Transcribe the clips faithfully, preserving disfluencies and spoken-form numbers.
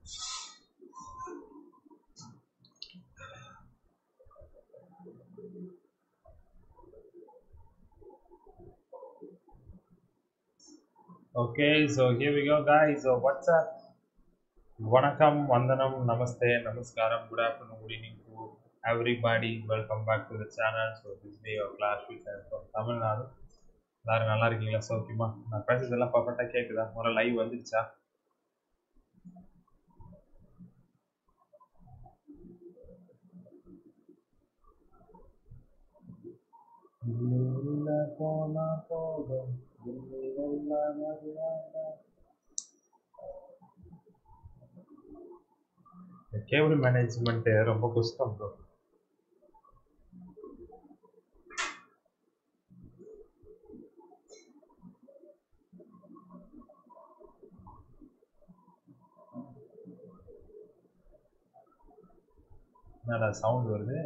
Okay, so here we go, guys. So, what's up? Vanakkam, Vandanam, Namaste, Namaskaram, good afternoon, good evening to everybody. Welcome back to the channel. So, this day your class with us from Tamil Nadu. எல்லாரும் நல்லா இருக்கீங்களா சௌக்கியமா? நான் பேசுறதெல்லாம் பர்ஃபெக்டாக கேட்குதா? ஒரு live வந்துடுச்சா? போனா போதும் கேபிள் மேனேஜ்மெண்ட் ரொம்ப கஷ்டம் ப்ரோ. என்னடா சவுண்ட் வருது?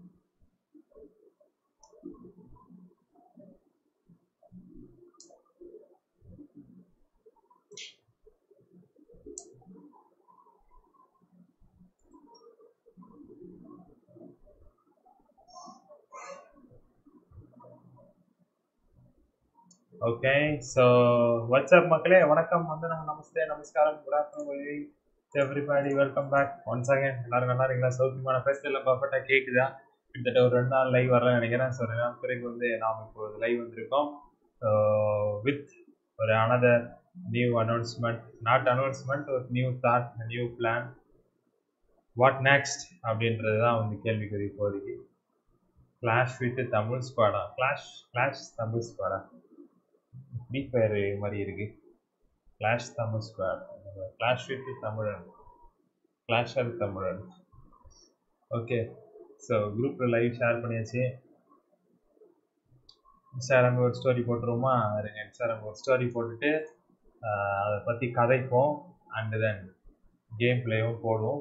ஓகே, ஸோ வாட்ஸ்அப் மக்களே, வணக்கம், வந்தனம், நமஸ்தே, நமஸ்காரம், good afternoon everybody, welcome back once again. எல்லாரும் நல்லா இருக்கீங்களா சௌக்கியமான? பேசுறதுலாம் பர்ஃபெக்டாக கேட்குதா? கிட்டத்தட்ட ஒரு ரெண்டு நாள் லைவ் வரலாம்னு நினைக்கிறேன். ஸோ ரெண்டு நாள் பிறகு வந்து நாம் இப்போ லைவ் வந்திருக்கோம் வித் ஒரு another new announcement, not announcement, ஒரு new thought, new plan, what next அப்படின்றது தான் வந்து கேள்விக்குறி இப்போதைக்கு. கிளாஷ் வித் தமிழ் ஸ்குவாடா? கிளாஷ் கிளாஷ் தமிழ் ஸ்குவாடா? ஃப்ரீ ஃபயர் மாதிரி இருக்கு. Clash Tamil squad, clash with Tamilan, clash or Tamilan. Okay, so குரூப்பில் லைவ் ஷேர் பண்ணியாச்சு. இன்ஸ்டாகிராம் ஒரு ஸ்டோரி போட்டுருவோமா? இருங்க, இன்ஸ்டாகிராம் ஒரு ஸ்டோரி போட்டுட்டு அதை பற்றி கதைப்போம். அண்ட் தென் கேம் பிளேவும் போடுவோம்.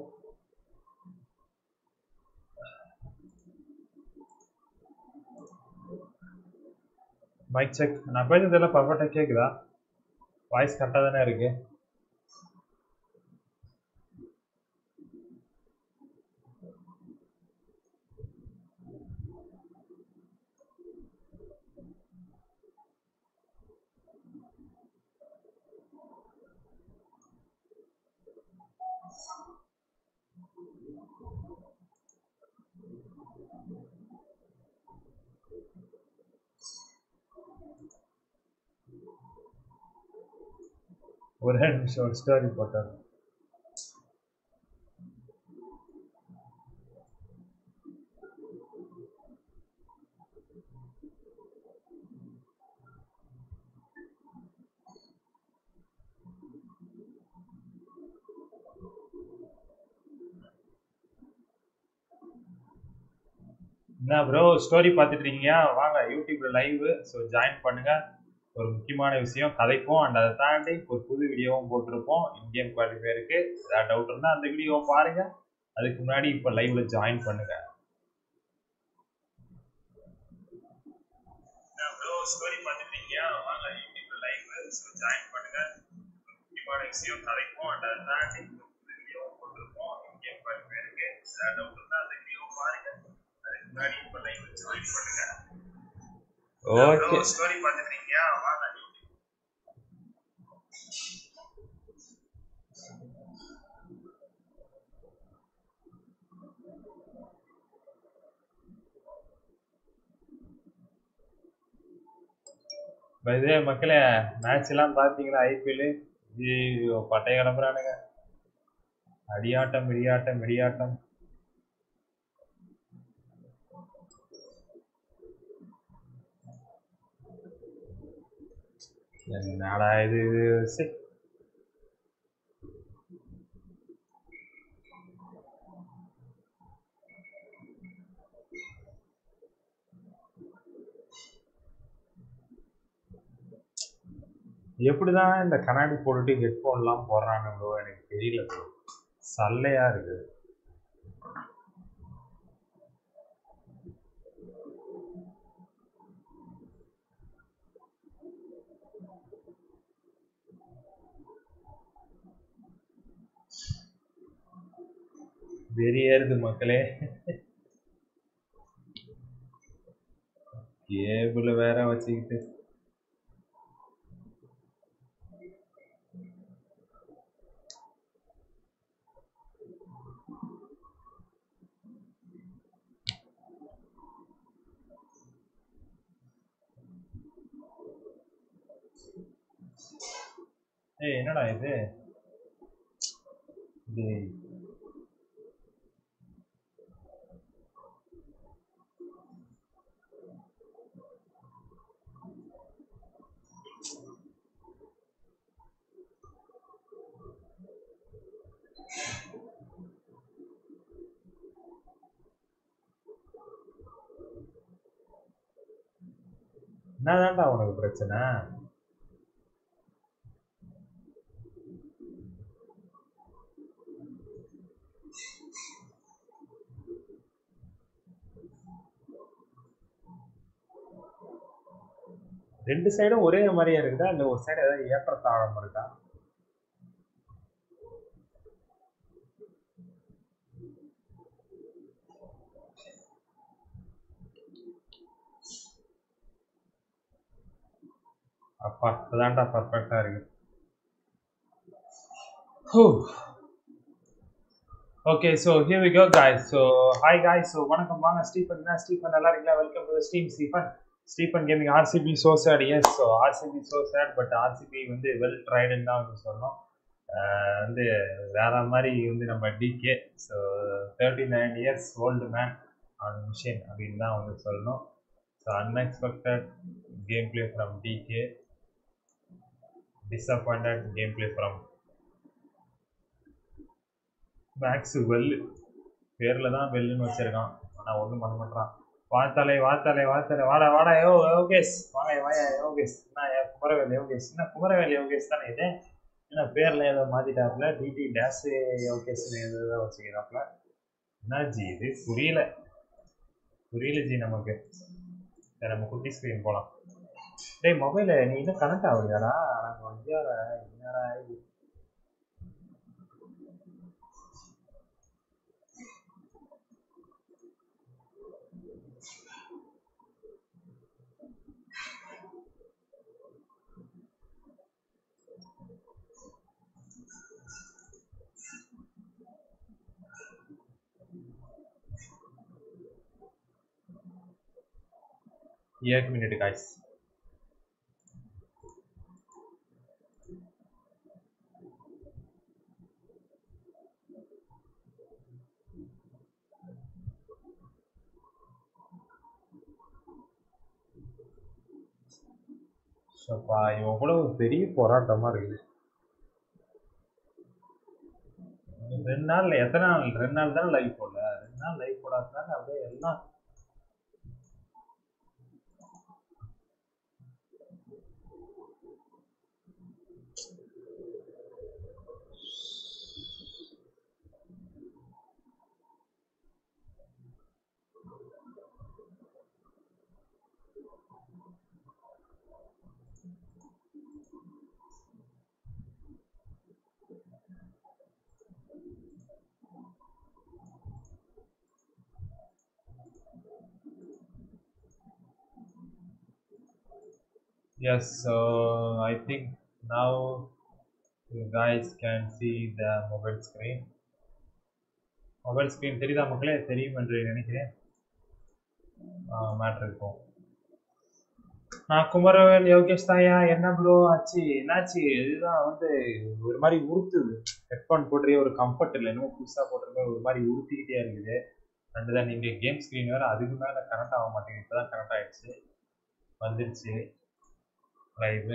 Mic check. நான் பேசுறதெல்லாம் பர்ஃபெக்டாக கேட்குதா? வாய்ஸ் கரெக்டாக தானே இருக்கு? ஒரே நிமிஷம் ஒரு ஸ்டோரி போட்டார். என்ன ப்ரோ ஸ்டோரி பார்த்துட்டு இருக்கீங்க? வாங்க யூடியூப்ல லைவ், ஸோ ஜாயின் பண்ணுங்க. ஒரு முக்கியமான விஷயம் கதைப்போம். அண்ட் அதை தாண்டி ஒரு புது வீடியோவும் போட்டிருப்போம் இந்தியன் குவாலிஃபயருக்கு. ஏதாவது டவுட் இருந்தால் அந்த வீடியோவை பாருங்க. அதுக்கு முன்னாடி இப்போ லைவ்ல ஜாயின் பண்ணுங்க. ப்ரோ ஸ்டோரி பார்த்துட்டு இருக்கீங்க? வாங்க யூடியூப்ல லைவ், ஸோ ஜாயின் பண்ணுங்க. ஒரு முக்கியமான விஷயம் கதைப்போம். அண்ட் அதை தாண்டி ஒரு புது வீடியோவும் போட்டிருப்போம் இந்தியன் குவாலிஃபயருக்கு. ஏதாவது டவுட் இருந்தால் அந்த வீடியோவை பாருங்க. அதுக்கு முன்னாடி இப்போ லைவ்ல ஜாயின் பண்ணுங்க. ஓகே, ஸ்டோரி பார்த்துட்டு இருக்கீங்க? வாங்க. இதே மக்களே, மேட்ச் எல்லாம் பார்த்தீங்களா? ஐபிஎல் பட்டைய கிளம்புறானுங்க. அடியாட்டம் இடியாட்டம் இடியாட்டம். என்னடா இது? எப்படிதான் இந்த கண்ணாடி போட்டுட்டு ஹெட்ஃபோன்லாம் போடுறானுங்களோ எனக்கு தெரியல ப்ரோ. சல்லையா இருக்கு. வெறியேறுது மக்களே. கேபிள் வேற வச்சுக்கிட்டு ஏய் என்னடா இது டேய் என்னதான்டா உனக்கு பிரச்சனை? ரெண்டு சைடும் ஒரே மாதிரியே இருக்குதா இல்ல ஒரு சைடு ஏதாவது ஏற்றத்தாழம் இருக்கா? அப்பா இப்பதான்டா பர்ஃபெக்டா இருக்கு. Okay so here we go guys. So hi guys. So வணக்கம், வாங்க ஸ்டீஃபன் தான் ஸ்டீஃபன் நல்லா இருக்கீங்களா? Welcome to steam Stephen Stephen gaming. RCB so sad. Yes, so RCB so sad, but RCB வந்து வெல் ட்ரைடுன்னு தான் வந்து சொன்னோம். வந்து வேற மாதிரி வந்து நம்ம DK, so thirty nine years old man on mission அப்படின்னு தான் வந்து சொல்லணும். So unexpected game play from DK, disappointed game play from Max. வெல்லு பேரில் தான் வெல்லுன்னு வச்சுருக்கான், ஆனால் ஒன்றும் பண்ண மாட்டான். வாத்தாலே வாத்தாலே வாத்தாலே வாடா வாடா யோ யோகேஷ், வாங்க வாயா யோகேஷ். என்ன குமரவேல் யோகேஷ்? என்ன குமரவேல் யோகேஷ் தானே இது? ஏன்னா பேரில் ஏதோ மாற்றிட்டாப்புல, டிடி டேஸ் யோகேஷ்னு ஏதோ தான் வச்சுக்கிறாப்புல. என்ன ஜி இது புரியல புரியல ஜி நமக்கு. சரி நம்ம குட்டி ஸ்க்ரீன் போகலாம். டேய் மொபைலை நீ இன்னும் கனெக்ட் ஆகுறியாடா? நாங்கள் வந்து என்னடா இது? एक मिनट गाइस. சப்பா எவ்வளவு பெரிய போராட்டமா இருக்குது. ரெண்டு நாள்ல எத்தனை நாள்? ரெண்டு நாள் தானே லைவ் போடல. ரெண்டு நாள் லைவ் போடாதனால அப்படியே எல்லாம் yes. So I think now you guys can see the mobile screen. Mobile screen தெரியுதா மக்களே? தெரியும் என்று நினைக்கிறேன். மேட்ரு இருக்கும். நான் குமரவேல் யோகேஷ் தாயா. என்ன ப்ரோ ஆச்சு? என்னாச்சு? இதுதான் வந்து ஒரு மாதிரி உறுத்துது. ஹெட்ஃபோன் போட்டுறே ஒரு கம்ஃபர்ட் இல்லை, இன்னும் புதுசாக போட்டிருக்க ஒரு மாதிரி உறுத்திக்கிட்டே இருக்குது. ரெண்டு தான். நீங்கள் கேம் ஸ்க்ரீன் வேறு அதுக்கு மேலே கனெக்ட் ஆக மாட்டேங்குது. இப்போ தான் கனெக்ட் ஆகிடுச்சு, வந்துடுச்சு லைவு.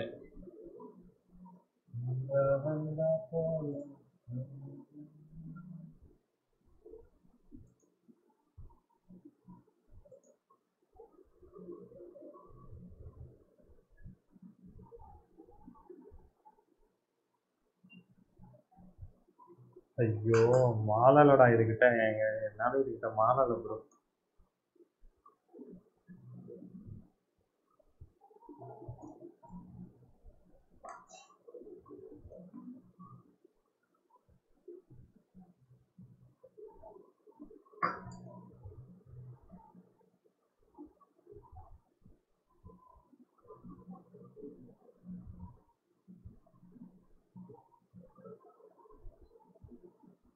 ஐயோ மாலலடா இதுகிட்ட, என்னால இதுகிட்ட மாலல ப்ரோ.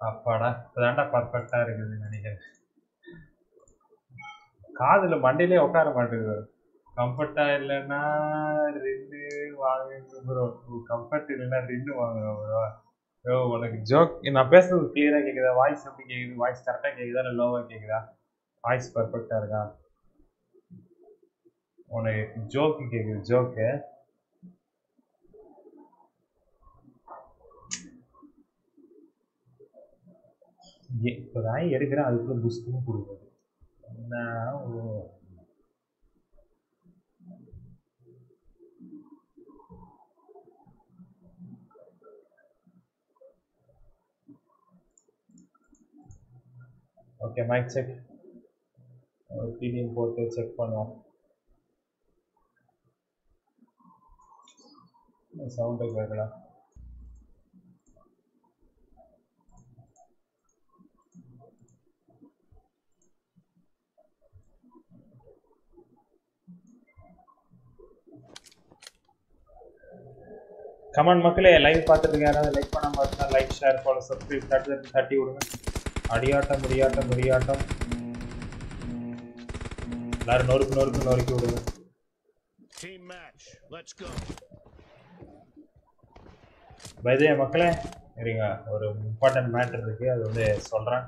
அப்பாடா இப்பதான்டா பர்ஃபெக்டா இருக்குதுன்னு நினைக்கிறேன். காதுல மண்டையிலே உட்கார மாட்டேங்குது. கம்ஃபர்ட்டா இல்லைன்னா ரெண்டு வாங்குங்க ப்ரோ. கம்ஃபர்ட் இல்லைன்னா ரெண்டு வாங்குங்க ப்ரோ. யோ உனக்கு ஜோக் நான் பேசுறது கிளியரா கேக்குதா? வாய்ஸ் எப்படி கேக்குது? வாய்ஸ் கரெக்டா கேக்குதா இல்லை லோவா கேக்குதா? வாய்ஸ் பர்ஃபெக்டா இருக்கா? உனக்கு ஜோக்கு கேக்குது ஜோக்கு. இப்போதான் எடுக்கிறேன் அதுக்குள்ள புஸ்தும் கொடுக்குது என்ன? Okay mic check. ஒரு டிடிஎம் போட்டு செக் பண்ணுவோம். சவுண்டை கேட்கலாம். கமெண்ட் மக்களே லைவ் பார்த்துட்டு யாராவது லைக் பண்ண பார்த்தா லைக் ஷேர் ஃபாலோ சப்ஸ்கிரைப் தட்டி தட்டி விடுங்க. அடியாட்டம் முடியாட்டம் முடியாட்டம் எல்லாரும் நொறுக்கு நொறுக்கு நொறுக்கி விடுங்க. பைதே மக்களே இருங்க, ஒரு இம்பார்ட்டன்ட் மேட்டர் இருக்கு, அது வந்து சொல்றேன்.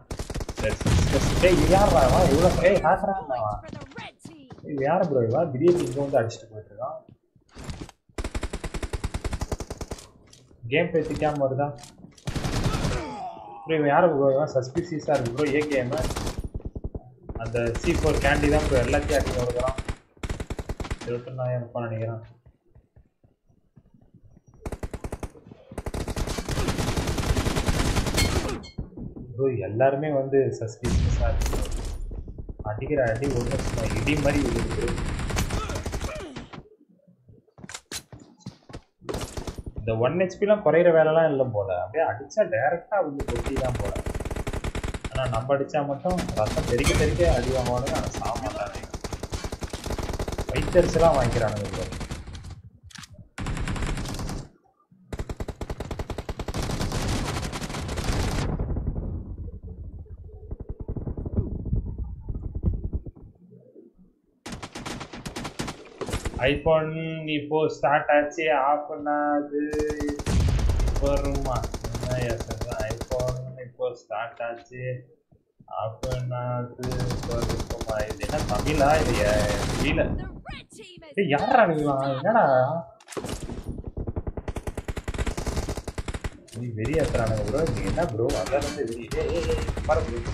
யாரா இவ்வளோ ஏய் ஹாக்கறான்டா இது யார ப்ரோ? இவா திடீர்னு இங்கே வந்து அடிச்சுட்டு போயிட்டு இருக்கான். கேம் பேசிக்காம வருதா ப்ரோ? இவன் யாரை ப்ரோ? இவன் சஸ்பிசியஸாக இருக்கு ப்ரோ. ஏகேஎம் அந்த சி ஃபோர் கேண்டி தான் ப்ரோ எல்லாத்தையும் அடிச்சு கொடுக்குறான். இருபத்தி நான் இருப்பான்னு நினைக்கிறேன். ப்ரோ எல்லாருமே வந்து சஸ்பிசியஸாக இருக்கு. அடிக்கிற அடி ஒன்று இடி மாதிரி விழுது. இந்த ஒன் ஹெச்பிலாம் குறையிற வேலைலாம் இல்லை போல. அப்படியே அடித்தா டைரெக்டாக வந்து கொட்டி தான் போல. ஆனால் நம்ம அடித்தா மட்டும் ரத்தம் தெறிக்க தெறிக்க அடி வாங்குவானுங்க. ஆனால் சாக மாட்டானுங்க. வைத்தரிசெல்லாம் வாங்கிக்கிறானுங்க ப்ரோ. ஐஃபோன் இப்போ ஸ்டார்ட் ஆச்சு. ஆஃப் பண்ணாது வருமா? என்ன ஐஃபோன் இப்போ ஸ்டார்ட் ஆச்சு ஆஃப் பண்ணாது வருமா? இது என்ன தமிழா? இது தெரியல. யாரா இருக்கலாம்? என்னடா நீ வெறியாத்துறானுங்க ப்ரோ. நீ என்ன ப்ரோ அதான் வந்து வெறி பாரு ப்ரோ.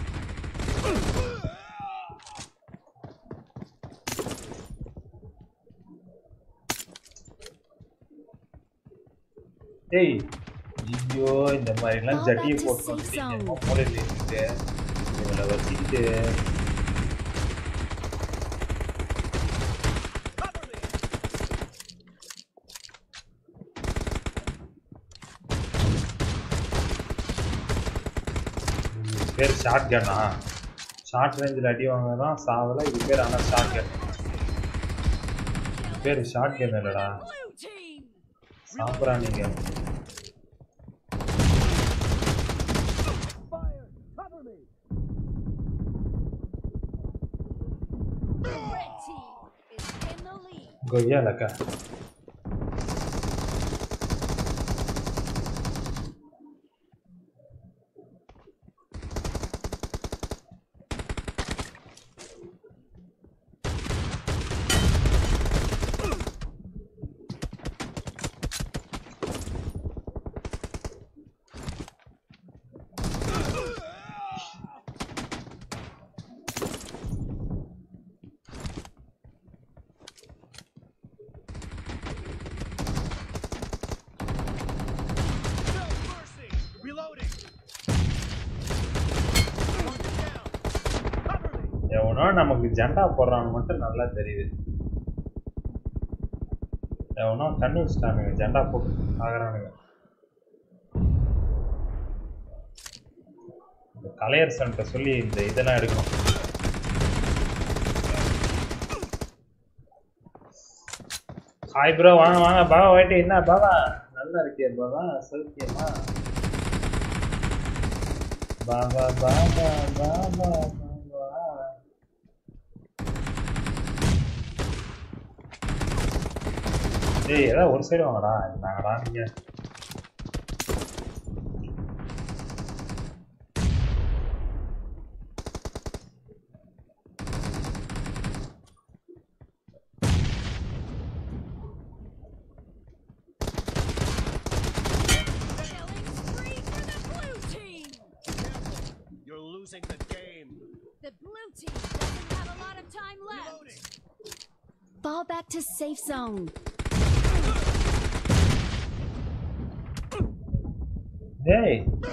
ஏய் ஐயோ இந்த மாதிரிலாம் ஜட்டியை போட்டு வந்துட்டீங்க மூலையில் இருந்துட்டு இவங்களை வச்சுக்கிட்டு. பேர் ஷார்ட் கன்னா? ஷார்ட் ரேஞ்சில் அடி வாங்க தான் சாவல. இது பேர் ஆனால் ஷார்ட் கன். பேர் ஷார்ட் கன் இல்லைடா, சாம்பிராணிங்க. கொய்யா லக்கா எவனோ நமக்கு ஜெண்டா போடுறான்னு மட்டும் நல்லா தெரியுது. எவனோ கண்ணு வச்சுட்டானுங்க ஜெண்டா போட்டு ஆகிறானுங்க. இந்த கலையர் சன்ட்ட சொல்லி இந்த இதெல்லாம் எடுக்கணும். ஹாய் ப்ரோ, வாங்க வாங்க பாபா. போயிட்டு என்ன பாபா நல்லா இருக்கியா பாபா? சௌக்கியமா? பா பா பா பா பா பா பா. ஏய் ஏதாவது ஒரு சைடு வாங்கடா நாங்கடா நீங்க The game. The blue team doesn't have a lot of time left. Reloading. Fall back to safe zone. Hey.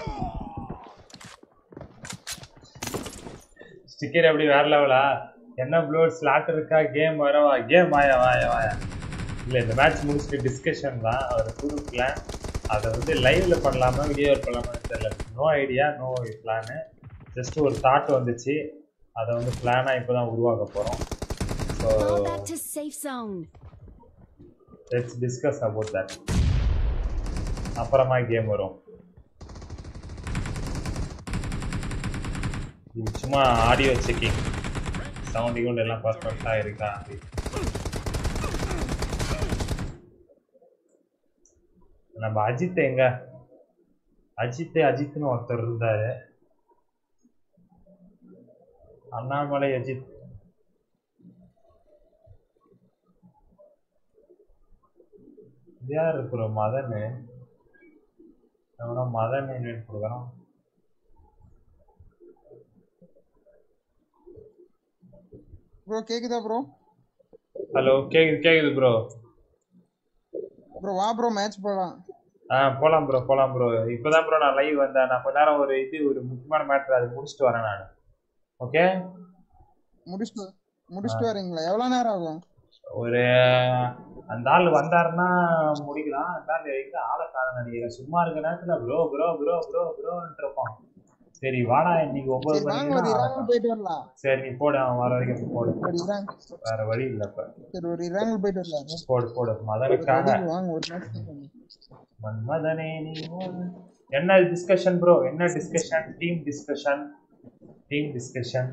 Sticker அப்படி வேற லெவலா? என்ன ப்ளூ ஸ்லாட் இருக்கா? கேம் வரவா? கேம் வாயா வாயா வாயா. இல்ல இந்த மேட்ச் முடிச்சிட்டு டிஸ்கஷன் தான். அவர் புது பிளான். அதை வந்து லைவ்ல பண்ணலாமா வீடியோ பண்ணலாமா தெரியல. No idea, no plan. Just ஒரு தாட் வந்துச்சு, அதை வந்து பிளானா இப்போதான் உருவாக்க போறோம். So let's discuss about that. அப்புறமா கேம் வரும். சும்மா ஆடியோ செக்கிங், சவுண்டிங் எல்லாம் பர்ஃபெக்டா இருக்கா? நம்ம அஜித் எங்க? அஜித் அஜித்னு ஒருத்தர் இருந்தாரு. அண்ணாமலை அஜித். யார் இருக்கிற மதன்? எவனோ மதன் கொடுக்குறோம். ப்ரோ கேக்குதா ப்ரோ? ஹலோ கேக்குது கேக்குது ப்ரோ. ப்ரோ வா ப்ரோ மேட்ச் போலாம். ஆ போலாம் ப்ரோ போலாம் ப்ரோ. இப்போதான் ப்ரோ நான் லைவ் வந்தேன். நான் கொஞ்ச நேரம் ஒரு இது ஒரு முக்கியமான மேட்டர் அது முடிச்சுட்டு வரேன் நான். ஓகே முடிச்சுட்டு முடிச்சுட்டு வரீங்களா? எவ்வளோ நேரம் ஆகும்? ஒரு அந்த ஆள் வந்தாருன்னா முடிக்கலாம். அந்த ஆள் எங்க ஆளை காண நினைக்கிறேன். சும்மா இருக்க நேரத்துல ப்ரோ ப்ரோ ப்ரோ ப்ரோ ப்ரோன்ட்டு இருப்பான். சரி வாடா இன்னைக்கு ஒன்பது போயிட்டு வரலாம். சரி நீ போடு, அவன் வர வரைக்கும் போடு, வேற வழி இல்ல. இப்ப சரி ஒரு இராங்கல் போயிட்டு வரலாம். போடு போடு மதனுக்காக. வாங்க ஒரு மேட்ச் மன்மதனே நீ. என்ன டிஸ்கஷன் ப்ரோ? என்ன discussion? Team discussion. Team discussion.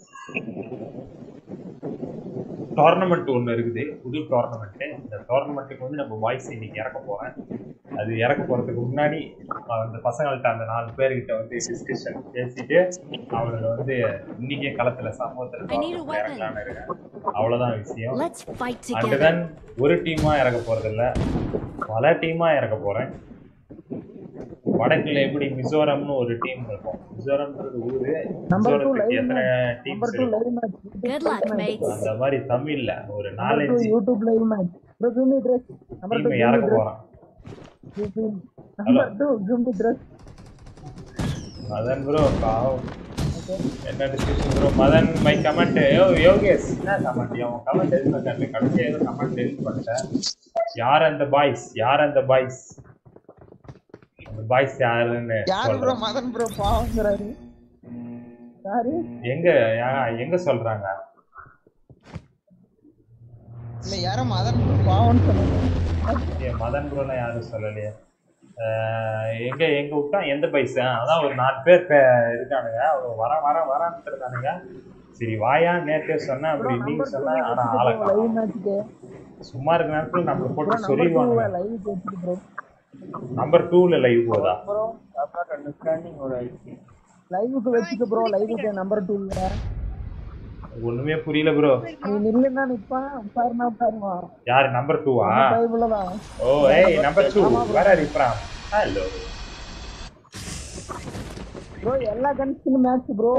Tournament ஒன்று இருக்குது, புது டோர்னமெண்ட்டு. இந்த டோர்னமெண்ட்டுக்கு வந்து நம்ம வாய்ஸ் இன்னைக்கு இறக்க போகிறேன். அது இறக்க போகிறதுக்கு முன்னாடி அந்த பசங்கள்கிட்ட அந்த நாலு பேர்கிட்ட வந்து டிஸ்கஷன் பேசிட்டு அவங்கள வந்து இன்னைக்கே களத்தில் சமூகத்தில் இறக்கலான்னு இருக்கேன். அவ்வளோதான் விஷயம். அண்ட் தென் ஒரு டீமாக இறக்க போகிறதில்ல, பல டீமாக இறக்க போகிறேன். வடக்குல எப்படி மிசோரம்னு ஒரு டீம் இருக்கும். மிசோரம்ன்றது ஊரு. மிசோரத்துக்கு எத்தனை டீம்ஸ் இருக்கும் அந்த மாதிரி தமிழ்ல ஒரு நாலஞ்சு யூடியூப் லைவ் மேட்ச் ப்ரோ ஜூம் ட்ரெஸ் நம்பர் டீம் இறக்க போறோம். நம்பர் டூ ஜூம் ட்ரெஸ் மதன் ப்ரோ பாவ். என்ன discussion bro? Madan my comment. Yo Yogesh என்ன கமெண்ட்? அவன் கமெண்ட் எதுவும் பண்ணல. கடைசியா ஏதோ கமெண்ட் டெலிட் பண்ணிட்டேன். யார் அந்த பாய்ஸ்? யார் அந்த பாய்ஸ்? அந்த பாய்ஸ் யாருன்னு யார் ப்ரோ? மதன் ப்ரோ பாவம்ங்கறாரு. யாரு? எங்க எங்க சொல்றாங்க? இல்ல யாரோ மதன் ப்ரோ பாவம்னு சொன்னாங்க. ஏ மதன் ப்ரோலாம் யாரும் சொல்லலையே. எங்க எங்க விட்டா எந்த பாய்ஸ்? அதான் ஒரு நாலு பேர் இருக்கானுங்க. அவங்க வர வர வரான்னு இருக்கானுங்க. சரி வாயா நேத்தே சொன்னேன், அப்படி நீங்க சொன்னா. ஆனா ஆளை சும்மா இருக்க நேரத்துல நம்ம போட்டு சொல்லிடுவாங்க. நம்பர் டூல லைவ் போதா? லைவுக்கு வெச்சுக்க ப்ரோ. லைவுக்கு நம்பர் டூ இல்ல. ஒண்ணுமே புரியல ப்ரோ. நீ நில்லுனா நிப்பா பாருமா பாருமா. யார் நம்பர் டூ? ஆ ஓ ஏய் நம்பர் டூ வேற ரிப்ரா. ஹலோ ப்ரோ எல்லா கன்ஸ்க்கும் மேட்ச் ப்ரோ.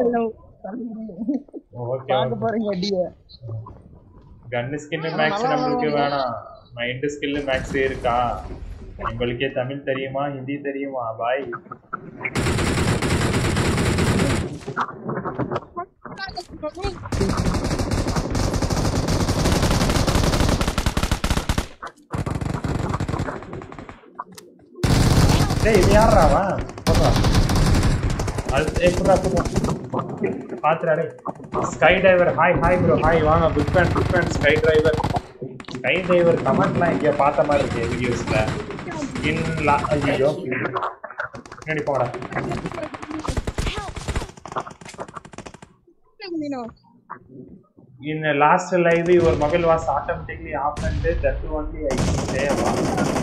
ஓகே பாக்க போறீங்க அடியே. கன் ஸ்கின் மேக்ஸ் நமக்கு வேணாம். மைண்ட் ஸ்கில் மேக்ஸ் இருக்கா? உங்களுக்கே தமிழ் தெரியுமா, ஹிந்தி தெரியுமா பாய்? டேய் இது யாரா அவன்? போடா அடுத்து எப்படா போடா பாத்துடா. டேய் sky diver. Hi hi bro. Hi வாங்க. Big fan big fan sky driver. Sky driver கமெண்ட்லாம் எங்கேயோ பார்த்த மாதிரி இருக்கு வீடியோஸ்ல. இன் லா ஐயோ பின்னாடி போடா. know. In the last live, your mobile was automatically off and that only I can say about.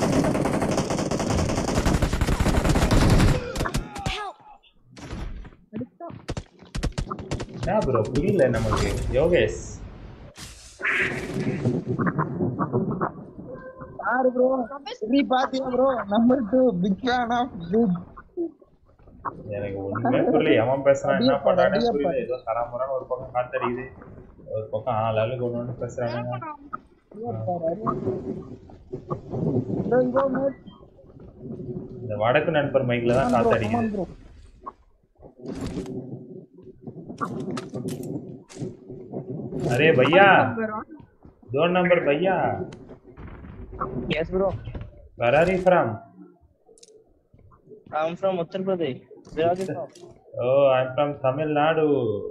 Yeah, bro, புரியல நமக்கு யோகேஷ். யாரு bro? நீ பாத்தியா bro? Number two, big fan of big. எனக்கு ஒண்ணுமே புரியல. எவன் பேசுறான் என்ன பண்றானே புரியல. ஏதோ தரமுறான ஒரு பக்கம் காத்தடிக்குது. ஒரு பக்கம் ஆளாளு கொண்டு வந்து பேசுறானுங்க. இந்த வடக்கு நண்பர் மைக்ல தான் காத்தடிக்குது. अरे भैया दो नंबर भैया yes bro where are you from I'm from Uttar Pradesh where are you from oh I'm from Tamil Nadu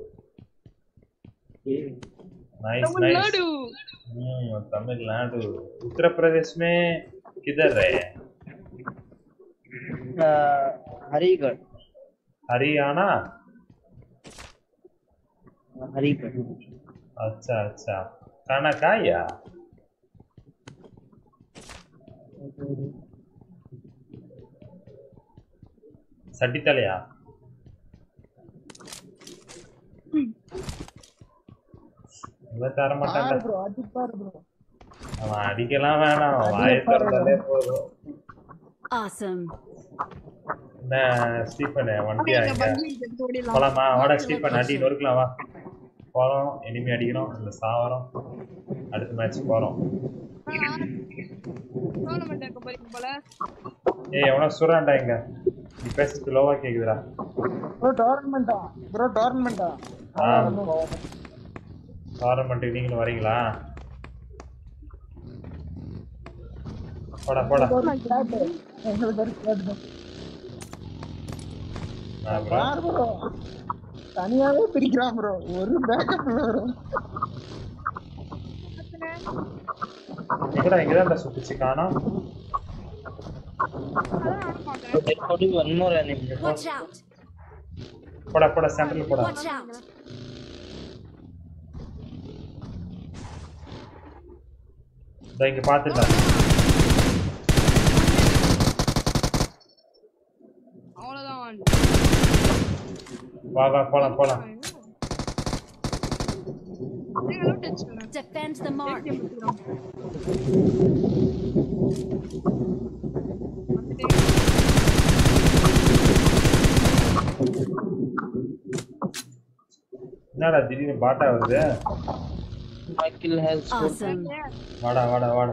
nice Tamil nice Nadu hmm Tamil Nadu Uttar Pradesh में किधर है uh, हरिगढ़ हरियाणा हरिगढ़ अच्छा अच्छा खाना खाया सड्डी तलिया தர மாட்டாங்க bro அடிப்பாரு bro அவன் அடிக்கலாம் வேணாம் வாயை திறந்தாலே போதும் Awesome. என்ன ஸ்டீபன் வண்டியா இங்க போலாமா வாடா ஸ்டீபன் அடி நொறுக்கலாம் வா போறோம் எனிமி அடிக்கிறோம் இல்ல சாவறோம் அடுத்த மேட்ச் போறோம் டோர்னமென்ட் இருக்க போறீங்க போல ஏய் எவனோ சுறான்டா இங்க நீ பேசுறது லோவா கேக்குதுடா bro டோர்னமென்ட்டா bro டோர்னமென்ட்டா டோர்னமென்ட் நீங்க வரீங்களா போடா போடா bro தனியாவே பிரிக்கிறான் bro ஒரு பேக்கப் இல்ல bro எங்கடா எங்க தான் சுத்திச்சு காணோம் one more enemy Watch out. போடா போடா சென்டர்ல போடா Watch out. டேய் இங்க பாத்துடா அவ்வளவுதான் வா வா போலாம் போலாம் Defend the mark. என்னடா திடீர்னு பாட்டா வருது my kill has Awesome. வாடா வாடா வாடா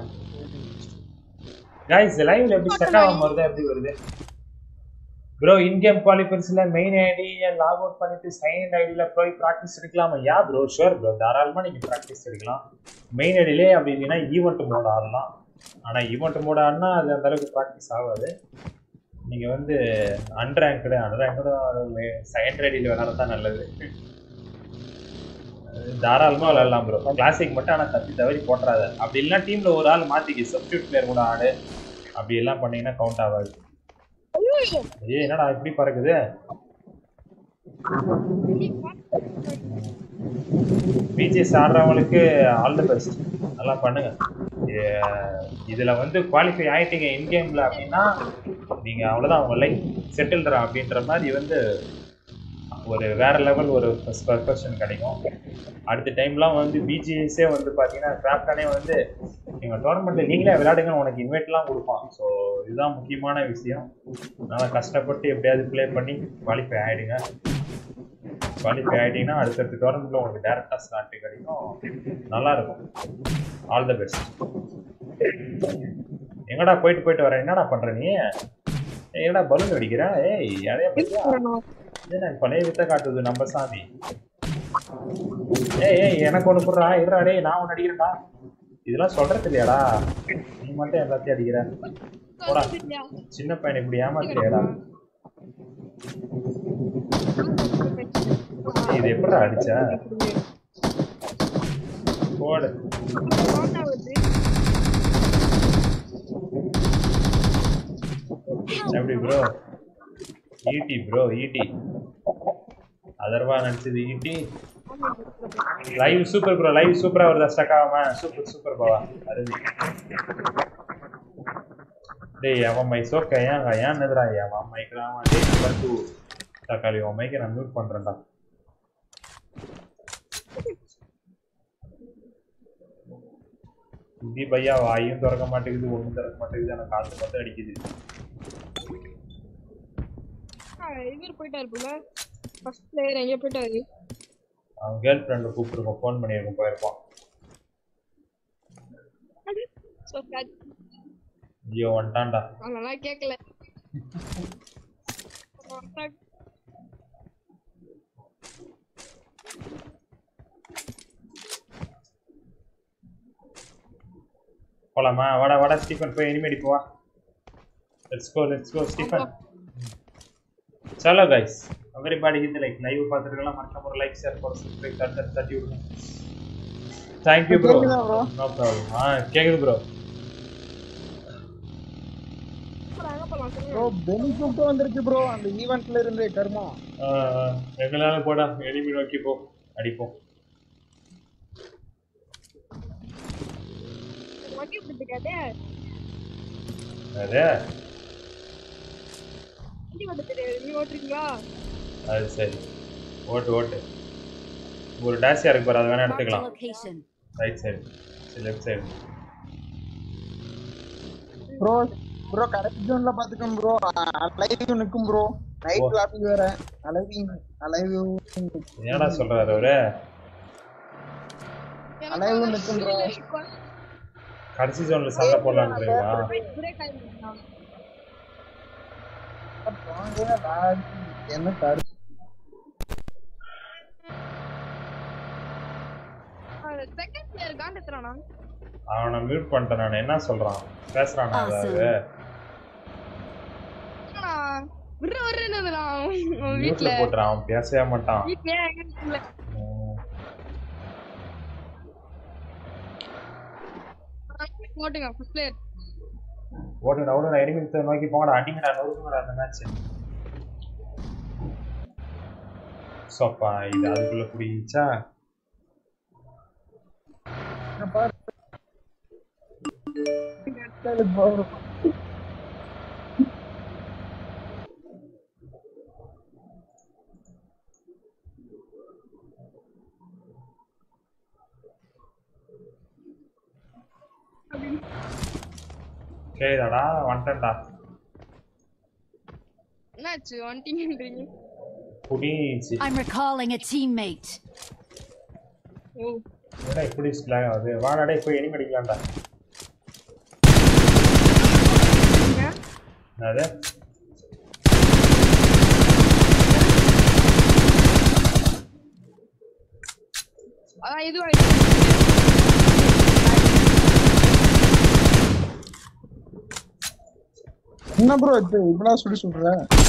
गाइस லைவ்ல எப்படி ஸ்டக் ஆகாம வருது எப்படி வருது bro in game qualifiers main ID log out பண்ணிட்டு சைன் ஐடில போய் பிராக்டீஸ் எடுக்கலாமா யா bro ஷூர் bro தாராளமா நீங்க பிராக்டீஸ் எடுக்கலாம் மெயின் ஐடிலே அப்படி இல்லனா ஈவென்ட் மோட் ஆடலாம் ஆனா ஈவென்ட் மோட் ஆடுனா அது அந்த அளவுக்கு பிராக்டீஸ் ஆகாது நீங்க வந்து அன்ரேங்க்டு அன்ரேங்க்டு சைன் ஐடில விளையாடுறது நல்லது தாராளமா விளையாடலாம் ப்ரோ கிளாசிக் மட்டும் ஆனா தப்பி தவறி போட்டுறாத அப்படி இல்லைன்னா டீம்ல ஒரு ஆள் மாத்திக்கி சப்ஸ்டியூட் பிளேயர் கூட ஆடு அப்படி எல்லாம் பண்ணீங்கன்னா கவுண்ட் ஆகாது ஏய் என்னடா இப்படி பறக்குது பிஜிஎஸ் ஆடுறவங்களுக்கு ஆல் தி பெஸ்ட் நல்லா பண்ணுங்க இதுல வந்து குவாலிஃபை ஆயிட்டீங்க இன் கேம்ல அப்படின்னா நீங்க அவ்வளவுதான் உங்க லைஃப் செட்டில்டா அப்படின்ற மாதிரி வந்து ஒரு வேற லெவல் ஒரு பர்ஃபெக்ஷன் கிடைக்கும் அடுத்த டைம்லாம் வந்து பிஜிஎஸ்ஸே வந்து பார்த்தீங்கன்னா கிராஃப்டானே வந்து எங்கள் டோர்னமெண்ட்டில் நீங்களே விளையாடுங்க உனக்கு இன்வைட்லாம் கொடுப்பான் ஸோ இதுதான் முக்கியமான விஷயம் நல்லா கஷ்டப்பட்டு எப்படியாவது ப்ளே பண்ணி குவாலிஃபை ஆகிடுங்க குவாலிஃபை ஆகிட்டீங்கன்னா அடுத்தடுத்த டோர்னமெண்ட்டில் உங்களுக்கு டேரெக்டாக ஸ்லாட்டு கிடைக்கும் நல்லாயிருக்கும் ஆல் த பெஸ்ட் எங்கடா போயிட்டு போயிட்டு வரேன் என்னடா பண்ணுற நீ என்னடா பலூன் அடிக்கிற ஏய் யாரையா என்ன பழைய வித்த காட்டுது நம்ம சாமி ஏய் ஏய் எனக்கு ஒன்று போடுறா இருடா டேய் நான் ஒன்று அடிக்கிறேன்டா இதெல்லாம் சொல்றது இல்லையாடா நீ மட்டும் எல்லாத்தையும் அடிக்கிற போடா சின்ன பையனை இப்படி ஏமாத்திரியாடா இது எப்படா அடிச்ச போடு எப்படி ப்ரோ ஈட்டி ப்ரோ ஈட்டி அதர்வா நினைச்சது ஈட்டி லைவ் சூப்பர் ப்ரோ லைவ் சூப்பரா வருதா ஸ்டக் ஆகாம சூப்பர் சூப்பர் பாவா அருமை டேய் அவன் மை சோக்க ஏன் ஏன் எதுரா அவன் மைக்ரான் டேய் நம்பர் டூ தக்காளி உன் மைக்கை நான் மியூட் பண்றேன்டா இது பையா வாயும் திறக்க மாட்டேங்குது ஒன்றும் திறக்க மாட்டேங்குது ஆனால் காற்று மட்டும் அடிக்குது இவர் போயிட்டாரு போல ஃபர்ஸ்ட் பிளேயர் எங்க போயிட்டாரு அவன் கேர்ள் ஃப்ரெண்டை கூப்பிட்டுருக்கோம் ஃபோன் பண்ணியிருக்கோம் போயிருப்பான் ஐயோ வந்துட்டான்டா அதெல்லாம் கேட்கல போலாமா வாடா வாடா ஸ்டீஃபன் போய் இனிமேடி போவா let's go let's go Stephen चलो guys everybody hit the like live பாத்துறீங்களா மறக்காம ஒரு லைக் ஷேர் போடு சப்ஸ்கிரைப் தட்டி தட்டி விடுங்க thank you bro no problem ஆ கேக்குது bro ப்ரோ பெனிஃபிட் வந்திருக்கு ப்ரோ அந்த ஈவென்ட்ல இருந்து கர்மா ஆ எங்களால போடா எனிமி நோக்கி போ அடிப்போம் வண்டி விட்டுக்காதே அதே வண்டி விட்டுட்டு நீ ஓட்றீங்களா அது சரி ஓட்டு ஓட்டு ஒரு டாஷியா இருக்கு பாரு அத வேணா Marked a எடுத்துக்கலாம் location. Right side left side bro bro correct ஜோன்ல பாத்துக்கோங்க ப்ரோ அலைவ் நிக்கும் ப்ரோ நைட் லாபிங் வேற அலைவ் அலைவ் என்னடா சொல்றாரு அவரு அலைவ் நிக்கும் ப்ரோ கடைசி ஜோன்ல சண்டை போடலாம்ன்றீங்களா பிரேக் ஆயிடுச்சு என்ன தடு செகண்ட் பிளேயர் காண்டத்றானா அவனை மியூட் பண்ணிட்டேன் நான் என்ன சொல்றான் பேசுறானா அதாவது நான் விற வரேன்னு நான் வீட்ல வீட்ல போட்றான் அவன் பேசவே மாட்டான் வீட்ல இல்ல ம். ஓட்டுங்க ஃபர்ஸ்ட் பிளேயர் ஓடுடா ஓடுடா எனிமி நோக்கி போங்கடா அடிங்கடா நொறுக்குங்கடா அந்த மேட்ச் சோப்பா இது அதுக்குள்ள புடிச்சா சரிடா வந்துட்டேன்டா என்னாச்சு வந்துட்டீங்கன்றீங்க புடிச்சு I'm recalling a teammate. ஓ என்னடா இப்படி ஸ்லாக் ஆகுது வாடா டேய் போய் எனிமி அடிக்கலாம்டா என்னது அதான் இது என்ன ப்ரோ இது இவ்வளவு சுடி சொல்ற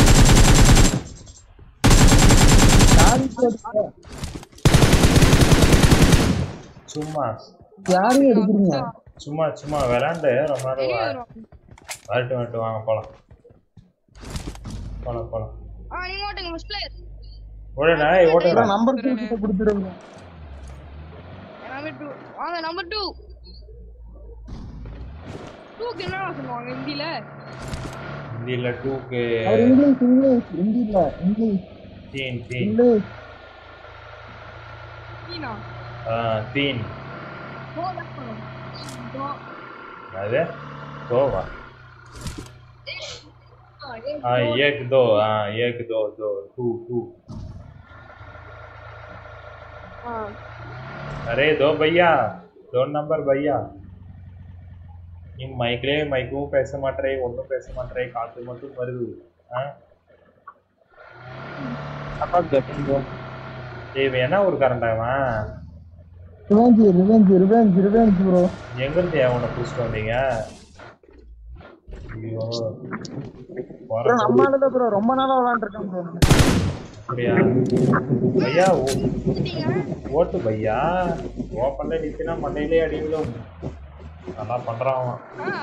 சும்மா யாரு எடுக்கிறீங்க சும்மா சும்மா விளையாண்டு ரொம்ப நேரம் வா- வரும் வரட்டும் வரட்டும் வாங்க போலாம் போலாம் போலாம் ஆ நீங்க ஓட்டுங்க ஃபர்ஸ்ட் பிளேயர் ஓடுடா ஏய் ஓடுடா நம்பர் டூ கிட்ட கொடுத்துருங்க நம்பர் டூ வாங்க நம்பர் டூ டூக்கு என்ன சொல்லுவாங்க ஹிந்தில ஹிந்தில டூக்கு அவர் இங்கிலீஷ் இங்கிலீஷ் ஹிந்தி இல்ல இங்கிலீஷ் தீன் தீன் இங்கிலீஷ் நீனா ஆ தீன் கோ லெஃப்ட் பண்ணுங்க கோ அது தோவா ஆ ஏ हाँ एक दो हाँ एक दो दो टू टू ஆ अरे दो भैया दो नंबर भैया நீ மைக்லே மைக்கும் பேச மாட்டே ஒன்றும் பேச மாட்டே காத்து மட்டும் வருது ஆ அப்பா கட்டிங்கோ ஏய் என்ன ஒரு கரண்டாவன் revenge revenge revenge revenge bro எங்க இருந்து அவனை புடிச்சிட்டு வந்தீங்க ஐயோ ப்ரோ நம்ம ஆளுல ப்ரோ ரொம்ப நாளா விளையாண்டுருக்கேன் ப்ரோ அப்படியா பையா ஓ- வந்துட்டீங்க ஓட்டு பையா ஓப்பன்ல நிற்கினா மண்டையிலே அடிவிடும் நல்லா பண்றான் அவன் ஆ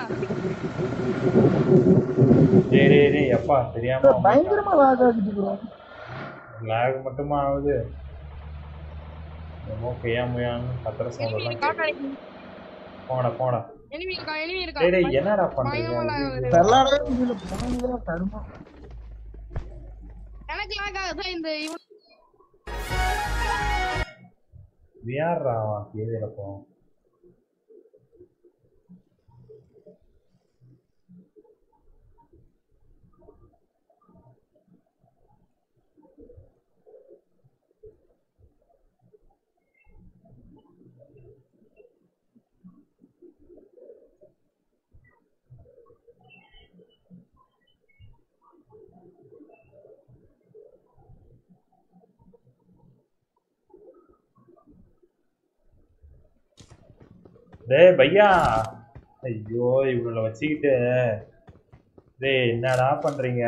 டேய் டேய் டேய் எப்பா தெரியாம ப்ரோ பயங்கரமா லாக் ஆகுது ப்ரோ lag மட்டுமா ஆகுது என்னமோ கையாமையான்னு கத்துற சவுண்ட் enemy எல்லாம் இருக்கா கேக்குது. போங்கடா போங்கடா enemy இருக்கா enemy இருக்கா டேய் டேய் என்னடா பண்றீங்க பயங்கரமா lag ஆகுது. விளையாடவே முடியல போனீங்களா கருமா எனக்கு lag ஆகுது இந்த இவன் வியாரா கீழே போ டேய் பையா ஐயோ இவங்கள வச்சுக்கிட்டு டேய் என்னடா பண்றீங்க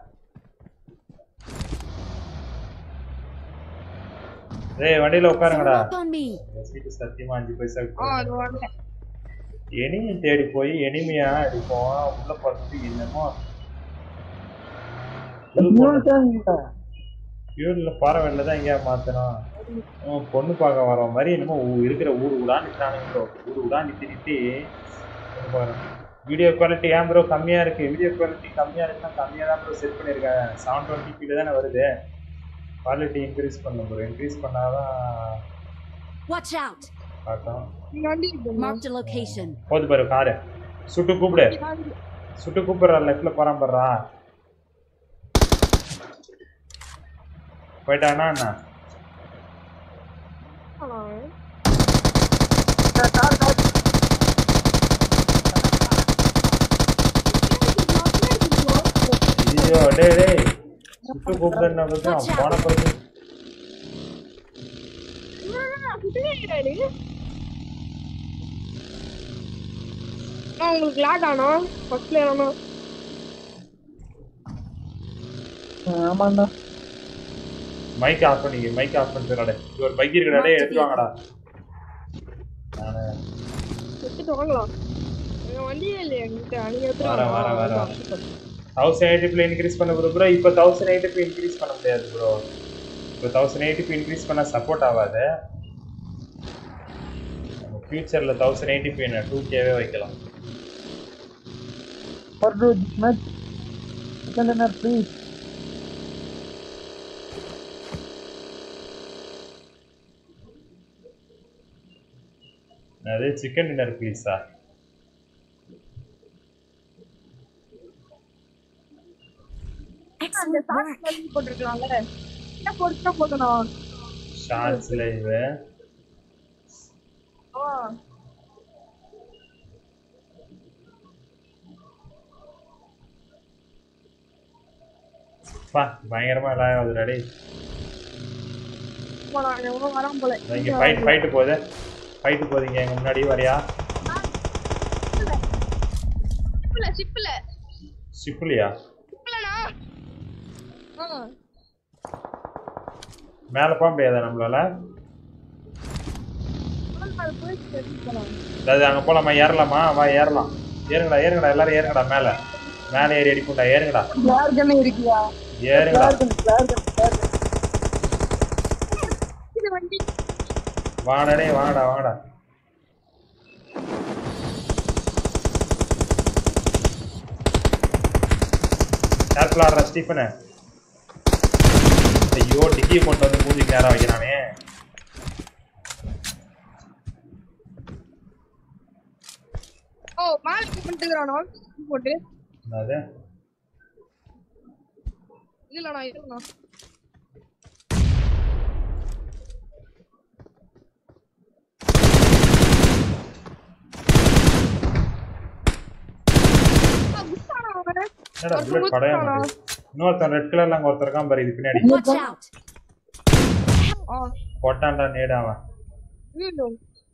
டேய் வண்டியில உட்காருங்கடா Look on me. சீட்டு சத்தியமா அஞ்சு பைசா ஆ அது வரல எனிமி தேடி போய் எனிமியா அடிப்போம் உள்ள பார்த்துட்டு என்னமோ பியூர்ல பாறைவெல்ல தான் எங்கேயா மாத்தணும் பொண்ணு பார்க்க வர மாதிரி என்னமோ இருக்கிற ஊர் ஊடா நிற்கிறானுங்களோ ஊர் ஊடா நிறுத்தி நிறுத்தி வீடியோ குவாலிட்டி ஏன் ப்ரோ கம்மியாக இருக்குது வீடியோ குவாலிட்டி கம்மியாக இருக்குன்னா கம்மியாக தான் ப்ரோ செட் பண்ணியிருக்கேன் செவன் டுவெண்ட்டி பியில் தானே வருது குவாலிட்டி இன்க்ரீஸ் பண்ணணும் ப்ரோ இன்க்ரீஸ் பண்ணால் தான் Watch out. பார்க்கலாம் இங்க வண்டி இருக்கு Marked a location. போது பாரு காரு சுட்டு கூப்பிடு சுட்டு கூப்பிடுறா லெஃப்ட்ல போறான் பாடுறா போயிட்டானா அண்ணா ஐயோ டேய் டேய் சுட்டு கூப்பிடுறா பத்தி அவன் போன பிறகு உங்களுக்கு லாக் ஆனோ ஃபர்ஸ்ட்ல ஆனோ ஆமாண்டா மைக் ஆஃப் பண்ணிக்க மைக் ஆஃப் பண்ணிடுறாடே இது ஒரு பைக் இருக்குடா டேய் எடுத்து வாங்கடா நானே எடுத்துட்டு வாங்கலாம் எங்க வண்டியே இல்லையா என்கிட்ட நீங்க எடுத்துட்டு வர வர வர வாங்க தௌசண்ட் எயிட்டி பி இன்க்ரீஸ் பண்ண ப்ரோ ப்ரோ இப்போ தௌசண்ட் எயிட்டி பி இன்க்ரீஸ் பண்ண முடியாது ப்ரோ இப்போ தௌசண்ட் எயிட்டி பி இன்க்ரீஸ் பண்ணால் சப்போர்ட் ஆகாது நம்ம ஃபியூச்சரில் தௌசண்ட் எயிட்டி பி டூ கேவே வைக்கலாம் For do this match, second dinner please. அது சிக்கன் டின்னர் ப்ளீஸா அந்த சாஸ் பண்ணி போட்டுருக்கலாம்ல என்ன போட்டுட்டா போடணும் ஷார்ட்ஸ் லைவ் ஆ பா பயங்கரமா எல்லாம் ஆகுது ரெடி போடா எவ்வளவு வராம போல இங்க ஃபைட் ஃபைட் போகுது ஃபைட் போகுதுங்க எங்க முன்னாடி வரியா சிப்ல சிப்ல ஷிப்லியா சிப்லனா ஆ மேல போக முடியாதா நம்மளால அது போய் போலாம் அது அங்க போலாமா ஏறலாமா வா ஏறலாம் ஏறுங்கடா ஏறுங்கடா எல்லாரும் ஏறுங்கடா மேல மேல ஏறி அடிக்கும்டா ஏறுங்கடா Flare gun இருக்கியா? ஏறுங்கடா Flare gun, flare gun, flare gun. இது வண்டி வாடடே வாடா வாடா கேர்ஃபுல்லா ஆடுற ஸ்டீஃபனு ஐயோ டிக்கியை கொண்டு வந்து மூஞ்சிக்கு நேரம் வைக்கிறானே ஓ மால் பண்ணிட்டுறானோ போட்டு என்னது இல்லடா இல்லடா என்னடா புல்லட் படையா மாட்டேங்குது இன்னொருத்தன் ரெட் கலர்ல அங்க ஒருத்தர் இருக்கான் பாரு இது பின்னாடி Watch out. ஆ போட்டான்டா நேடாவன் வீடு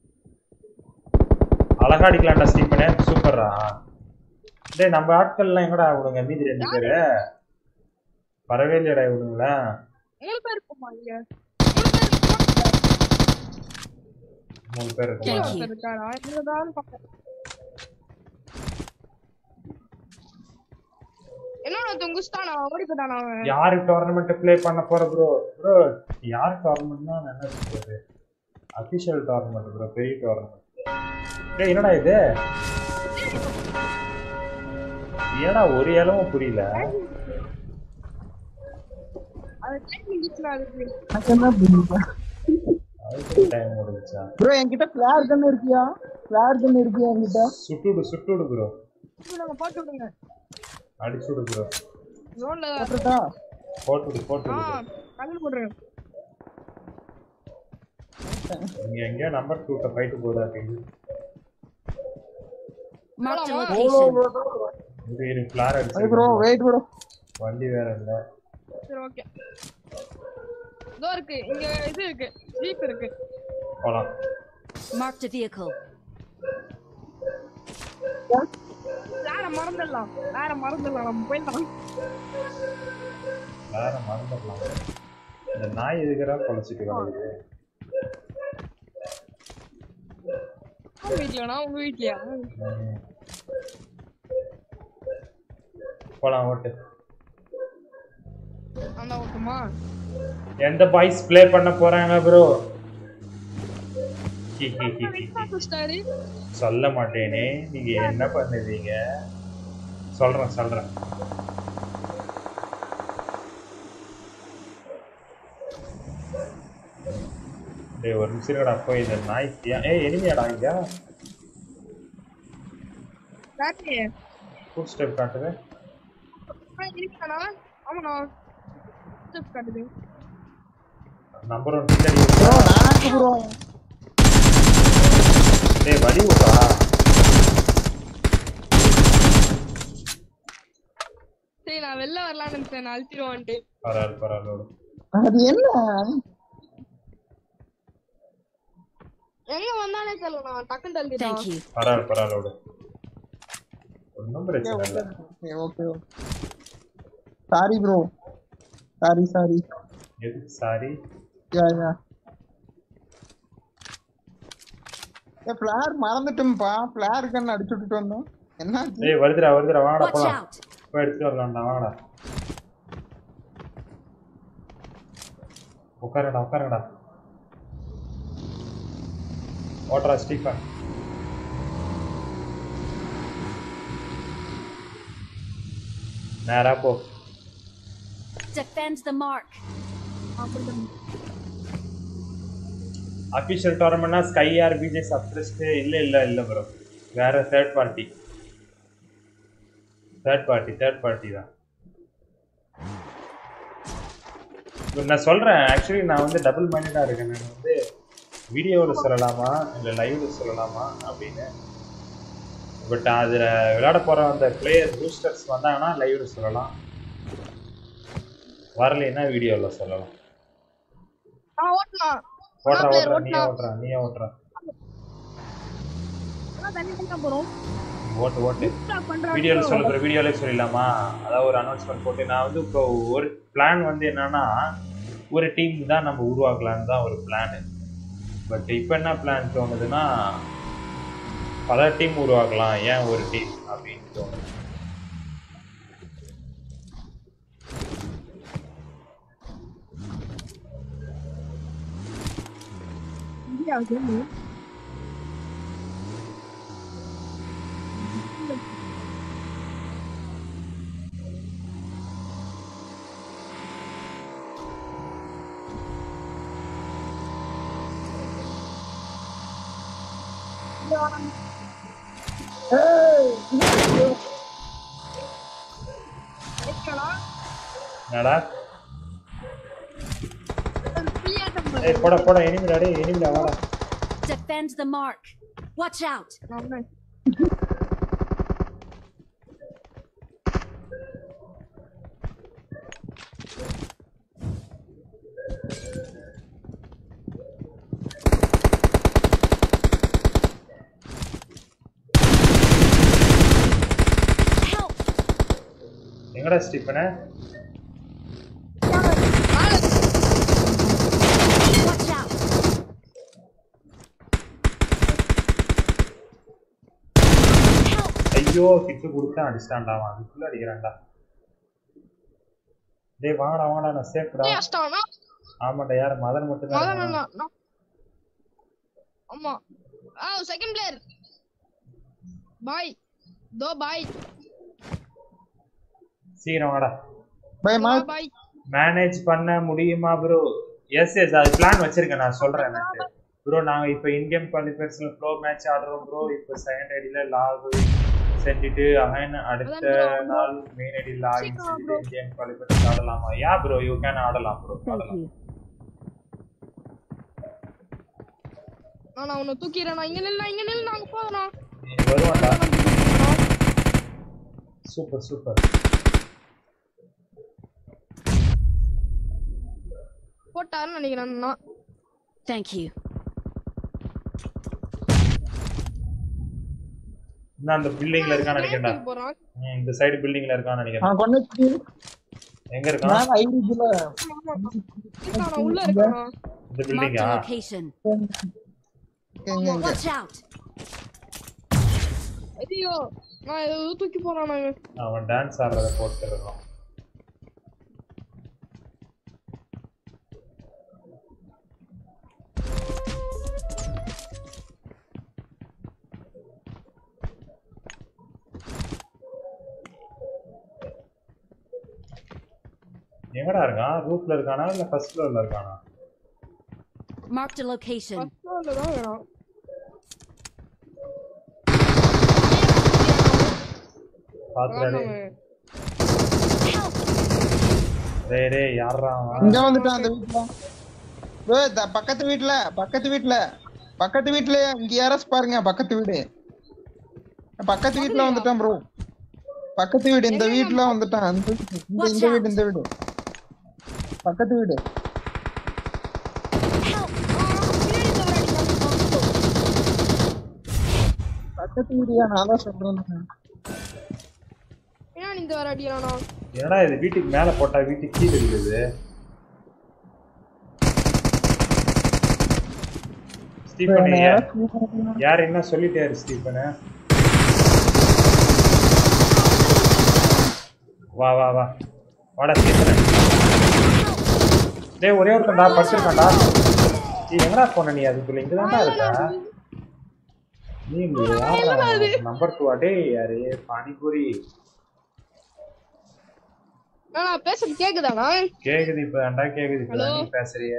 அழகா அடிக்கலாம்டா ஸ்டீஃபனு சூப்பர்ரா டேய் நம்ம ஆட்கள்லாம் எங்கடா விடுங்க மீதி ரெண்டு பேரு பரவே இல்லையடா விடுங்களா மூணு பேர் இருக்குமா இங்க மூணு பேர் இருக்குமா Thank you. இருக்காரா இதுதான் பாக்க என்னோட தொங்குஸ்தானா ஓடி போட்டானா அவன். யாரு டோர்னமெண்ட் ப்ளே பண்ண போற ப்ரோ? ப்ரோ யார் டோர்னமெண்ட்னா நான் என்ன சொல்றது? அபிஷியல் டோர்னமெண்ட் ப்ரோ, பெரிய டோர்னமெண்ட். டேய் என்னடா இது? ஏடா ஒரு ஏலவும் புரியல. அது டைம் முடிஞ்சிச்சுனா அதுக்கு. என்ன புரியல. அதுக்கு டைம் முடிஞ்சிச்சா? ப்ரோ என்கிட்ட ஃபிளேர் கன் இருக்கியா? ஃபிளேர் கன் இருக்கியா என்கிட்ட? சுட்டுடு சுட்டுடு ப்ரோ. நம்ம போட்டு விடுங்க. அடிச்சுடு ப்ரோ. ஜோன்ல போட்டுட்டா? போட்டுடு போட்டுடு. ஆ கல்லு போடுறேன். இங்க எங்க நம்பர் two ட்ட ஃபைட் போதா கேக்குது. Marked a ஓ location. ப்ரோ. இது இரு ஃபிளார் அடிச்சு. Bro wait bro. வண்டி வேற இல்ல. சரி ஓகே. இதோ இருக்கு. இங்க இது இருக்கு. ஜீப் இருக்கு. போலாம். Marked a vehicle. வேற மறந்துடலாம். வேற மறந்துடலாம். நம்ம போயிடலாம். வேற மறந்துடலாம். இந்த நாய் எதுக்குடா கொலைச்சிட்டு வருது? உங்க வீட்லயா? உங்க வீட்லயா? போலாம் ஓட்டு. அந்த ஓட்டுமா? எந்த பாய்ஸ் ப்ளே பண்ண போறாங்க ப்ரோ? சொல்ல மாட்டேனே. நீங்க என்ன பண்ணுவீங்க? சொல்றேன் சொல்றேன். டேய் ஒரு நிமிஷம் இருக்கடா. போய் இந்த நாய்க்கியா? ஏய் எனிமியாடா இங்க? காட்டு. ஃபுட் ஸ்டெப் காட்டுது. ஆ இருக்கடா. ஆமாடா. ஸ்டெப் காட்டுது. நம்பர் ஒன் பின்னாடி ப்ரோ நாக்கு ப்ரோ. டேய் வலி விடுடா. சரி நான் வெளில வரலாம்னு நினைச்சேன். நான் அழுத்திடுவான்ட்டு. பரவாயில்ல பரவாயில்ல. அது என்ன? எங்க வந்தானே தெரியல. நான் டக்குன்னு தள்ளிட்டேன். Thank you. பரவாயில்ல பரவாயில்ல. ஒன்றும் பிரச்சனை இல்லை. Okay okay. Sorry bro. Sorry sorry. எதுக்கு சாரி? Yeah yeah. ஏ ஃபிளார் மறந்துட்டேன்ப்பா. ஃபிளார் கன் அடிச்சு விட்டுட்டு வந்தோம். என்னாச்சு? டேய் வருதுடா வருதுடா. வாங்கடா Watch போலாம். out. போய் எடுத்துட்டு வரலாம்டா. வாங்கடா. உட்காருடா உட்காருடா. ஓட்ரா ஸ்டீஃபன். நேரா போ. Defend the mark. அபிஷியல் டோர்னமெண்ட்னா ஸ்கை ஆர் பிஜே சப்ஸ்கிரிப்ட் இல்ல இல்ல இல்ல ப்ரோ. வேற third party. Third party third party தான். நான் சொல்றேன் ஆக்சுவலி நான் வந்து டபுள் மைண்டடா இருக்கேன். நான் வந்து வீடியோவில் சொல்லலாமா இல்லை லைவ்ல சொல்லலாமா அப்படின்னு. பட் அதில் விளையாட போகிற அந்த பிளேயர் பூஸ்டர்ஸ் வந்தாங்கன்னா லைவ்ல சொல்லலாம், வரலைன்னா வீடியோவில் சொல்லலாம். ஓட்டுறா ஓட்டுறா நீ ஓட்டுறா நீ ஓட்டுறா ஓட்டு ஓட்டு வீடியோவில் சொல்லுற வீடியோவில் சொல்லிடலாமா? அதாவது ஒரு அனௌன்ஸ்மெண்ட் போட்டு நான் வந்து இப்போ ஒரு பிளான் வந்து என்னன்னா ஒரு டீம் தான் நம்ம உருவாக்கலான்னு தான் ஒரு பிளானு. பட் இப்போ என்ன பிளான் தோணுதுன்னா பல டீம் உருவாக்கலாம், ஏன் ஒரு டீம் அப்படின்னு தோணுது. என்னடா ஏய் போடா போடா எனிமிடா டேய் எனிமிடா வாடா. Defend the mark. Watch out. எங்கடா ஸ்டீஃபன்? Watch out. ஐயோ கிட்டு கொடுத்தா அடிச்சான்டா, அதுக்குள்ள அடிக்கிறான்டா. டேய் வாங்கடா வாங்கடா நான் சேஃப்டா. ஏய் அஷ்டானா ஆமாடா யார் மதன் மட்டும் தான் மதன் இருக்கானா? அண்ணா நான்- ஆமா ஆ செகண்ட் பிளேயர் பாய் தோ பாய் சீக்கிரம் வாடா. பை மா பாய் மேனேஜ் பண்ண முடியுமா ப்ரோ? எஸ் எஸ் அது பிளான் வச்சிருக்கேன் நான் சொல்றேன் எனக்கு ப்ரோ. நாங்க இப்போ இன்கேம் குவாலிஃபயர்ஸ்ல ஃப்ளோ மேட்ச் ஆடுறோம் ப்ரோ. இப்போ செகண்ட் ஐடில லாக் செஞ்சுட்டு அகைன் அடுத்த நாள் மெயின் ஐடி லாகின் செஞ்சுட்டு இன்கேம் குவாலிஃபயர்ஸ் ஆடலாமா? யா ப்ரோ யூ கேன் ஆடலாம் ப்ரோ ஆடலாம். நான் உன்னை தூக்கிறேன் நான் இங்க நில்ல இங்க நில்ல நாங்க போறோம் நீ வருவான்டா. Super super. போட்டாருன்னு நினைக்கிறேன் நான். Thank you. நான் அந்த பில்டிங்ல இருக்கான்னு நினைக்கிறேன்டா. போறான் ம், இந்த சைடு பில்டிங்ல இருக்கான்னு ஆ நினைக்கிறேன். கொன்னச்சி எங்க இருக்கான்? நான் ஐடில நான் உள்ள இருக்கேன் இந்த Marked பில்டிங்கா? a location. எங்க எங்க Watch out. ஐயோ நான் ஏதோ தூக்கி போறான் நாங்க அவன் டான்ஸ் ஆடுறத போட்டுருக்கான். எங்கடா இருக்கான்? ரூஃப்ல இருக்கானா இல்ல ஃபர்ஸ்ட் ஃப்ளோர்ல இருக்கானா? Marked a location. ஃபர்ஸ்ட் ஃப்ளோர்ல தான் வேணும் பாத்துறானே. டேய் டேய் யாரா அவன்? இங்க வந்துட்டான் அந்த வீட்ல. ஏய் த பக்கத்து வீட்ல பக்கத்து வீட்ல பக்கத்து வீட்ல இங்க யாரஸ் பாருங்க பக்கத்து வீடு. பக்கத்து வீட்ல வந்துட்டான் ப்ரோ. பக்கத்து வீடு இந்த வீட்ல வந்துட்டான். அந்த வீடு, இந்த இந்த வீடு இந்த வீடு. பக்கத்து வீடு. பக்கத்து வீடியா நான் தான் சொல்றேன். ஏன் இந்த வர அடிக்கிறானா என்னடா இது வீட்டுக்கு மேல போட்டா வீட்டுக்கு கீழ இருக்குது. ஸ்டீபன் யார் என்ன சொல்லிட்டாரு ஸ்டீபன்? வா வா வா வாடா ஸ்டீபன். டேய் ஒரே ஒருத்தன்டா படிச்சிருக்கான்டா. நீ எங்கடா போன? நீ அதுக்குள்ள இங்க தான்டா இருக்க. நீ யாரா நம்பர் டூ? டேய் யாரே பானிபூரி. நான் பேசுறது கேக்குதானா? கேக்குது இப்ப அண்டா கேக்குது இப்ப நீ பேசுறிய.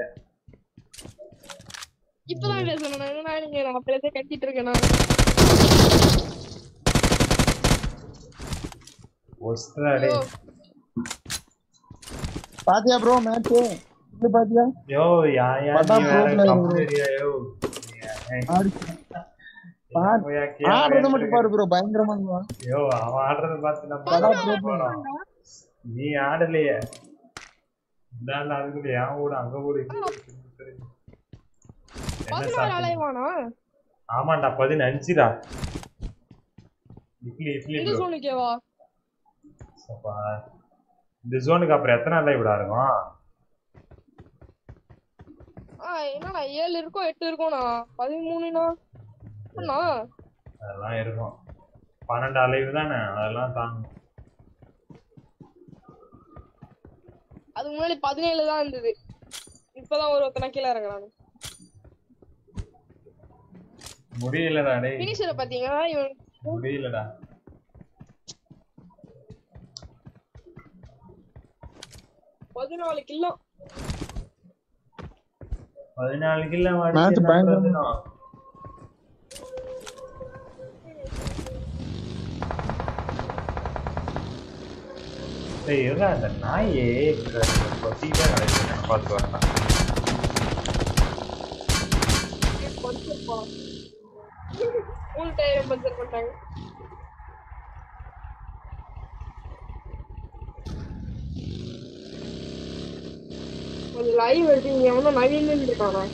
இப்பதான் பேசணும் நான் என்ன நீங்க நான் அப்படியே கட்டிட்டு இருக்கேன் நான். ஒஸ்ட்ரா டேய். பாத்தியா ப்ரோ மேட்ச்? இது பாத்தியா? யோ யா யா படா நீ வேற ப்ரோல கம்பெனியா யோ. ஆடுறது மட்டும் பாரு ப்ரோ பயங்கரமா இருந்தா. யோ அவன் ஆடுறத பார்த்து நம்ம படா படம் ப்ரோ போறோம். நீ ஆடலையே. இந்தால அதுக்கு ஏன் ஓடு அங்க ஓடு. என்ன பதினாறு சாப்பிட்டீங்க? அலைவானா ஆமாண்டா பதினஞ்சுடா. இட்லி இட்லி இந்த ப்ரோ. சோனிக்கேவா சப்பா இந்த ஜோனுக்கு அப்புறம் எத்தனை நாள் விட இருக்கும்? ஆ என்னண்ணா ஏழு இருக்கும் எட்டு இருக்கும்ண்ணா பதிமூணுண்ணா அண்ணா அதெல்லாம் இருக்கும். பன்னெண்டு அலைவு தானே அதெல்லாம் தாங்கும். அதுக்கு முன்னாடி பதினேழு தான் இருந்தது. இப்பதான் ஒரு ஒருத்தனை கீழே இறங்குறாங்க. முடியலடா டேய். பினிஷரை பாத்தீங்களா இவன் முடியலடா. பதினாலு கிலோ பதினாலு கிலோ Match வாடி பயங்கரமா. டேய் எதா அந்த நாயே கொத்திட்டே நடக்குது பார்த்து வரலாம். மூணு டயர் பஞ்சர் பண்ணிட்டாங்க. கொஞ்சம் லைவ் எடுத்தீங்க எவனோ நவீன் இருக்கானா?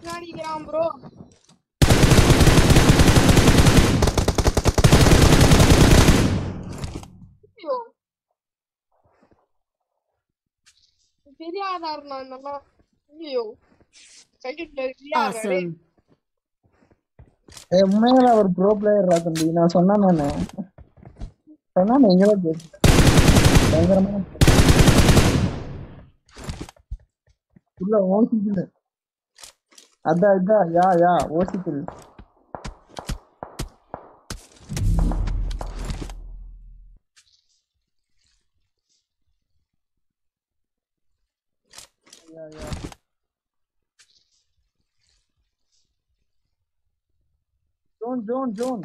அடிக்கிறான் ப்ரோ. ஐயோ தெரியாதா இருந்தா ஐயோ கைக்கிட்ட தெரியாதே. Awesome. ஏய் உண்மையில அவர் ப்ரோ பிளேயர்ரா தம்பி. நான் சொன்னா நானு சொன்னா நீங்களே கேட்டு பயங்கரமா இல்ல ஓசிக்கல. அதான் இதான் யா யா ஓசிக்கல். Yeah yeah zone zone zone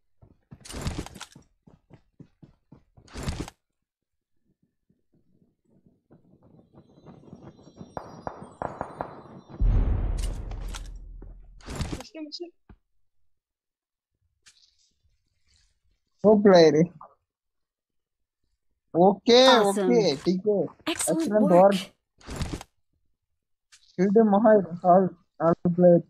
bro player. Okay Awesome. Okay டிகே Excellent excellent work. Work. Guild மஹால் ஆல் ஆல் பிளேயர்.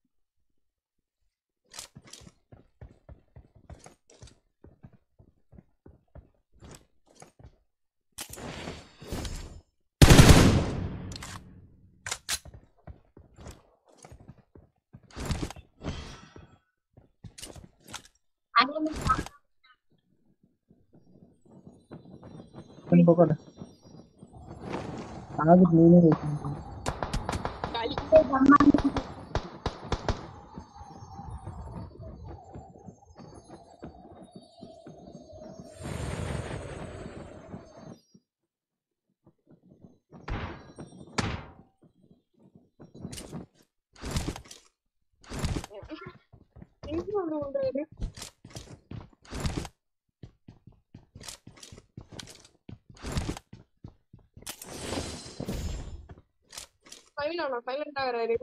போகல ஆகுது நீனே ரேசிங். எங்க வந்து பண்றாரு? சைலண்டா சைலண்டா வராரு.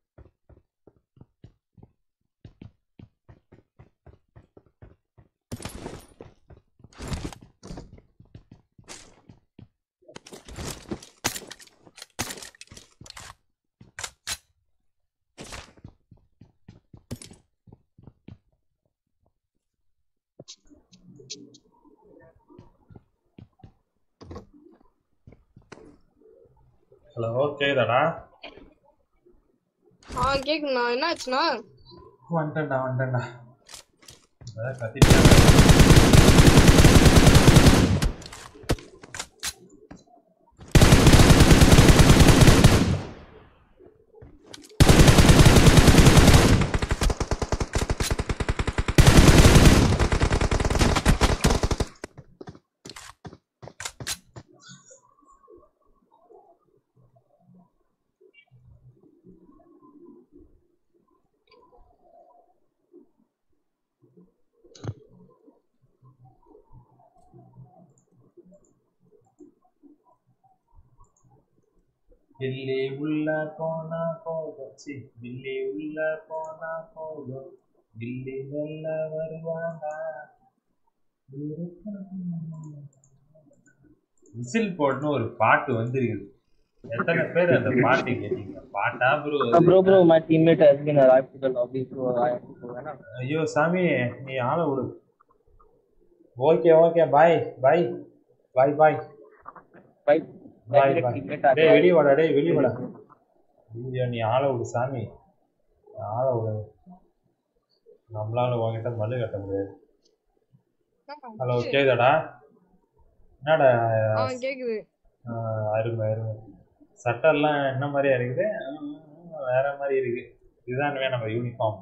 ஹலோ கேக்குதாடா? ஆ கேக்குண்ணா. என்ன ஆச்சுண்ணா? வந்துட்டேன்டா வந்துட்டேன்டா. அதான் கத்திட்டேன். தில்லி உள்ள போனா போதும் சி தில்லி உள்ள போனா போதும் தில்லி வெல்ல வருவாங்க. விசில் போட்டுன்னு ஒரு பாட்டு வந்துருக்குது. எத்தனை பேர் அந்த பாட்டு கேட்டீங்க? பாட்டா bro? Bro, bro, my teammate has been arrived to the lobby, so I have to go. है ना? ஐயோ சாமி நீ ஆளை விடு. Okay okay bye bye bye bye Bye. Bye मेरे பாய். teammate आ டேய் गया வெளியே है. வாடா டேய் வெளியே வாடா. ஐயோ நீ ஆளை விடு சாமி. ஆளை விடு. நம்மளால உங்ககிட்ட மல்லு கட்ட முடியாது. ஹலோ கேக்குதாடா? என்னடா ஆ கேக்குது. ஆஹ் அருமை அருமை. சட்டெல்லாம் என்ன மாதிரியா இருக்குது? ஆஹ் வேற மாதிரி இருக்கு. இதுதான் நம்ம யூனிஃபார்ம்.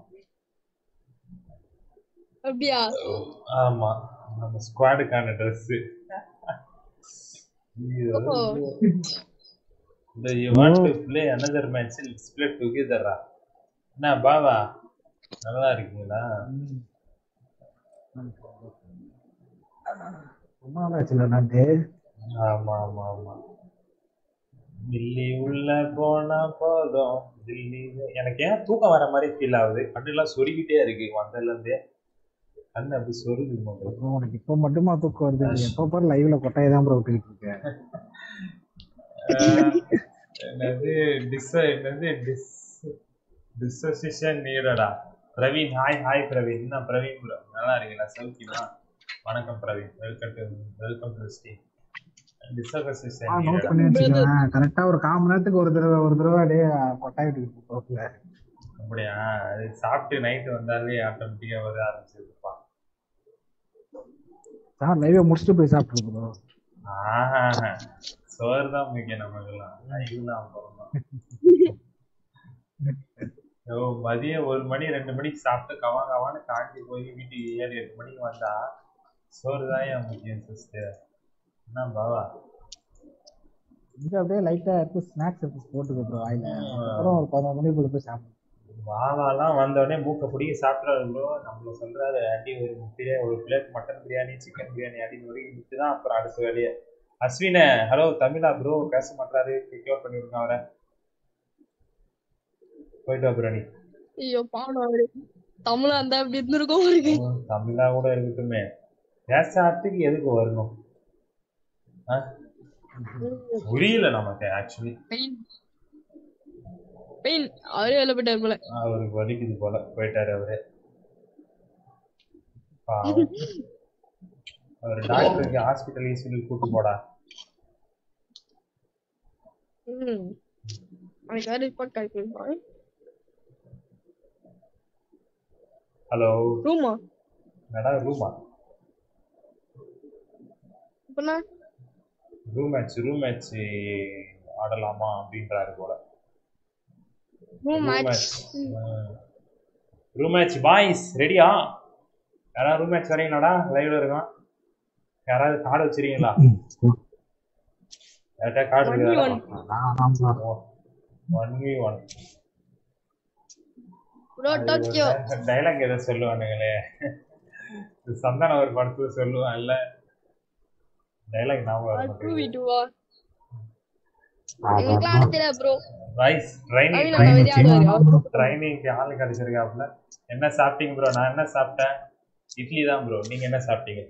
அப்படியா? ஆமா நம்ம ஸ்குவாடுக்கான ட்ரெஸ். ஓஹோ. Do you want to play another match? Let's play together. என்ன பாவா நல்லா இருக்கீங்களா? ஆமா ஆமா ஆமா. தில்லி உள்ள போனா போதும் தில்லி. எனக்கு ஏன் தூக்கம் வர மாதிரி ஃபீல் ஆகுது? கண்ணெல்லாம் சொருகிட்டே இருக்கு வந்ததுல இருந்தே. கண்ணு அப்படி சொருகு. உனக்கு இப்ப மட்டுமா தூக்கம் வருது? எப்ப பாரு லைவ்ல கொட்டாய் தான் ப்ரோ விட்டுட்டு இருக்கேன். என்னது டிஸ் என்னது டிஸ் டிசிஷன் நீடடா. Praveen hi hi Praveen. என்ன பிரவீன் ப்ரோ நல்லா இருக்கீங்களா? சௌக்கியமா? வணக்கம் Praveen. Welcome to welcome to steam. Decision not நீடடா. பண்ணி வச்சுக்கேன். கரெக்டா ஒரு கால் மணி நேரத்துக்கு ஒரு தடவை ஒரு தடவை அப்படியே கொட்டாயிட்டு இருக்கு. அப்படியா? அது சாப்பிட்டு நைட்டு வந்தாலே ஆட்டோமேட்டிக்கா வர ஆரம்பிச்சிருப்பா. சார் லைவ் முடிச்சுட்டு போய் சாப்பிட்டு ப்ரோ. ஆஹா சோறு தான் முக்கியம் நமக்கெல்லாம். லைவ்லாம் போறோம். ஓ மதியம் ஒரு மணி ரெண்டு மணிக்கு சாப்பிட்டு கவா கவான்னு காட்டி போய் வீட்டுக்கு ஏழு எட்டு மணிக்கு வந்தா சோறு தான் என் முக்கியம் சிஸ்டர். என்ன பாவா இங்க அப்படியே லைட்டா எடுத்து ஸ்நாக்ஸ் எடுத்து போட்டுக்க ப்ரோ வாயில. அப்புறம் ஒரு பதினொரு மணிக்குள்ள போய் சாப்பிடு. பாவாலாம் வந்தோடனே மூக்க பிடிக்க சாப்பிட்றாரு ப்ரோ. நம்மள சொல்றாரு அடி ஒரு பிரியாணி ஒரு plate mutton biryani chicken biryani அடின்னு வரைக்கும் விட்டு தான் அப்புறம் அடுத்த வேலையே. அஸ்வின ஹலோ தமிழா ப்ரோ பேச மாட்டாரு. கிளியர் பண்ணி விடுங்க அவரை. போயிட்டு அப்புறம் நீ ஐயோ பாவம் அவரு தமிழா இருந்தா அப்படி இருந்திருக்கும் அவருக்கு. தமிழா கூட இருக்கட்டுமே. பேசாட்டுக்கு எதுக்கு வரணும்? புரியல நமக்கு ஆக்சுவலி. பெயின் பெயின் அவரே வெளில போயிட்டாரு போல. அவருக்கு வலிக்குது போல போயிட்டாரு அவரு. அவர் டாக்டருக்கு ஹாஸ்பிட்டல் சொல்லி கூட்டு போடா. ம் அவனுக்கு வேற ரிப்போர்ட் காட்டிருப்பான். ஹலோ ரூமா என்னடா ரூமா? அப்பனா ரூம் மேட்ச் ரூம் மேட்ச் ஆடலாமா அப்படின்றாரு போல. Room match room match boys ரெடியா? யாராவது ரூம் மேட்ச் வரீங்களாடா? லைவ்ல இருக்கான். யாராவது கார்டு வச்சிருக்கீங்களா? யார்கிட்ட கார்டு இருக்கா? One V one bro Tokyo dialogue எதை சொல்லுவானுங்களே. சந்தானம் ஒரு படத்துல சொல்லுவான் இல்ல டைலாக் ஞாபகம் வர டூ வி மாட்டேங்குது. டூ வா எங்களுக்குலாம் ஆட தெரியாது ப்ரோ. ரைஸ் ட்ரைனிங் அவன் நம்ம வெளிய ஆடுவாரு. ட்ரைனிங்க்கு ஆளு கிடைச்சிருக்காப்ல. என்ன சாப்பிட்டீங்க ப்ரோ? நான் என்ன சாப்பிட்டேன்? இட்லி தான் ப்ரோ. நீங்க என்ன சாப்பிட்டீங்க?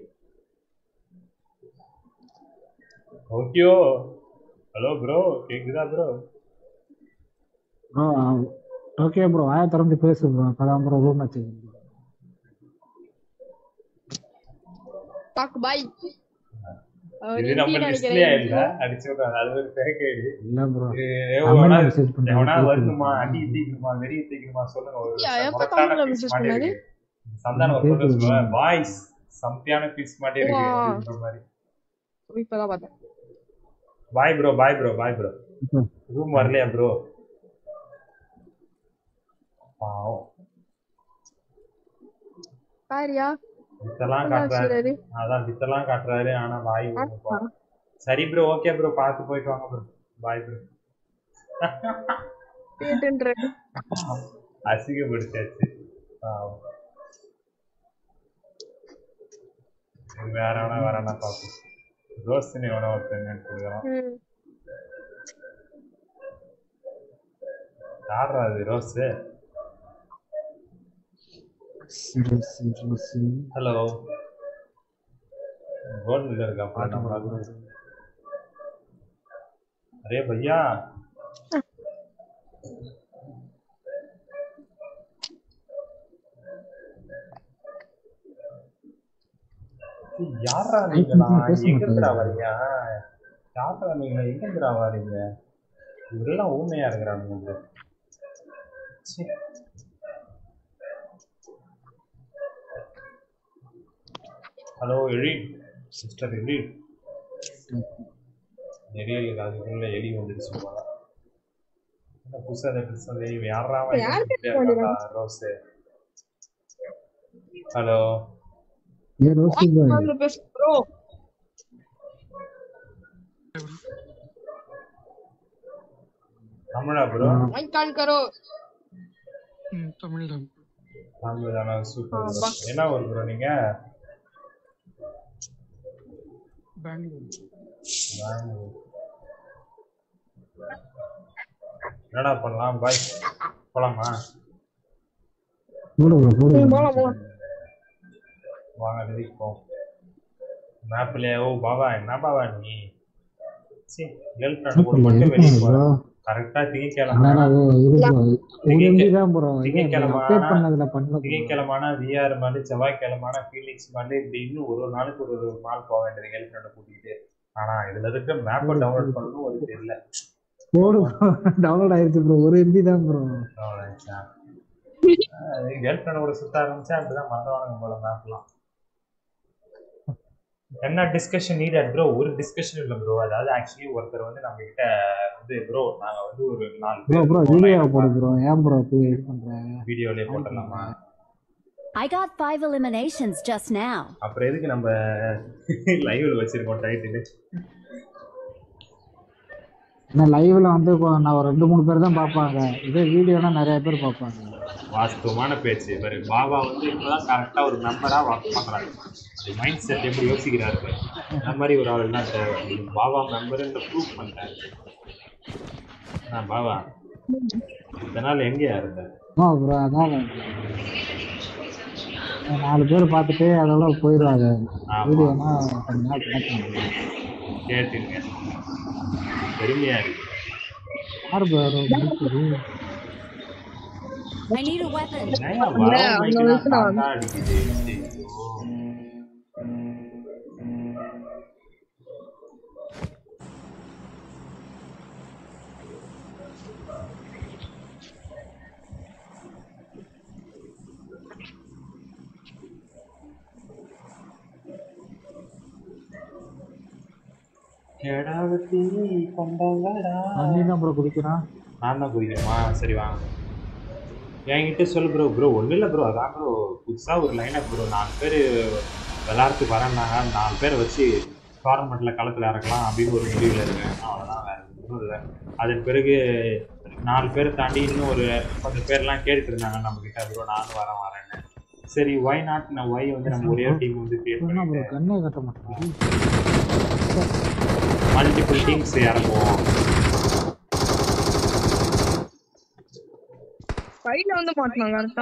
ஓகே ஹலோ ப்ரோ கேக்குதா ப்ரோ? ப்ரோ ஓகே ப்ரோ வாயை திறந்து பேசு ப்ரோ. அப்பதான் ப்ரோ ரூம் மேட்ச். பாக்கு பாய். அவர் இது நம்ம இந்தியன் லிஸ்ட்லயே இல்ல நினைக்கிறேன். அடிச்சுடுறாங்க. அது ஒரு ஃபேக் ஐடி. இல்ல ப்ரோ எவனா மெசேஜ் எவனா பண்றாங்க. வரணுமா அடி தீக்கணுமா வெறி தீக்கணுமா சொல்லுங்க. ஒரு யா, எப்ப முரட்டான தமிழ்ல பீஸ் message மாட்டி பண்ணாரு? இருக்கு. சந்தானம் ஒரு போட்டோ சொல்லுவாங்க பாய்ஸ் சம்பியான பீஸ் மாட்டி இருக்கு வா. அப்படின்ற மாதிரி. இப்பதான் பார்த்தேன். Bye bro bye bro bye bro. Room வரலையா ப்ரோ? பாவம் பாரியா வித்தெல்லாம் காட்டுறாரு. அதான் வித்தெல்லாம் காட்டுறாரு. ஆனா வாய் ஊதும். சரி ப்ரோ ஓகே ப்ரோ பார்த்து போயிட்டு வாங்க ப்ரோ. Bye bro. கேட்டுன்ற அசிங்கப்படுத்தாச்சு. வேற வேணா வேறனா பார்ப்போம். ரோஸ்னு எவனோ ஒருத்தங்க கொடுக்குறோம். யாரா அது ரோஸ்? ஹலோ கோல்டில் இருக்கா பாட்டு? அரே பையா யாரா நீங்களா? எங்கேருந்துடா வரீங்க? யாரா நீங்களா? எங்கேருந்துடா வரீங்க? இதெல்லாம் ஊமையா இருக்கிறாங்க. ஹலோ எலி சிஸ்டர் எலி. எலியலுக்கு அதுக்குள்ள எலி வந்துடுச்சு போல. என்ன புதுசா சொல்லி யாரா ரோஸ்? ஹலோ ப்ரோ தமிழா ப்ரோ? மைக்கான் கரோ தமிழ் தான். தமிழ் தானா? சூப்பர். என்ன ஊர் ப்ரோ நீங்க? பெங்களூர். பெங்களூர். என்னடா பண்ணலாம்? பாய் போலாமா? வாங்க நிதிப்போம் மேப்ல. ஓ பாபா என்ன பாபா நீ? கேர்ள் ஃப்ரெண்ட் கூட மட்டும் வெளியே போற. கரெக்டா திங்கக்கிழமை அதனால அது இது bro. ஒரு எம்பி தான் bro. இது திங்கக்கிழமை அப்டேட் பண்ணதுல பண்ணல. திங்கக்கிழமான விஆர் மாதிரி செவ்வாய்க்கிழமான ஃபீலிக்ஸ் மாதிரி இப்படி இன்னும் ஒரு ஒரு நாளுக்கு ஒரு ஒரு மால் போக வேண்டியது கேர்ள் ஃப்ரெண்டை கூட்டிக்கிட்டு. ஆனா இதுல இருக்க மேப்பை டவுன்லோட் பண்ணணும் ஒரு தெரியல. போடு டவுன்லோட் ஆயிருச்சு ப்ரோ. ஒரு எம்பி தான் ப்ரோ. டவுன்லோட் ஆயிடுச்சா? கேர்ள் ஃப்ரெண்டோட சுத்த ஆரம்பிச்சா அப்படிதான் மறந்துவானுங்க போல மேப்லாம். என்ன டிஸ்கஷன் நீடட் ப்ரோ? ஒரு டிஸ்கஷன் இல்லை ப்ரோ. அதாவது ஆக்சுவலி ஒருத்தர் வந்து நம்ம கிட்ட வந்து ப்ரோ நாங்க வந்து ஒரு நாலு ப்ரோ ப்ரோ வீடியோ போடு ப்ரோ. ஏன் ப்ரோ இப்படி இது பண்ற? வீடியோலயே போடலாமா? I got five eliminations just now. அப்புறம் எதுக்கு நம்ம லைவ்ல வச்சிருக்கோம் டைட்டில்? நான் லைவ்ல வந்து நான் ஒரு ரெண்டு மூணு பேர் தான் பார்ப்பாங்க. இதே வீடியோனா நிறைய பேர் பார்ப்பாங்க. வாஸ்தவமான பேச்சு. பாரு பாபா வந்து இப்பதான் கரெக்டா ஒரு மெம்பரா ஒர்க் பண்றாரு. மைண்ட் செட் எப்படி யோசிக்கிறாரு அந்த மாதிரி ஒரு ஆள் தான் தேவை. பாபா மெம்பர்ன்ற ப்ரூவ் பண்ணிட்டாரு. பாபா இதனால எங்கேயா இருந்த? ப்ரோ அதான் நாலு பேர் பார்த்துட்டு அதோட போயிடுவாங்க. வீடியோனா கொஞ்ச நாள் கனெக்ட் கேட்டுங்க. பெருமையா இருக்கு. யார் ப்ரோ முடிச்சது? I need a weapon. நான் ப்ரோ குடிக்கிறான். நான் தான் குடிக்கணுமா? சரி வாங்க. என்கிட்ட சொல்லு ப்ரோ. ப்ரோ ஒன்றும் இல்லை ப்ரோ. அதான் ப்ரோ புதுசாக ஒரு லைனாக ப்ரோ நாலு பேர் விளாட்றதுக்கு வரேன்னாங்க. நாலு பேரை வச்சு டோர்னமெண்ட்டில் களத்தில் இறக்கலாம் அப்படின்னு ஒரு முடிவில் இருக்கேன். அவ்வளோதான், வேறு ஒன்றும் இல்லை. அதன் பிறகு நாலு பேரை தாண்டி இன்னும் ஒரு கொஞ்சம் பேர்லாம் கேட்டுட்டு இருந்தாங்க நம்மக்கிட்ட ப்ரோ நானும் வரேன் வரேன்னு. சரி ஒய் நாட் நான் ஒய் வந்து நம்ம ஒரே டீம் வந்து கிரியேட் பண்ணி கண்ணே கட்ட மாட்டேன். மல்டிபிள் டீம்ஸ் இறங்குவோம். கையில வந்து மாட்டணும் கரெக்டா.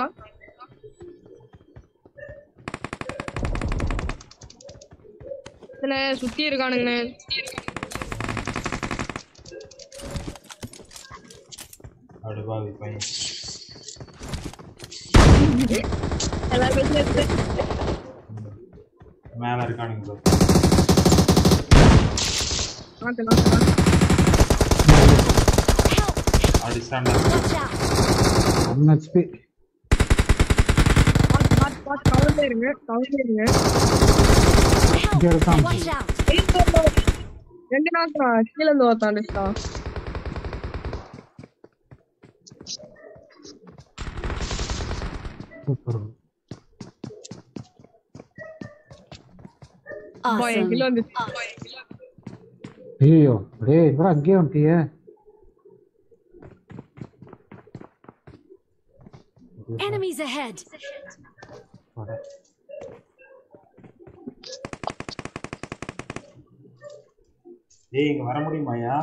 சுத்தி இருக்கானுங்க. அடுபாவி பையன் மேல இருக்கானுங்க ப்ரோ. அடிச்சாண்டா. One HP. கவுண்டே இருங்க கவுண்டே இருங்க. இங்க இருக்கான். ரெண்டு நாள் கீழே இருந்து ஓத்தாண்டுச்சா. சூப்பர். Awesome. ஐயோ டேய் ப்ரோ அங்கே வந்துட்டியே. Enemies ahead. ஏய் இங்க வர முடியுமாயா?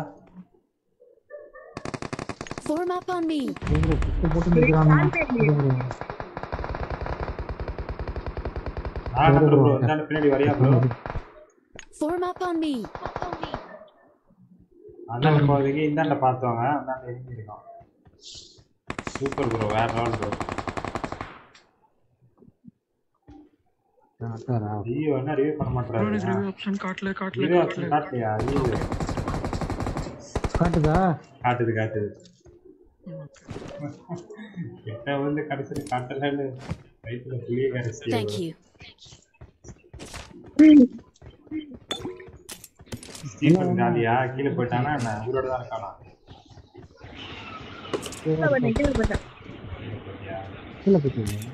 Form up on me. போட்டு நிக்கறானே. ஆ ப்ரோ இந்தாண்ட பின்னாடி வரியா bro? Form up on me. அந்தாண்ட போவீங்க இந்தாண்ட பார்த்தோங்க. அந்தாண்ட எங்க இருக்கோம்? சூப்பர் ப்ரோ வேற லெவல் ப்ரோ. காட்டறா. ஐயோ என்ன ரிவ்யூ பண்ண மாட்டறாரு. ரிவ்யூ ஆப்ஷன் காட்டல காட்டல ரிவ்யூ ஆப்ஷன் காட்டலையா? ஐயோ காட்டுதா? காட்டுது காட்டுது. கிட்ட வந்து கடைசில காட்டலன்னு வயித்துல புளிய கரைச்சி. Thank you. ஸ்டீஃபன் காலியா கீழே போயிட்டானா என்ன ஊரோட தான் இருக்கானா? கீழே போயிட்டேன் கீழே போயிட்டேன். கீழே போயிட்டேன்.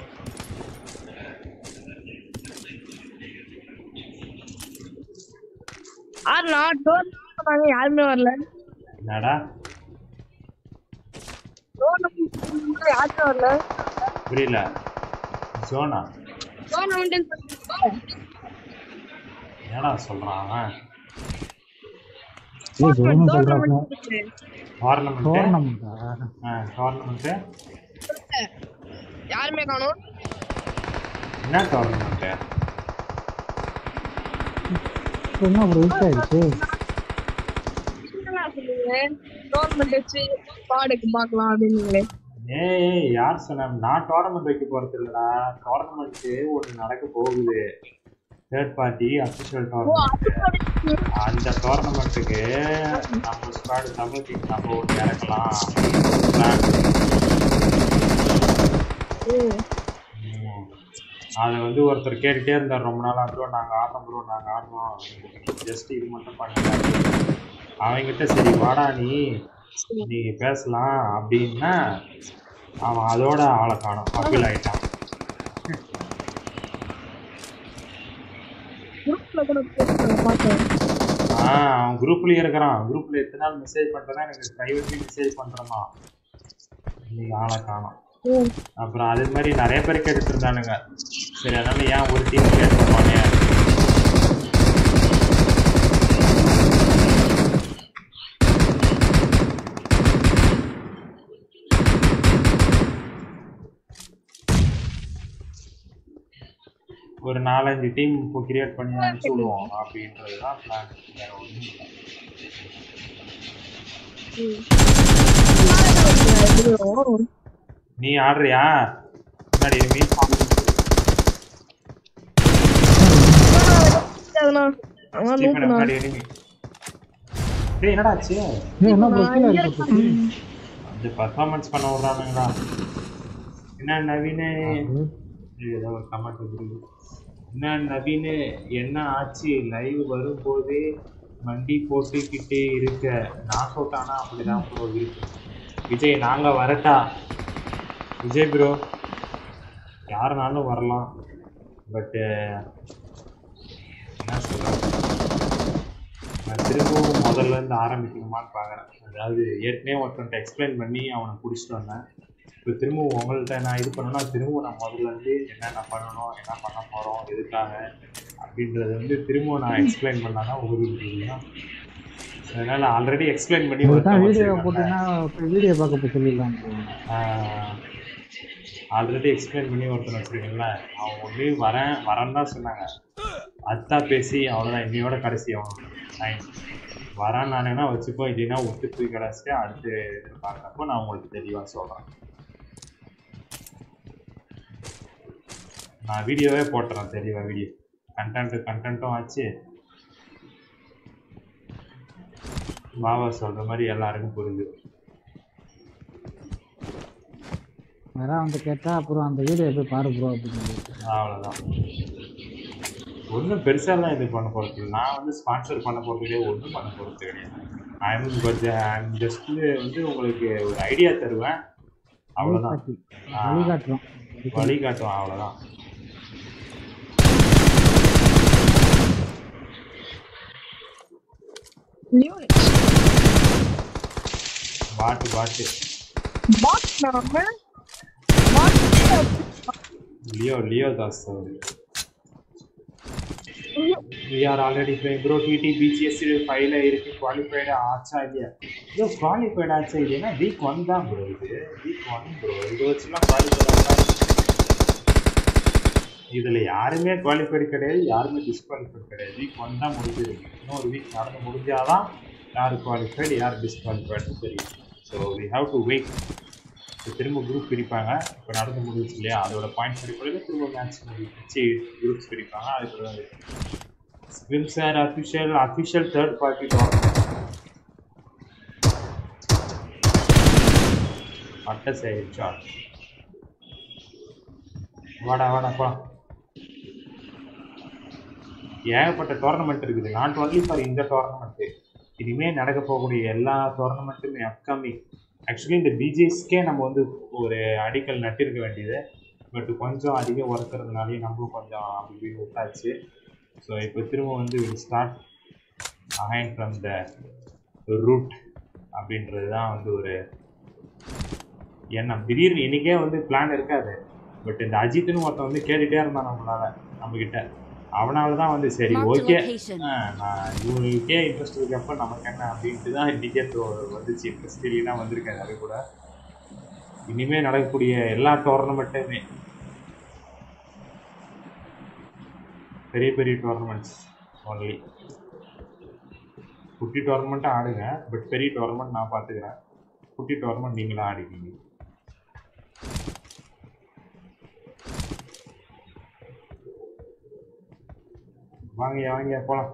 ஆர்னா டோர் பண்ணாங்க யாருமே வரல. என்னடா? டோர் நம்பர் யாருமே வரல. புரியல. ஜோனா. டோர் நம்பர் என்னடா சொல்றான் அவன்? ஏய் ஜோனா சொல்றாங்க. டோர்னமென்ட் டோர்னமென்ட்டா? ஆ டோர்னமென்ட். யாருமே காணோம். என்ன டோர்னமென்ட்? என்ன ப்ரோ இருக்கு? என்னடா சொல்லுங்க? டோர்னமெண்ட் வச்சு பாடுக்கு பார்க்கலாம் அப்படின்னீங்களே. ஏய் யார் சொன்ன? நான் டோர்னமெண்ட் வைக்க போறது இல்லடா. டோர்னமெண்ட் ஒன்று நடக்க போகுது, தேர்ட் பார்ட்டி அஃபிஷியல் டோர்னமெண்ட். அந்த டோர்னமெண்ட்டுக்கு நம்ம ஸ்குவாட் தமிழ் டீம் நம்ம ஒன்று இறக்கலாம். அதை வந்து ஒருத்தர் கேட்டுகிட்டே இருந்தார் ரொம்ப நாள். ப்ரோ நாங்கள் ஆடுறோம் ப்ரோ நாங்கள் ஆடுறோம், ஜஸ்ட் இது மட்டும் பண்ணுங்க. அவங்ககிட்ட சரி வாடா நீ நீ பேசலாம் அப்படின்னா அவன் அதோட ஆளை காணும், அப்பீல் ஆகிட்டான். ஆ அவன் குரூப்லேயும் இருக்கிறான். குரூப்பில் எத்தனை நாள் மெசேஜ் பண்ணுறதா எனக்கு ப்ரைவேட்லேயும் மெசேஜ் பண்ணுறமா, நீ ஆளை காணும். அப்புறம் அது மாதிரி நிறைய பேர் கேட்டுட்டு இருந்தானுங்க. சரி அதனால ஏன் ஒரு டீம் கேட்டுருப்பானே. ஒரு நாலஞ்சு டீம் இப்போ கிரியேட் பண்ணி அனுப்பிச்சு விடுவோம் அப்படின்றது தான் பிளான். வேற ஒன்றும் இல்லை. நீ ஆடுறியா? முன்னாடி என்னடா ஆச்சு? அது பர்ஃபார்மன்ஸ் பண்ண விடுறானுங்களா என்ன நவீன? ஏதோ ஒரு கமெண்ட் வந்துருக்கு. என்ன நவீன என்ன ஆச்சு? லைவ் வரும்போதே வண்டி போட்டுக்கிட்டே இருக்க. நான் சொல்லிட்டானா அப்படிதான் ப்ரோ இருக்கு. விஜய் நாங்கள் வரட்டா? விஜய் ப்ரோ யாருனாலும் வரலாம், பட்டு என்ன சொல்கிறேன், நான் திரும்பவும் முதல்ல இருந்து ஆரம்பிக்கணுமான்னு பார்க்குறேன். அதாவது ஏற்கனவே ஒருத்தன்ட்ட எக்ஸ்பிளைன் பண்ணி அவனை பிடிச்சிட்டு வந்தேன். இப்போ திரும்பவும் உங்கள்கிட்ட நான் இது பண்ணணும்னா திரும்பவும் நான் முதல்ல இருந்து என்னென்ன பண்ணணும், என்ன பண்ண போகிறோம், எதுக்காக அப்படின்றத வந்து திரும்பவும் நான் எக்ஸ்பிளைன் பண்ணால் தான் உங்களுக்கு தெரியும். அதனால் ஆல்ரெடி எக்ஸ்பிளைன் பண்ணி வீடியோ போட்டீங்கன்னா வீடியோ பார்க்க சொல்லிடலாம். ஆல்ரெடி எக்ஸ்பிளைன் பண்ணி ஒருத்தர் வச்சுருக்கீங்களா, அவன் ஒன்று வரேன் வரேன்னு தான் சொன்னாங்க. அத்தா பேசி அவ்வளோதான், இன்னையோட கடைசி அவனோட டைம். வரேன் நானேன்னா வச்சுக்கோ, இல்லைன்னா விட்டு தூக்கி கிடச்சிட்டு அடுத்து எதிர்பார்க்குறப்போ நான் உங்களுக்கு தெளிவாக சொல்கிறேன். நான் வீடியோவே போட்டுறேன் தெளிவாக. வீடியோ கண்டென்ட்டு கண்டென்ட்டும் ஆச்சு, பாபா சொல்கிற மாதிரி எல்லாருக்கும் புரியுது. யாராவது வந்து கேட்டால் அப்புறம் அந்த வீடியோ போய் பாரு ப்ரோ அப்படின்னு. அவ்வளோதான், ஒன்றும் பெருசாலாம் இது பண்ண போகிறது இல்லை. நான் வந்து ஸ்பான்சர் பண்ண போகிறது கிடையாது, ஒன்றும் பண்ண போகிறது கிடையாது. ஐம் கொஞ்சம் ஐம் ஜஸ்ட்டு வந்து உங்களுக்கு ஒரு ஐடியா தருவேன், அவ்வளோதான். வழிகாட்டுறோம் வழிகாட்டுவோம் அவ்வளோதான். பாட்டு பாட்டு Leo Leo Das we are already playing bro. T T B G S ஃபைவ்ல இருக்கு, குவாலிஃபைடு ஆச்சா இல்லையா? இதோ குவாலிஃபைடு ஆச்சா இல்லையா? வீக் ஒன் தான் ப்ரோ, இது வீக் ஒன் ப்ரோ. இது வச்சுலாம் குவாலிஃபைடு இதில் யாருமே குவாலிஃபைடு கிடையாது, யாருமே டிஸ்குவாலிஃபைடு கிடையாது. வீக் ஒன் தான் முடிஞ்சிருக்கு. இன்னும் ஒரு வீக் நடந்து முடிஞ்சாதான் யார் குவாலிஃபைடு யார் டிஸ்குவாலிஃபைடுன்னு தெரியும். So we have to wait. இப்போ திரும்ப குரூப் பிரிப்பாங்க. இப்போ நடந்து முடிஞ்சிச்சு இல்லையா, அதோட பாயிண்ட்ஸ் அடிப்படையில் திரும்ப மேட்ச் முடிச்சு குரூப்ஸ் பிரிப்பாங்க. அதுக்கு தான் ஸ்கிம் sir official official third party பட்ட சேச்சா வாடா வாடா பா. ஏகப்பட்ட டோர்னமெண்ட் இருக்குது, நாட் ஒன்லி ஃபார் இந்த டோர்னமெண்ட்டு. இனிமேல் நடக்க போகக்கூடிய எல்லா டோர்னமெண்ட்டுமே அப்கமிங். ஆக்சுவலி இந்த பிஜிஎஸ்க்கே நம்ம வந்து ஒரு அடிக்கல் நட்டிருக்க வேண்டியது, பட் கொஞ்சம் அதிகம் ஒர்க்கிறதுனாலே நம்மளும் கொஞ்சம் அப்படி விட்டாச்சு. ஸோ இப்போ திரும்ப வந்து will start again from the root அப்படின்றது தான் வந்து ஒரு எண்ணம். திடீர்னு இன்றைக்கே வந்து பிளான் இருக்காது, பட் இந்த அஜித்னு ஒருத்தன் வந்து கேட்டுகிட்டே இருந்தான் நம்மளால நம்மக்கிட்ட. அவனால தான் வந்து சரி ஓகே நான் இவங்களுக்கே இன்ட்ரெஸ்ட் இருக்கப்போ நமக்கு என்ன அப்படின்ட்டு தான் இன்றைக்கே வந்துச்சு. இன்ட்ரெஸ்ட் இல்லைன்னா வந்திருக்காது. அது கூட இனிமேல் நடக்கக்கூடிய எல்லா டோர்னமெண்ட்டுமே பெரிய பெரிய டோர்னமெண்ட்ஸ் ஒன்லி. குட்டி டோர்னமெண்ட்டாக ஆடுங்க, பட் பெரிய டோர்னமெண்ட் நான் பார்த்துக்கிறேன். குட்டி டோர்னமெண்ட் நீங்களும் ஆடிக்கிங்க. வாங்க வாங்க போகலாம்.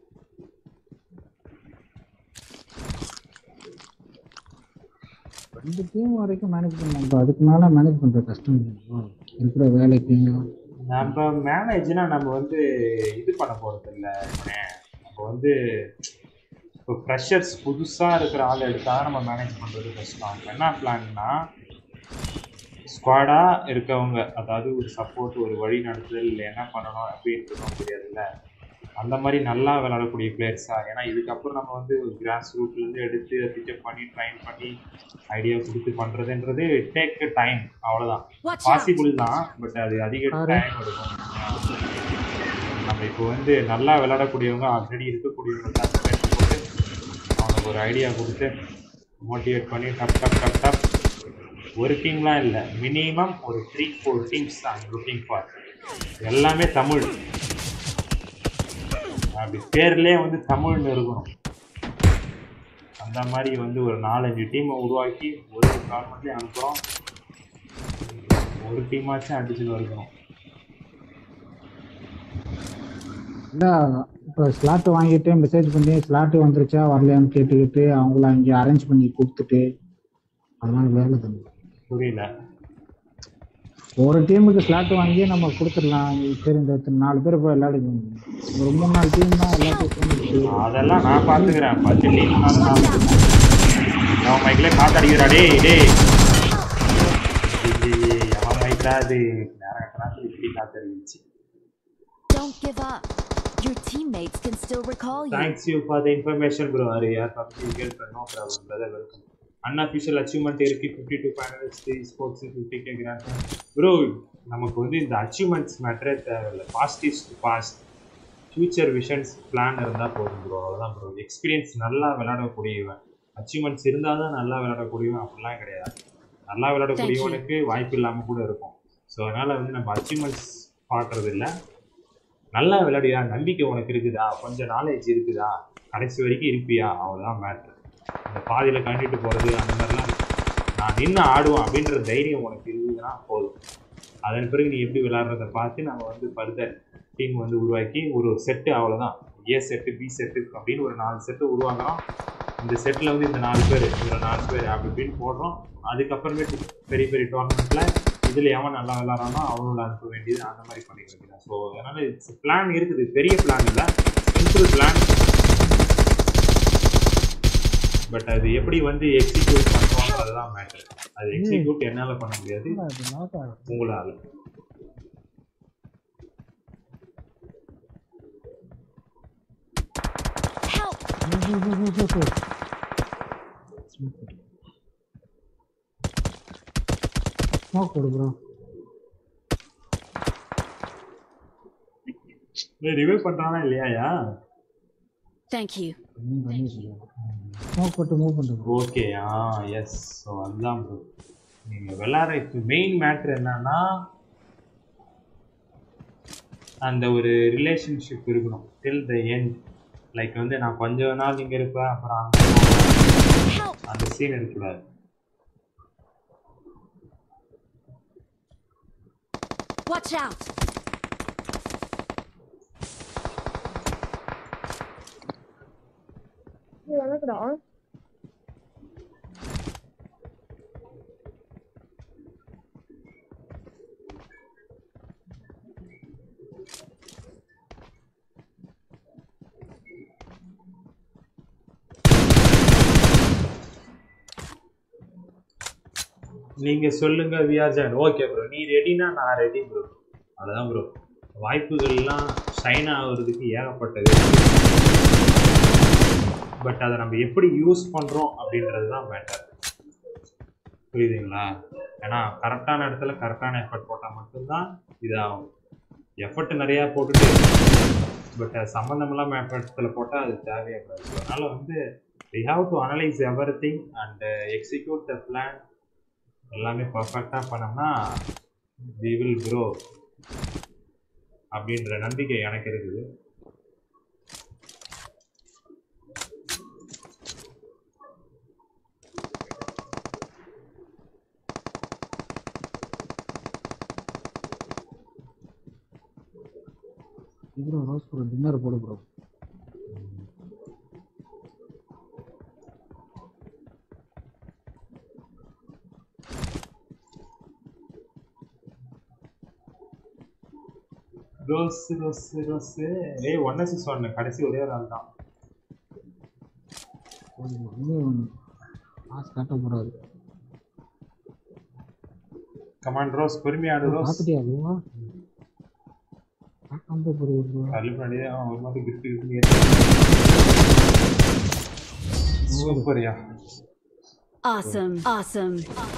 ரெண்டு டீம் வரைக்கும் மேனேஜ் பண்ணலாம், அதுக்கு மேலே மேனேஜ் பண்ணுற கஷ்டம் இருக்கிற வேலைக்கு. நம்ம மேனேஜ்னா நம்ம வந்து இது பண்ண போகிறது இல்லை. நம்ம வந்து இப்போ ஃப்ரெஷர்ஸ் புதுசாக இருக்கிற ஆள் எடுத்தால் நம்ம மேனேஜ் பண்ணுறது கஷ்டம். இப்போ என்ன பிளான்னா ஸ்குவாடாக இருக்கவங்க, அதாவது ஒரு சப்போர்ட், ஒரு வழி நடத்துதல், இல்லை என்ன பண்ணணும் அப்படின்றதும் தெரியாதுல்ல. அந்த மாதிரி நல்லா விளையாடக்கூடிய பிளேயர்ஸாக, ஏன்னா இதுக்கப்புறம் நம்ம வந்து கிராஸ் ரூட்லேருந்து எடுத்து பிக்கப் பண்ணி ட்ரைன் பண்ணி ஐடியா கொடுத்து பண்ணுறதுன்றது டேக் டைம், அவ்வளோதான். பாசிபிள் தான், பட் அது அதிக டைம் எடுக்கும். நம்ம இப்போ வந்து நல்லா விளையாடக்கூடியவங்க, ஆல்ரெடி இருக்கக்கூடியவங்க தான் போட்டு அவனுக்கு ஒரு ஐடியா கொடுத்து மோட்டிவேட் பண்ணி டப் டப் டப் டப் ஒரு டீம்லாம் இல்லை, மினிமம் ஒரு த்ரீ ஃபோர் டீம்ஸ் தான் லுக்கிங் ஃபார். எல்லாமே தமிழ், அப்படி பேர்லேயே வந்து தமிழ்னு இருக்கணும். அந்த மாதிரி வந்து ஒரு நாலஞ்சு டீமை உருவாக்கி ஒரு கவர்மெண்ட்லேயே அனுப்புகிறோம். ஒரு டீமாச்சும் அடிச்சுட்டு இருக்கணும். இல்லை இப்போ ஸ்லாட்டு வாங்கிட்டு மெசேஜ் பண்ணி ஸ்லாட்டு வந்துருச்சா வரலையான்னு கேட்டுக்கிட்டு அவங்கள அங்கே அரேஞ்ச் பண்ணி கொடுத்துட்டு அதனால வேலை தம்பி. புரியல. ஒரு டீமுக்கு ஸ்லாட் வாங்கி நம்ம கொடுத்துடலாம். சரி இந்த நாலு பேர் போய் விளையாடுங்க, ஒரு மூணு நாலு டீம் தான் எல்லாத்தையும். அதெல்லாம் நான் பார்த்துக்கிறேன். பத்து டீம் அவன் மைக்கிலே காத்தடிக்கிறா. டே டே அவன் மைக்கா அது நேரம் கட்டணாச்சு இப்படி காத்தடிச்சு. Don't give up. Your teammates can still recall you. Thanks you for the information bro. Are you talking girlfriend? No problem brother, welcome. Unofficial achievement இருக்கு fifty two finalist sports fifty K grand bro. நமக்கு வந்து இந்த achievements மேட்டரே தேவையில்லை. Past is past, future visions plan இருந்தால் போதும் bro, அவ்வளோதான் bro. Experience நல்லா விளையாடக்கூடியவன், அச்சீவ்மெண்ட்ஸ் இருந்தால் தான் நல்லா விளையாடக்கூடியவன் அப்படிலாம் கிடையாது. நல்லா விளையாடக்கூடியவனுக்கு வாய்ப்பு இல்லாமல் கூட இருக்கும். ஸோ அதனால் வந்து நம்ம அச்சீவ்மெண்ட்ஸ் பார்க்குறது இல்லை, நல்லா விளையாடுயா, நம்பிக்கை உனக்கு இருக்குதா, கொஞ்சம் நாலேஜ் இருக்குதா, கடைசி வரைக்கும் இருப்பியா, அவ்வளோதான் மேட்ரு. அந்த பாதியில் கண்டிட்டு போகிறது அந்த மாதிரிலாம் நான் நின்று ஆடுவேன் அப்படின்ற தைரியம் உனக்கு இருக்குதுன்னா போதும். அதன் பிறகு நீ எப்படி விளையாடுறத பார்த்து நம்ம வந்து ஃபர்தர் டீம் வந்து உருவாக்கி ஒரு செட்டு, அவ்வளோதான். ஏ செட்டு, பி செட்டு அப்படின்னு ஒரு நாலு செட்டு உருவாக்குறோம். இந்த செட்டில் வந்து இந்த நாலு பேர், இதில் நாலு பேர் அப்படி இப்படின்னு போடுறோம். அதுக்கப்புறமேட்டு பெரிய பெரிய டோர்னமெண்ட்டில் இதில் எவன் நல்லா விளாட்றானோ அவனோட அனுப்ப வேண்டியது, அந்த மாதிரி பண்ணிக்க வேண்டியது. ஸோ அதனால் இட்ஸ் பிளான் இருக்குது, பெரிய பிளான் இல்லை, சிம்பிள் பிளான். பட் அது எப்படி வந்து எக்ஸிக்யூட் பண்ணுறோன்றது தான் மேட்டர். அது எக்ஸிக்யூட் என்னால் பண்ண முடியாது, உங்களால். ஸ்மோக் போடு ப்ரோ. ரிவைவ் பண்றானா இல்லையாயா? Thank you. ஸ்மோக் போட்டு மூவ் பண்ணுங்க. ஓகே, ஆ எஸ். ஸோ அதுதான் ப்ரோ நீங்கள் விளையாடுற மெயின் மேட்ரு என்னன்னா அந்த ஒரு ரிலேஷன்ஷிப் இருக்கணும் டில் த எண்ட். லைக் வந்து நான் கொஞ்ச நாள் இங்கே இருப்பேன், அப்புறம் அங்கே அந்த சீன் இருக்கக்கூடாது. Watch out. எனக்குடா நீங்க சொல்லுங்க விஆர் ஜான். ஓகே ப்ரோ, நீ ரெடினா நான் ரெடி ப்ரோ. அவ்வளோதான் ப்ரோ. வாய்ப்புகள்லாம் ஷைன் ஆகுறதுக்கு ஏகப்பட்டது, பட் அதை நம்ம எப்படி யூஸ் பண்ணுறோம் அப்படின்றது தான் மேட்டர். புரியுதுங்களா? ஏன்னா கரெக்டான இடத்துல கரெக்டான எஃபர்ட் போட்டால் மட்டும்தான் இதாகும். எஃபர்ட் நிறையா போட்டுட்டு பட் சம்மந்தமில்லாமல் எஃபர்ட்ஸில் போட்டால் அது தேவையாக. அதனால் வந்து we have to analyze everything and execute the plan. எல்லாமே பர்ஃபெக்டாக பண்ணோம்னா we will grow அப்படின்ற நம்பிக்கை எனக்கு இருக்குது. ப்ரோ ரோஸ் ப்ரோ டின்னர் போடு ப்ரோ. ரோஸ் ரோஸ் ரோஸ் ஏய் ஒன் எஸ் ஒன் கடைசி ஒரே ஒரு ஆள் தான். மாஸ் காட்ட போறாரு. கமாண்ட் ரோஸ் பொறுமையாடு ரோஸ். பாத்துட்டியா ப்ரோ? காட்ட போறாரு ப்ரோ. கல்லு பண்ணி அவன் ஒரு மாதிரி கிஃப்ட் கிஃப்ட் சூப்பர்யா. Awesome. Awesome.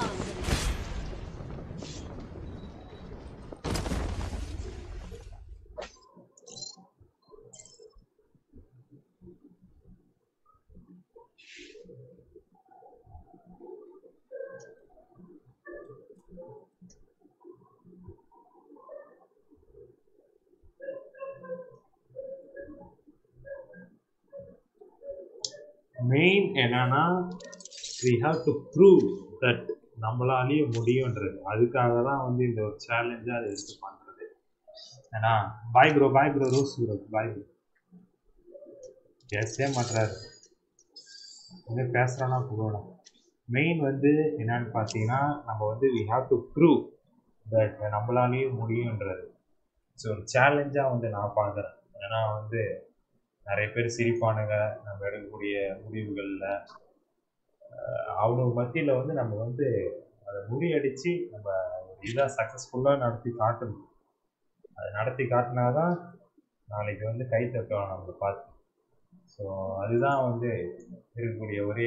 மெயின் என்னன்னா we have to prove that நம்மளாலேயே முடியும்ன்றது. அதுக்காக தான் வந்து இந்த ஒரு சேலஞ்சாக அதை எடுத்து பண்ணுறது. ஏன்னா bye bro bye bro Rose bro bye bro பேசவே மாட்டுறாரு. இன்னும் பேசுகிறோன்னா போகணும். மெயின் வந்து என்னன்னு பார்த்தீங்கன்னா நம்ம வந்து we have to prove that நம்மளாலேயே முடியுன்றது. ஸோ ஒரு சேலஞ்சாக வந்து நான் பார்க்குறேன். ஏன்னா வந்து நிறைய பேர் சிரிப்பானுங்க நம்ம எடுக்கக்கூடிய முடிவுகளில். அவங்க மத்தியில் வந்து நம்ம வந்து அதை முறியடித்து நம்ம இதாக சக்ஸஸ்ஃபுல்லாக நடத்தி காட்டணும். அதை நடத்தி காட்டினா தான் நாளைக்கு வந்து கை தட்டுவாங்க நம்மளை பார்த்து. ஸோ அதுதான் வந்து இருக்கக்கூடிய ஒரே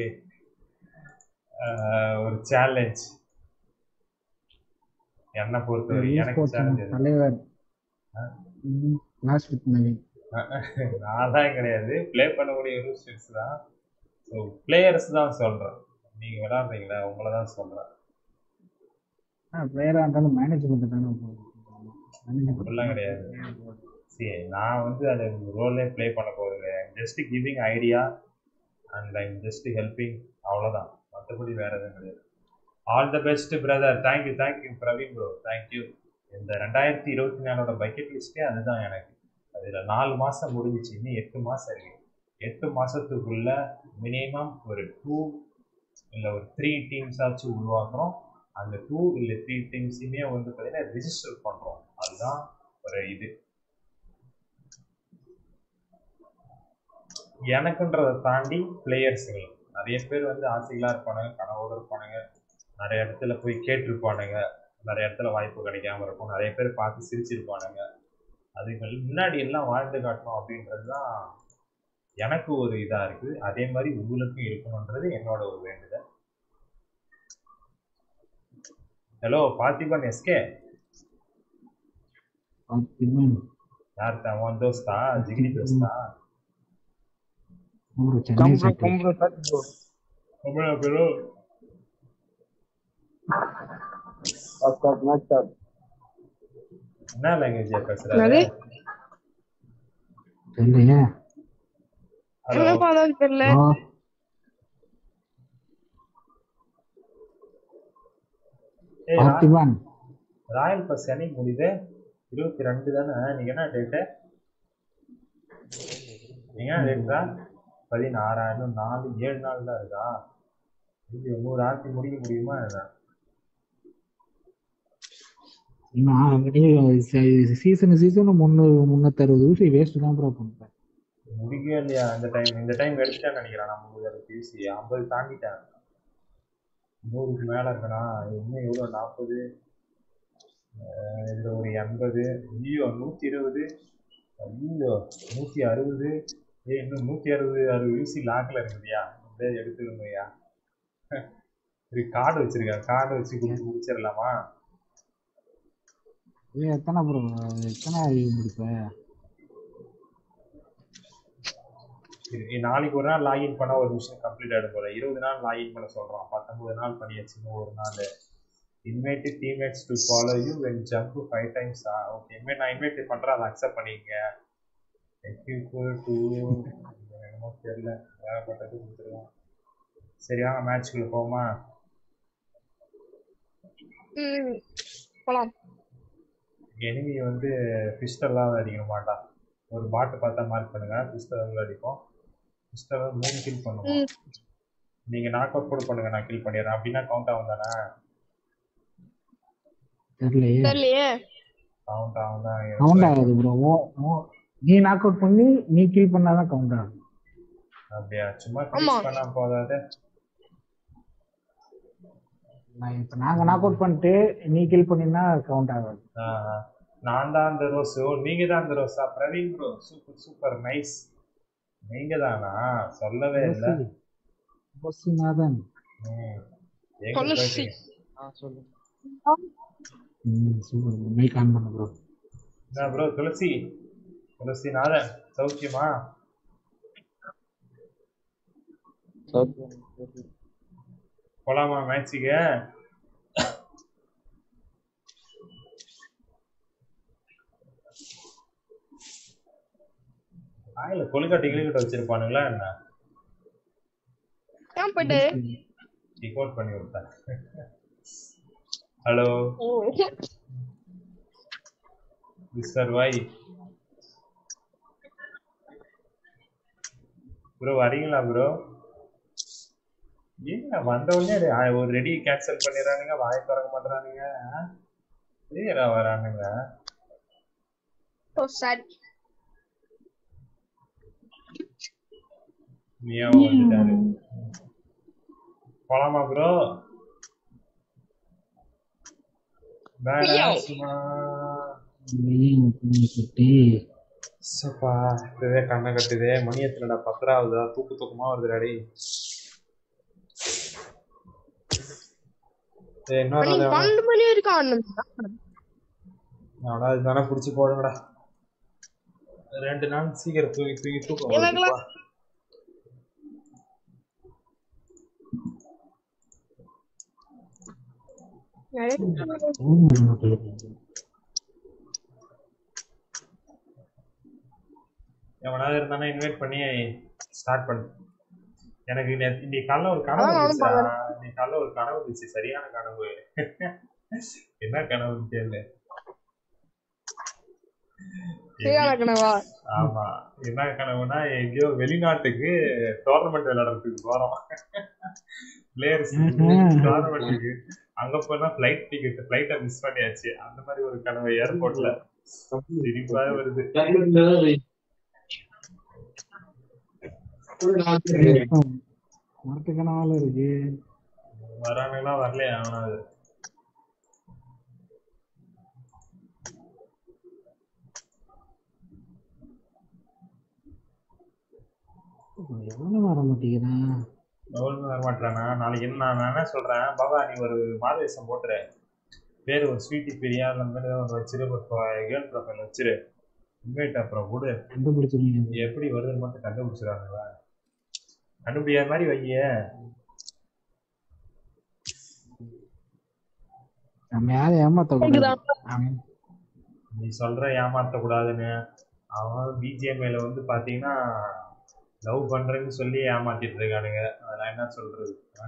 ஒரு சேலஞ்ச் என்னை பொறுத்தவரை. எனக்கு சேலஞ்ச் தலைவர் நான் தான் கிடையாது, ப்ளே பண்ணக்கூடிய ரூல்ஸ் தான். ஸோ பிளேயர்ஸ் தான் சொல்கிறேன். நீங்கள் விளாட்றீங்களா உங்களை தான் சொல்கிறேன். பிளேயராக இருந்தாலும் மேனேஜ்மெண்ட் தானே அப்படிலாம் கிடையாது. சரி நான் வந்து அதை ரோலே ப்ளே பண்ண போகிறது. Just giving idea and I'm just helping, அவ்வளோதான். மற்றபடி வேறு எதுவும் கிடையாது. All the best brother. Thank you thank you Praveen bro thank you. இந்த ரெண்டாயிரத்தி இருபத்தி நாலோட பக்கெட் லிஸ்ட்டே அதுதான் எனக்கு. அதில் நாலு மாதம் முடிஞ்சிச்சு, இன்னும் எட்டு மாதம் இருக்குது. எட்டு மாதத்துக்குள்ள மினிமம் ஒரு டூ இல்லை ஒரு த்ரீ டீம்ஸ் ஆச்சு உருவாக்குறோம். அந்த டூ இல்லை த்ரீ டீம்ஸுமே வந்து பார்த்தீங்கன்னா ரிஜிஸ்டர் பண்ணுறோம். அதுதான் ஒரு இது எனக்குன்றதை தாண்டி பிளேயர்ஸுகள் நிறைய பேர் வந்து ஆசைகளாக இருப்பானுங்க, கனவோடு இருப்பானுங்க, நிறைய இடத்துல போய் கேட்டிருப்பானுங்க, நிறைய இடத்துல வாய்ப்பு கிடைக்காம இருக்கும், நிறைய பேர் பார்த்து சிரிச்சிருப்பானுங்க. அதுகள் முன்னாடி எல்லாம் வாழ்ந்து காட்டணும் அப்படின்றது தான் எனக்கு ஒரு இதாக இருக்குது. அதே மாதிரி உங்களுக்கும் இருக்கணுன்றது என்னோட ஒரு வேண்டுதல். ஹலோ பார்த்திபன் எஸ்கே யார் தான் உன் தோஸ்தா ஜிகிரி தோஸ்தா? என்ன லாங்குவேஜ் பேசுறாரு? தெரியல. ராயல் பஸ் என்னைக்கு முடியுது? இருபத்தி ரெண்டு தானே? நீங்க என்ன டேட்டு? நீங்க என்ன டேட்டா? பதினாறா? இன்னும் நாலு ஏழு நாள் தான் இருக்கா? இது நூறு ஆட்சி முடிக்க முடியுமா என்ன? சீசன் சீசன் முன்னூறு முன்னூத்தி அறுபது ஊசி வேஸ்ட் தான் ப்ரோ பண்றேன். முடிக்கவே இல்லையா இந்த டைம்? இந்த டைம் எடுத்துட்டேன்னு நினைக்கிறேன். நான் முந்நூறு யூசி ஐம்பது தாண்டிட்டேன். நூறுக்கு மேலே இருக்கணா? இன்னும் எவ்வளோ? நாற்பது, இதில் ஒரு எண்பது, ஐயோ நூற்றி இருபது, ஐயோ நூற்றி அறுபது. ஏ இன்னும் நூற்றி அறுபது அறுபது யூசி லாக்கில் இருக்குதுயா. அப்படியே எடுத்துக்கணுங்கய்யா. சரி கார்டு வச்சிருக்கேன், கார்டு வச்சு கொடுத்து முடிச்சிடலாமா? எத்தனை ப்ரோ எத்தனை முடிப்பேன்? நாளைக்கு ஒரு நாள் லாகின் பண்ணால் ஒரு மிஷன் கம்ப்ளீட் ஆகிடும் போல. இருபது நாள் லாகின் பண்ண சொல்கிறான். பத்தொம்பது நாள் பண்ணியாச்சு. ஒரு நாள் invite teammates to follow you when jump five times. Okay invite நான் இன்வைட் பண்ணுறேன், அதை அக்செப்ட் பண்ணிக்கங்க. டூ என்னமோ தெரியல, ஏகப்பட்டது கொடுத்துருவோம். சரி வாங்க மேட்ச்குள்ளே போமா? போலாம். எனிமி வந்து பிஸ்டல்லாம் அடிக்கணுமாட்டா? ஒரு பாட்டு பார்த்தா மார்க் பண்ணுங்க. பிஸ்டல் அடிப்போம். பிஸ்டல் மூணு கில் பண்ணுவோம். நீங்க நாக் அவுட் கூட பண்ணுங்க, நான் கில் பண்ணிடுறேன். அப்படின்னா கவுண்ட் ஆகும் தானே? தெரியலையே தெரியலையே. கவுண்ட் ஆகும் தான். கவுண்ட் ஆகுது ப்ரோ. நீ நாக் அவுட் பண்ணி நீ கில் பண்ணாதான் கவுண்ட் ஆகும். அப்படியா? சும்மா கில் பண்ணா போதாது. நான் இப்ப நாங்க நாக் அவுட் பண்ணிட்டு நீ கில் பண்ணினா கவுண்ட் ஆகாது. நான் தான் அந்த ரோஸ். நீங்க தான் அந்த ரோஸா? Praveen bro super super nice. நீங்க தானா? சொல்லவே இல்லை. நாதன் எங்க போயிட்டீங்க? மைக் ஆன் பண்ணு ப்ரோ. என்ன ப்ரோ? துளசி துளசி நாதன் சௌக்கியமா? போலாமா மேட்சுக்கு? ஆயில கொழுக்கட்டை கிளிக்கிட்ட வச்சிருப்பானுங்களா என்ன? டிகோட் பண்ணி விட்டேன். ஹலோ மிஸ்டர் வாய் ப்ரோ, வரீங்களா ப்ரோ? ஏங்க வந்த உடனே ஒரு ரெடி கேன்சல் பண்ணிடுறானுங்க, வாய் திறக்க மாட்டானுங்க. சரியா வரானுங்க. வந்துட்டாரு. போலாமா ப்ரோ? இப்பவே கண்ணை கட்டுதே. மணி எத்தனடா? பத்தராவதா? தூக்கு தூக்கமா வருதுடாடி. இதுதானே புடிச்சு போடுங்கடா. ரெண்டு நாள் சீக்கிரம் தூக்கி தூக்கி தூக்கம். எவனாவது இருந்தானா இன்வைட் பண்ணி ஸ்டார்ட் பண்ணு. எனக்கு இன்னைக்கு காலைல ஒரு கனவு வந்துச்சா? இன்னைக்கு காலைல ஒரு கனவு வந்துச்சு, சரியான கனவு. என்ன கனவுன்னு தெரியல. ஆமா, என்ன கனவுனா எங்கேயோ வெளிநாட்டுக்கு டோர்னமெண்ட் விளையாடுறதுக்கு போறோம். பிளேயர்ஸ் டோர்னமெண்ட்டுக்கு. அங்க போனா பிளைட் டிக்கெட் பிளைட்டை மிஸ் பண்ணியாச்சு. அந்த மாதிரி ஒரு கனவு ஏர்போர்ட்ல. சிரிப்பா வருது. வரானுங்களா? வரலையா? அவனாவது எவனும் வர மாட்டேங்கிறான். எவனும் வர மாட்டானா? நாளைக்கு என்ன நான் என்ன சொல்றேன், பாபா நீ ஒரு மாதவேஷம் போட்டுரு. பேரு ஒரு ஸ்வீட்டி பிரியா அந்த மாதிரி ஒரு வச்சிரு, கேர்ள் ப்ரொஃபைல் வச்சிரு. இன்வைட் அப்புறம் கூட கண்டுபிடிச்சிருங்க. எப்படி வருதுன்னு மட்டும் கண்டுபிடிச்சிடானுங்களா? கண்டுபிடிக்கிற மாதிரி வைய. நீ சொல்ற ஏமாத்த கூடாதுன்னு. அவன் பிஜிஎம்ஐல வந்து பாத்தீங்கன்னா லவ் பண்றேன்னு சொல்லி ஏமாத்திட்டு இருக்கானுங்க. அதெல்லாம் என்ன சொல்றது?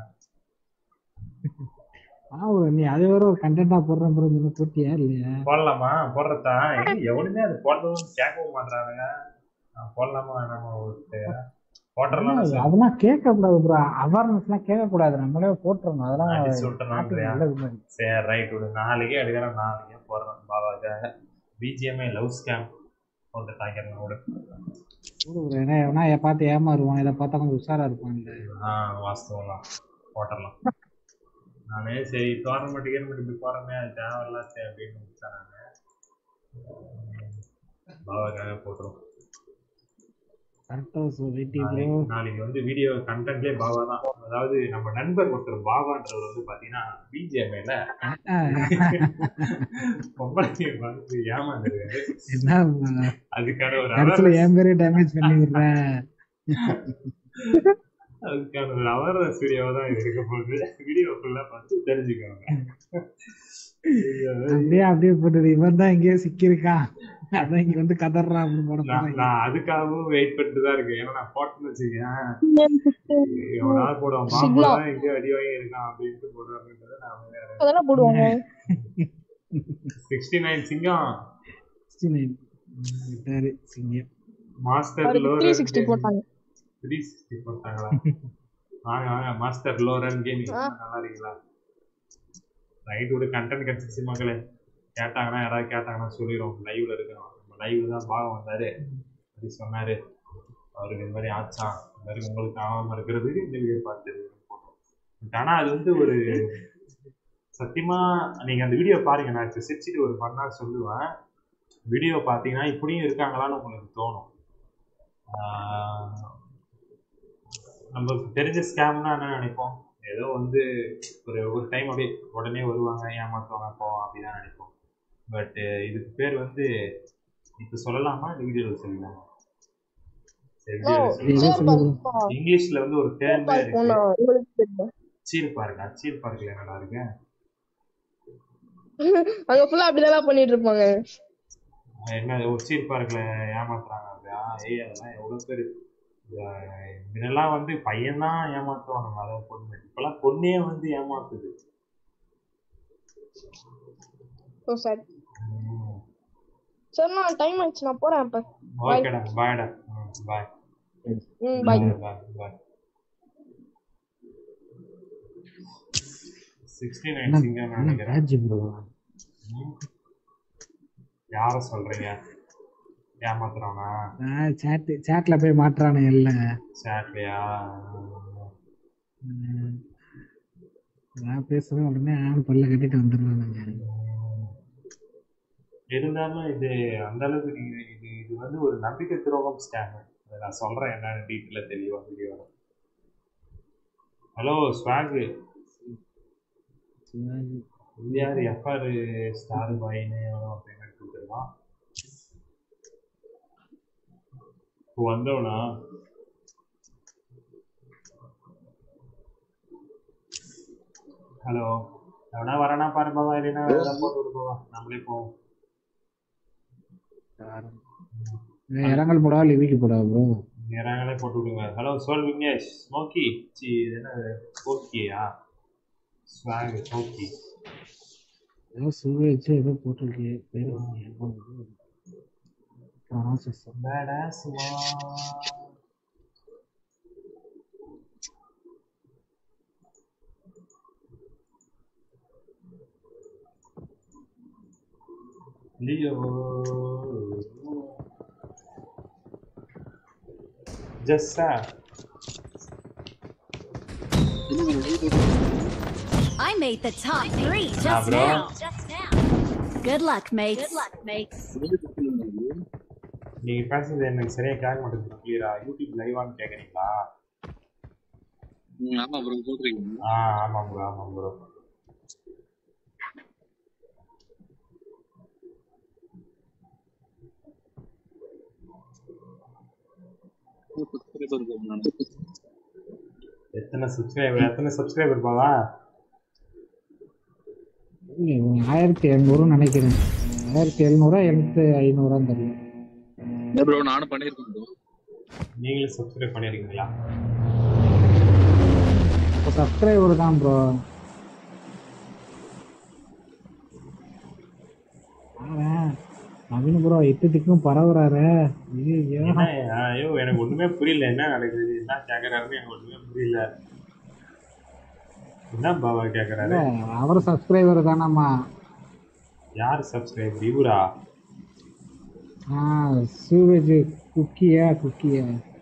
நீ அது வேற ஒரு கண்டென்ட்டா போடுறேன் போட்டியா இல்லையா? போடலாமா? போடுறதா? எவனுமே அது போடுறதும் கேட்கவும் மாட்டானுங்க. போடலாமா வேணாமா? போட்டுறலாம். அதெல்லாம் கேட்க கூடாது ப்ரோ. அவேர்னஸ் எல்லாம் கேட்க கூடாது, நம்மளே போட்டுறணும். அதெல்லாம் சரி ரைட் விடு. நாளைக்கே எடுக்கிறேன், நாளைக்கே போடுறேன். பாபாக்காக பிஜிஎம்ஐ லவ் ஸ்கேம் போட்டு தாக்கிறேன் விடு. ஏன்னா பார்த்து ஏமாறுவான், இதை பார்த்தா கொஞ்சம் உஷாரா இருப்பாங்க. ஆஹ் வாஸ்தவம் தான், போட்டுடலாம். நானே சரி டோர்னமெண்ட் கீர்மெண்ட் இப்படி போறேமே, அது தேவையில்லாச்சு அப்படின்னு முடிச்சேன் நானு. பாபாக்காக போட்டுருவோம். நாளைக்கு வந்து வீடியோ கண்டென்ட்லேயே பாபா தான். அதாவது நம்ம நண்பர் ஒருத்தர் பாபான்றவர் வந்து பாத்தீங்கன்னா பிஜிஎம்ஐல பொம்பளை வந்து ஏமாந்துருக்காரு. அதுக்கான ஒரு அதுக்கான ஒரு அவேர்னஸ் வீடியோவா தான் இது இருக்க போகுது. வீடியோ ஃபுல்லா பார்த்து தெரிஞ்சுக்கோங்க. அப்படியே அப்படியே போட்டது இவன் தான் எங்கேயோ சிக்கியிருக்கான், அதான் இங்க வந்து கதறான் அப்படின்னு போட. நான் அதுக்காகவும் வெயிட் பண்ணிட்டு தான் இருக்கேன். ஏன்னா நான் போட்டேன்னு வச்சுக்கேன், எவனாவது போடுவான் மாப்பிள்ளை தான் எங்கேயோ அடி வாங்கி இருக்கான் அப்படின்ட்டு போடுவாங்கன்றதை நான் போடுவாங்க. சிக்ஸ்டி நைன் சிங்கம் சிங்கம் மாஸ்டர் அவருக்கு த்ரீ லோரன் சிக்ஸ்டி போட்டாங்க. த்ரீ சிக்ஸ்டி போட்டாங்களா? வாங்க வாங்க மாஸ்டர் லோரன் கேமிங் நல்லா இருக்கீங்களா? ரைட் ஒரு கண்டென்ட் கிடைச்சிச்சு மக்களே. கேட்டாங்கன்னா யாராவது கேட்டாங்கன்னா சொல்லிடுவோம். லைவ்ல இருக்கோம். நம்ம லைவ்ல தான் பாகம் வந்தாரு அப்படி சொன்னாரு. அவருக்கு இந்த மாதிரி ஆச்சான் இந்த மாதிரி உங்களுக்கு ஆகாம இருக்கிறதுக்கு இந்த வீடியோ பார்த்து போட்டோம். பட் ஆனால் அது வந்து ஒரு சத்தியமா நீங்க அந்த வீடியோ பாருங்க. நான் சிரிச்சிட்டு ஒரு பண்ணா சொல்லுவேன். வீடியோ பார்த்தீங்கன்னா இப்படியும் இருக்காங்களான்னு உங்களுக்கு தோணும். நம்மளுக்கு தெரிஞ்ச ஸ்கேம்னா என்ன நினைப்போம், ஏதோ வந்து ஒரு ஒரு டைம் அப்படியே உடனே வருவாங்க ஏமாத்துவாங்க போவோம் அப்படிதான் நினைப்போம். பட் இதுக்கு பேர் வந்து இப்போ சொல்லலாமா இந்த வீடியோவில் சொல்லலாமா? இங்கிலீஷ்ல வந்து ஒரு டேர்மே இருக்கு, சீர் பார்க். சீர் பார்க்ல நல்லா இருக்கு. அங்க ஃபுல்லா அப்படிதான் பண்ணிட்டு இருப்பாங்க. என்ன ஒரு சீர் பார்க்ல ஏமாத்துறாங்க அப்படியா? ஏய் அதெல்லாம் எவ்வளவு பேர் இதெல்லாம் வந்து பையன்தான் ஏமாத்துவாங்க. அதாவது பொண்ணு இப்பெல்லாம் பொண்ணே வந்து ஏமாத்துது. சரி நான் டைம் ஆயிடுச்சு நான் போறேன். அப்ப ஓகேடா பாய்டா. பாய் ம் பாய் பாய் பாய். சிக்ஸ்டி நைன் சிங்க நினைக்கிறேன். யார சொல்றீங்க? ஏமாத்துறானா? சாட் சாட்ல போய் மாட்றானே இல்ல. சாட்லயா? நான் பேசுறேன் உடனே ஆன் பல்ல கட்டிட்டு வந்துடுறானுங்க. இருந்தாலும் இது அந்த அளவுக்கு இது இது வந்து ஒரு நம்பிக்கை துரோகம் ஸ்கேம். நான் சொல்றேன் என்னன்னு டீட்டெயிலா தெளிவா வீடியோ. ஹலோ ஸ்வாக் யாரு எஃப்ஆர் ஸ்டார் பாயின்னு பேமெண்ட் கொடுத்துருக்கான் வந்தவனா? ஹலோ எவனா வரானா பாரு பாவா, இல்லைன்னா போட்டு விடுப்பா நம்மளே போவோம். இறங்கல் போடா லிவிக்கு போடா ப்ரோ? இறங்கலே போட்டு விடுங்க. ஹலோ சோல் விக்னேஷ் ஸ்மோக்கி சி என்ன ஓகேயா ஸ்வாக் ஓகே ஏதோ சுவை வச்சு ஏதோ போட்டிருக்கு பேர் Leo just sad. I made the top three just nah, now. Just now. Good luck, mates. Good luck, mates. நீங்க பேசுறது எனக்கு சரியா கேட்க மாட்டேங்குது. கிளியரா யூடியூப் லைவான்னு கேக்குறீங்களா? ஆமா ப்ரோ போடுறீங்க. ஆ ஆமா ப்ரோ ஆமா ப்ரோ. எத்தனை சப்ஸ்கிரைபர் எத்தனை சப்ஸ்கிரைபர் பாவா? ஆயிரத்தி எழுநூறு நினைக்கிறேன். ஆயிரத்தி எழுநூறா எழுநூத்தி ஐநூறான்னு தெரியல. ப்ரோ நானும் பண்ணிருக்கேன் ப்ரோ. நீங்களும் சப்ஸ்கிரைப் பண்ணிருக்கீங்களா? சப்ஸ்கிரைபர் தான் ப்ரோ. நவீன் ப்ரோ இட்டுக்கும் பரவுறாரு. ஐயோ எனக்கு ஒண்ணுமே புரியல என்ன நடக்குது, என்ன கேக்குறாருன்னு எனக்கு ஒண்ணுமே புரியல. என்ன பாவா கேக்குறாரு? அவர் சப்ஸ்கிரைபர் தானம்மா. யார் சப்ஸ்கிரைபர்? இவரா? ஆ சூரஜ் குக்கியா குக்கியா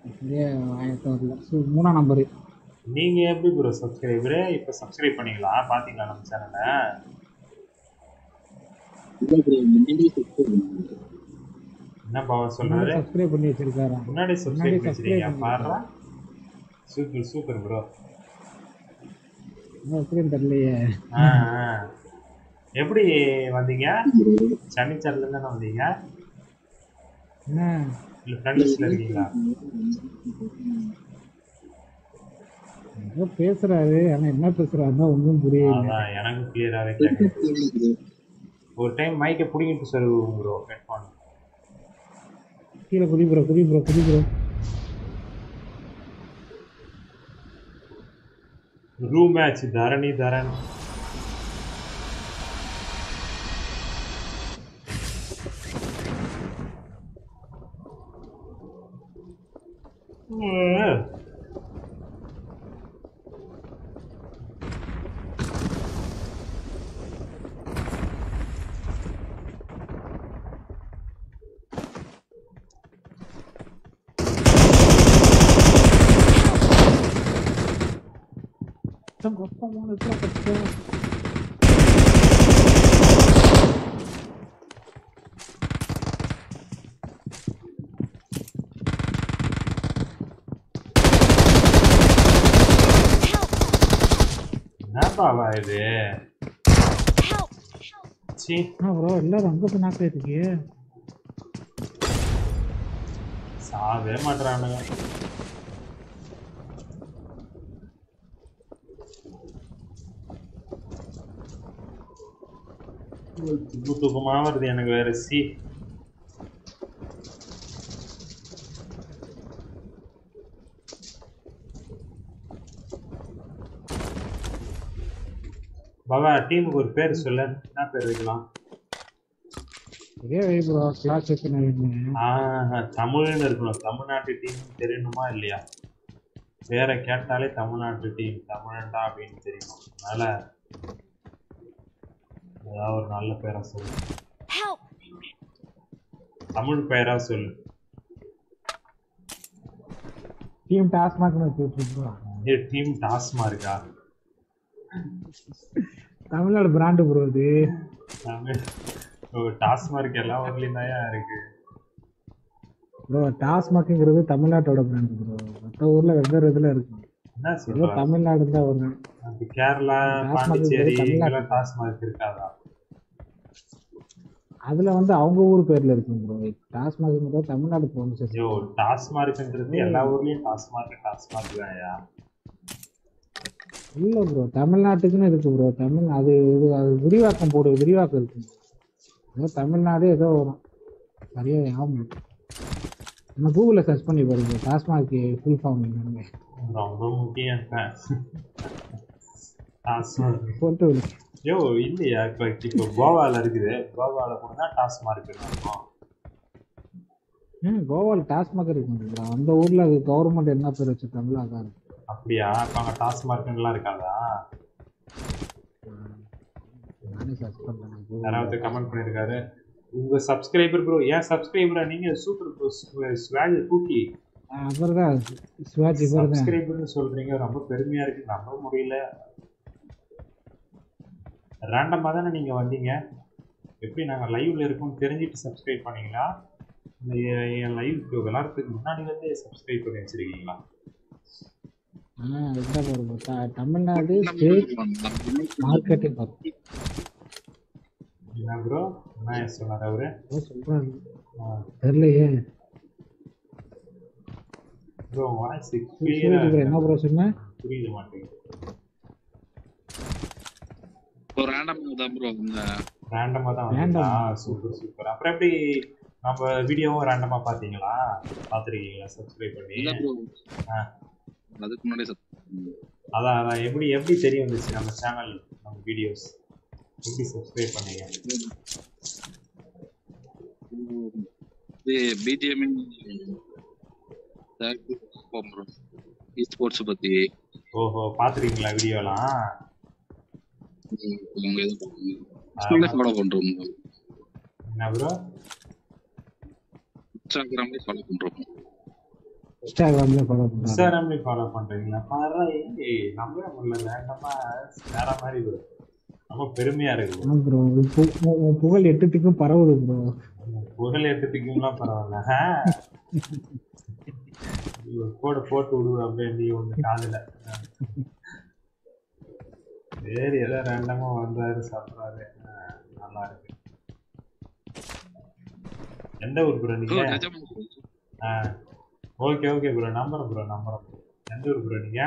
மூணாம் நம்பரு. நீங்க எப்படி ப்ரோ சப்ஸ்கிரைபரு? இப்ப சப்ஸ்கிரைப் பண்ணீங்களா? பாத்தீங்களா நம்ம சேனலை? என்ன பாவா சொல்றாரு? சப்ஸ்கிரைப் பண்ணி வச்சிருக்காரு. முன்னாடி சப்ஸ்கிரைப் பண்ணி வச்சிருக்கீங்க பாருடா. Super super bro. எப்படின்னு தெரியலையே. எப்படி வந்தீங்க? சென்னை சார்ல தானே வந்தீங்க? என்ன இல்ல ஃப்ரெண்ட்ஸ்ல இருக்கீங்களா? ஏதோ பேசுறாரு ஆனா என்ன பேசுறாருன்னா ஒன்றும் புரியல. எனக்கு கிளியராகவே கேட்குது. ஒரு டைம் மைக்கை பிடிங்கிட்டு சொல்லுவோம் ப்ரோ. ஹெட்ஃபோன் கீழே குதி ப்ரோ குதி ப்ரோ குதி bro. Room match Dharani Dharan. என்னப்பா இது சி ப்ரோ எல்லாரும் அங்க போய் நாக்க இருக்கு சாவே மாட்டறானுங்க தூக்கு தூக்கமா வருது எனக்கு வேற சி பாபா டீமுக்கு ஒரு பேர் சொல்ல என்ன பேர் வைக்கலாம் இதே வை ப்ரோ கிளாஸ் எத்தனை ஆஹ் தமிழ்னு இருக்கணும் தமிழ்நாட்டு டீம் தெரியணுமா இல்லையா வேற கேட்டாலே தமிழ்நாட்டு டீம் தமிழன்டா அப்படின்னு தெரியணும் அதனால ஏதாவது ஒரு நல்ல பேரா சொல்லு தமிழ் பேரா சொல்லு டீம் டாஸ்மார்க்னு வச்சிருக்கோம் இது டீம் டாஸ்மார்க்கா தமிழ்நாடு பிராண்ட் ப்ரோ இது தமிழ் டாஸ்மார்க் எல்லா ஊர்லயும் தான் இருக்கு ப்ரோ டாஸ்மார்க்ங்கிறது தமிழ்நாட்டோட பிராண்ட் ப்ரோ மற்ற ஊர்ல வெவ்வேறு இதுல இருக்கு என்ன சொல்ற தமிழ்நாடு தான் வரும் அது கேரளா பாண்டிச்சேரி இதெல்லாம் டாஸ்மார்க் இருக்காதா அதுல வந்து அவங்க ஊர் பேர்ல இருக்கு ப்ரோ டாஸ்மார்க்ங்கிறது தமிழ்நாடு ப்ரொனன்சியேஷன் ஐயோ டாஸ்மார்க்ன்றது எல்லா ஊர்லயும் டாஸ்மார்க் டாஸ்மார்க் தான்யா இல்ல ப்ரோ தமிழ்நாட்டுக்குன்னு இருக்கு ப்ரோ தமிழ் அது இது அது விரிவாக்கம் போடு விரிவாக்கம் இருக்கு ஏதோ தமிழ்நாடு ஏதோ வரும் சரியா ஞாபகம் நம்ம கூகுள்ல சர்ச் பண்ணி பாருங்க டாஸ்மார்க் ஃபுல் ஃபார்ம் என்னன்னு ரொம்ப முக்கியம் டாஸ்மார்க் போட்டு ஐயோ இல்லையா இப்ப இப்போ கோவால இருக்குது கோவால போனா டாஸ்மார்க் இருக்கும் ம் கோவால டாஸ்மார்க் இருக்கு அந்த ஊர்ல அது கவர்மெண்ட் என்ன பேர் வச்சிருக்காங்களோ அதான் இருக்கு அப்படியா இப்ப அங்க டாஸ்மார்க்லாம் இருக்காதா நானே சர்ச் பண்ணேன் யாராவது கமெண்ட் பண்ணிருக்காரு உங்க சப்ஸ்கிரைபர் ப்ரோ ஏன் சப்ஸ்கிரைபரா நீங்க சூப்பர் ப்ரோ ஸ்வாக் தூக்கி அவர்தான் ஸ்வாக் இவர்தான் சப்ஸ்கிரைபர்னு சொல்றீங்க ரொம்ப பெருமையா இருக்கு நம்ப முடியல ரேண்டமா தானே நீங்க வந்தீங்க எப்படி நாங்க லைவ்ல இருக்கோம் தெரிஞ்சிட்டு சப்ஸ்கிரைப் பண்ணீங்களா என் லைவ்க்கு விளையாடுறதுக்கு முன்னாடி வந்து சப்ஸ்கிரைப் பண்ணி வச்சிருக்கீங்களா தமிழ்நாடு ஸ்டேட் மார்க்கெட்டிங் என்ன ப்ரோ என்ன சொன்னார் அவரு சொல்றாரு தெரியலையே ப்ரோ வாய்ஸ் கிளியரா என்ன ப்ரோ சொன்ன புரியல மாட்டேங்குது ஒரு ரேண்டமா தான் ப்ரோ இந்த ரேண்டமா தான் வந்தா சூப்பர் சூப்பர் அப்புறம் எப்படி நம்ம வீடியோவும் ரேண்டமா பாத்தீங்களா பாத்துருக்கீங்களா சப்ஸ்கிரைப் பண்ணி இல்ல ப்ரோ அதுக்கு முன்னாடி அதான் அதான் எப்படி எப்படி தெரிய வந்துச்சு நம்ம சேனல் நம்ம வீடியோஸ் எப்படி சப்ஸ்கிரைப் பண்ணீங்க இது பிஜிஎம் ப்ரோ ஸ்போர்ட்ஸ் பத்தி ஓஹோ பாத்துறீங்களா வீடியோலாம் ஃபாலோ பண்றோம் என்ன ப்ரோ இன்ஸ்டாகிராம்ல ஃபாலோ பண்றோம் இன்ஸ்டாகிராம்ல ஃபாலோ பண்றோம் இன்ஸ்டாகிராம்ல ஃபாலோ பண்றீங்களா பாரு ஏய் நம்மளே முல்ல ரேண்டமா வேற மாதிரி ப்ரோ ரொம்ப பெருமையா இருக்கு ஆ ப்ரோ புகழ் எட்டுத்துக்கும் பரவுது ப்ரோ புகழ் எட்டுத்துக்கும்லாம் பரவாயில்ல கோட போட்டு விடுவ அப்படியே நீ ஒண்ணு காதுல சரி ஏதோ ரேண்டமா வந்தாரு சாப்பிட்றாரு நல்லா இருக்கு எந்த ஊர் ப்ரோ நீங்க ஓகே ஓகே ப்ரோ நம்புறேன் ப்ரோ நம்புறேன் ப்ரோ எந்த ஊர் ப்ரோ நீங்க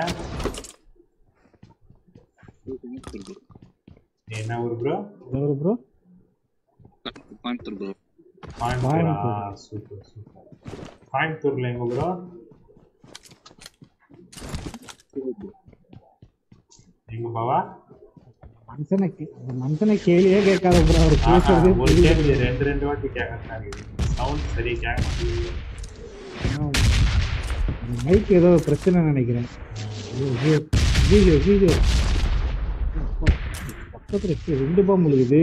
என்ன ஊர் ப்ரோ ஊர் bro Coimbatore bro Coimbatore super super கோயம்புத்தூர்ல எங்க ப்ரோ எங்க பாவா மனுஷனை மனுஷனை கேள்வியே கேட்காத ப்ரோ அவர் பேசுறது ஒரு கேள்வி ரெண்டு ரெண்டு வாட்டி கேட்கறாங்க சவுண்ட் சரியா கேட்க மைக் ஏதோ பிரச்சனை நினைக்கிறேன். பக்கத்துல ரெண்டு பாம்பு இருக்குது.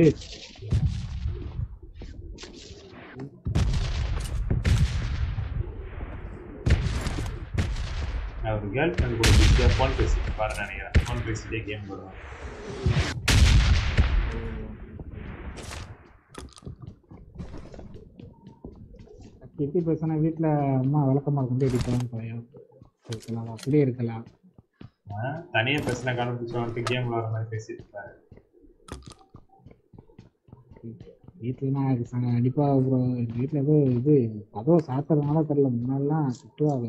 ஒரு கேர்ள் ஃப்ரெண்ட் கூட ஃபோன் பேசிட்டு பாரு நினைக்கிறேன். ஃபோன் பேசிட்டே கேம் போடுவேன். கெட்டி பேசினா வீட்டில் அம்மா விளக்கமாக கொண்டு அடிப்பான்னு பயம் இருக்கலாம். அப்படியே இருக்கலாம். தனியாக பேசின காலத்துக்கு வந்துட்டு கேம் விளாட்ற மாதிரி பேசிட்டு இருப்பாரு. வீட்டில் நான் அடிப்பாக அப்புறம் எங்கள் வீட்டில் ஏதோ இது கதவை சாத்துறதுனால தெரியல. முன்னாடிலாம் திட்டுவாங்க.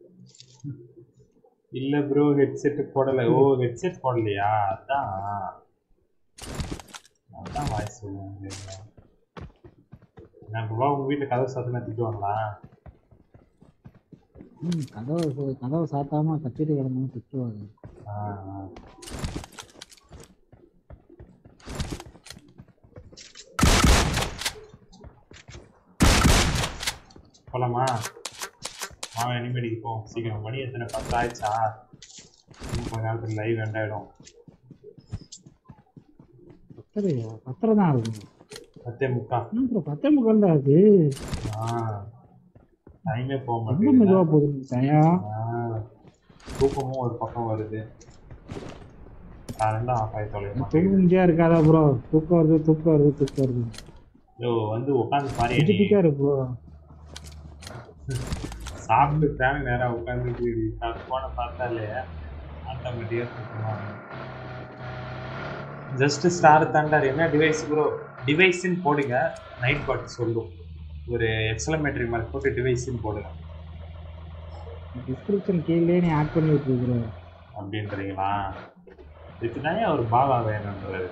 இல்ல ப்ரோ ஹெட்செட் போடல. ஓ ஹெட்செட் போடலையா? அதான் அதான் வாய்ஸ் சொல்லுவாங்க. நான் ப்ரோ உங்க வீட்டுல கதவு சாத்தினா திட்டுவாங்களா? ம் கதவை கதவை சாத்தாம கத்திட்டு கிடந்தாலும் திட்டுவாங்க. போலாமா? மாவன் எனிமேடிக்கு போ சீக்கிரம். மணி எத்தனை? பத்து ஆயிடுச்சா? இன்னும் கொஞ்ச நேரத்துக்கு லைவ் ரெண்டாயிடும். பத்தரையா? பத்தரை தான் இருக்கும். பத்தே முக்கா. அப்புறம் பத்தே முக்கால் தான் அது. டைமே போக ரொம்ப மாட்டேங்குது. மெதுவா போகுது தயா. தூக்கமும் ஒரு பக்கம் வருது. கரண்டும் ஆஃப் ஆகி தொலைமா. தூங்கியா இருக்காதா ப்ரோ? தூக்கம் வருது தூக்கம் வருது தூக்கம் வருது. யோ வந்து உட்காந்து பாரு. எஜிட்டிக்கா இருக்கு ப்ரோ. சாப்பிட்டு ஃபேன் நேரம் உட்காந்துட்டு போன பார்த்தாலே ஆட்டோமேட்டிக்காக தூக்கமாக. Just star தாண்டார். என்ன டிவைஸ் ப்ரோ? டிவைஸ்ன்னு போடுங்க. நைட் பாட் சொல்லும். ஒரு எக்ஸலமேட்டரி மாதிரி போட்டு டிவைஸ்ன்னு போடுங்க. டிஸ்கிரிப்ஷன் கீழே நீ ஆட் பண்ணி விட்டுருக்குற அப்படின்றீங்களா? இதுக்குதானே ஒரு பாவா வேணுன்றது.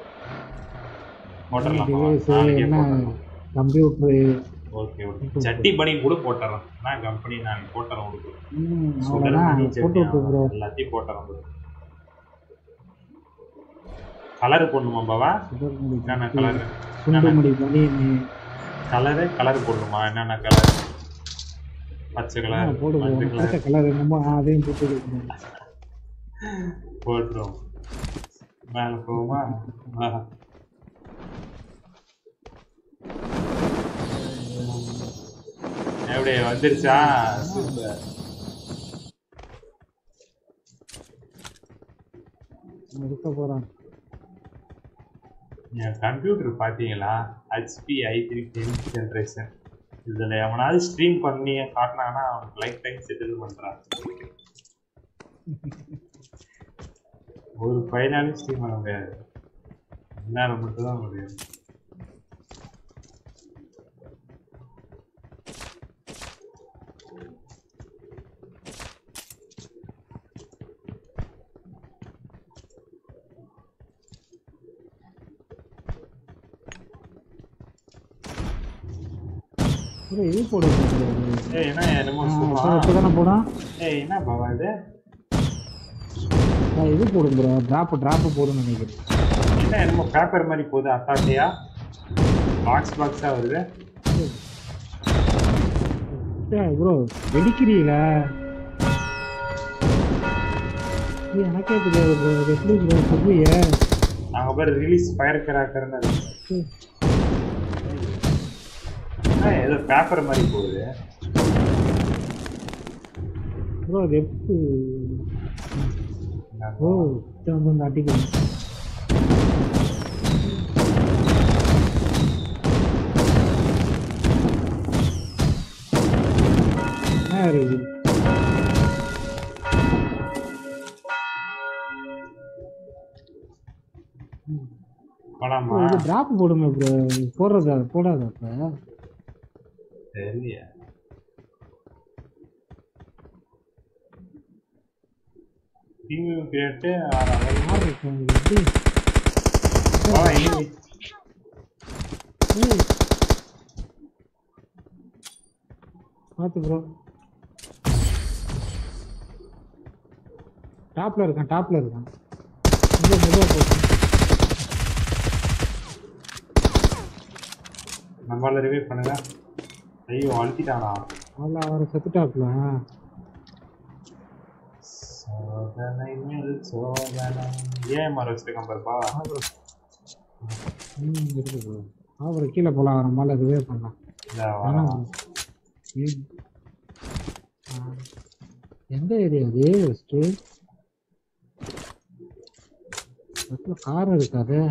கம்ப்யூட்டரு. Okay okay. சட்டி பண்ணி கூட போட்டுறேன். நான் கம்பெனி நான் போட்டுறேன் உங்களுக்கு. எல்லாத்தையும் போட்டுறேன். கலர் போடணுமா பாவா? என்னென்ன கலரு? கலரு கலர் போடணுமா? என்னென்ன கலர்? பச்சை கலர், மஞ்சள் கலர், அதையும் போட்டு போட்டுரும். மேலே போகுமா? எப்படி வந்துருச்சா? சூப்பர். இருக்க போறான். என் கம்ப்யூட்டர் பார்த்தீங்களா? HP I three tenth generation. இதில் எவனாவது ஸ்ட்ரீம் பண்ணி காட்டினாங்கன்னா அவனுக்கு லைஃப் டைம் செட்டில் பண்ணுறான். ஒரு ஃபைனாலும் ஸ்ட்ரீம் பண்ண முடியாது. நேரம் மட்டும்தான் முடியும். இது போடுங்க. ஏய் என்ன என்னமோ சும்மா இப்பதானே போடா. ஏய் என்ன பாவா இது? இது போடுங்க ப்ரோ. டிராப் டிராப் போடுன்னு நினைக்கிறேன். என்ன என்னமோ பேப்பர் மாதிரி போகுது. அத்தாட்டியா பாக்ஸ் பாக்ஸா வருது. ஏய் ப்ரோ வெடிக்கிறீங்களா? எனக்கே தெரியாது ப்ரோ. எப்படி ப்ரோ சொல்லுங்க? நாங்கள் பேர் ரிலீஸ் ஃபயர் கிராக்கர்னு ஏதோ பேப்பர் மாதிரி போகுது ப்ரோ. அது எப்படி? ஓ வந்து அடிக்கணும். டிராப் போடுங்க ப்ரோ. போடுறதா போடாத? அப்ப தெரியலையா? டீம் கிரியேட் பார்த்து ப்ரோ. டாப்ல இருக்கான் டாப்ல இருக்கான். இந்த மெதுவா போட்டு நம்மளால ரிவைவ் பண்ணுங்க. ஐயோ அழுத்திட்டானா? அவள அவரை செத்துட்டாப்ல. சோதனை மேல் சோதனை ஏன் மரம் வச்சிருக்கான் பாருப்பா. ம் இருக்கு ப்ரோ. அவர் கீழே போலாம் நம்மளால இதுவே பண்ணலாம். இந்த ஆனா வரம். ம். ஆ, எந்த ஏரியா இது ஃபர்ஸ்ட்? பக்கத்துல கார் இருக்காது.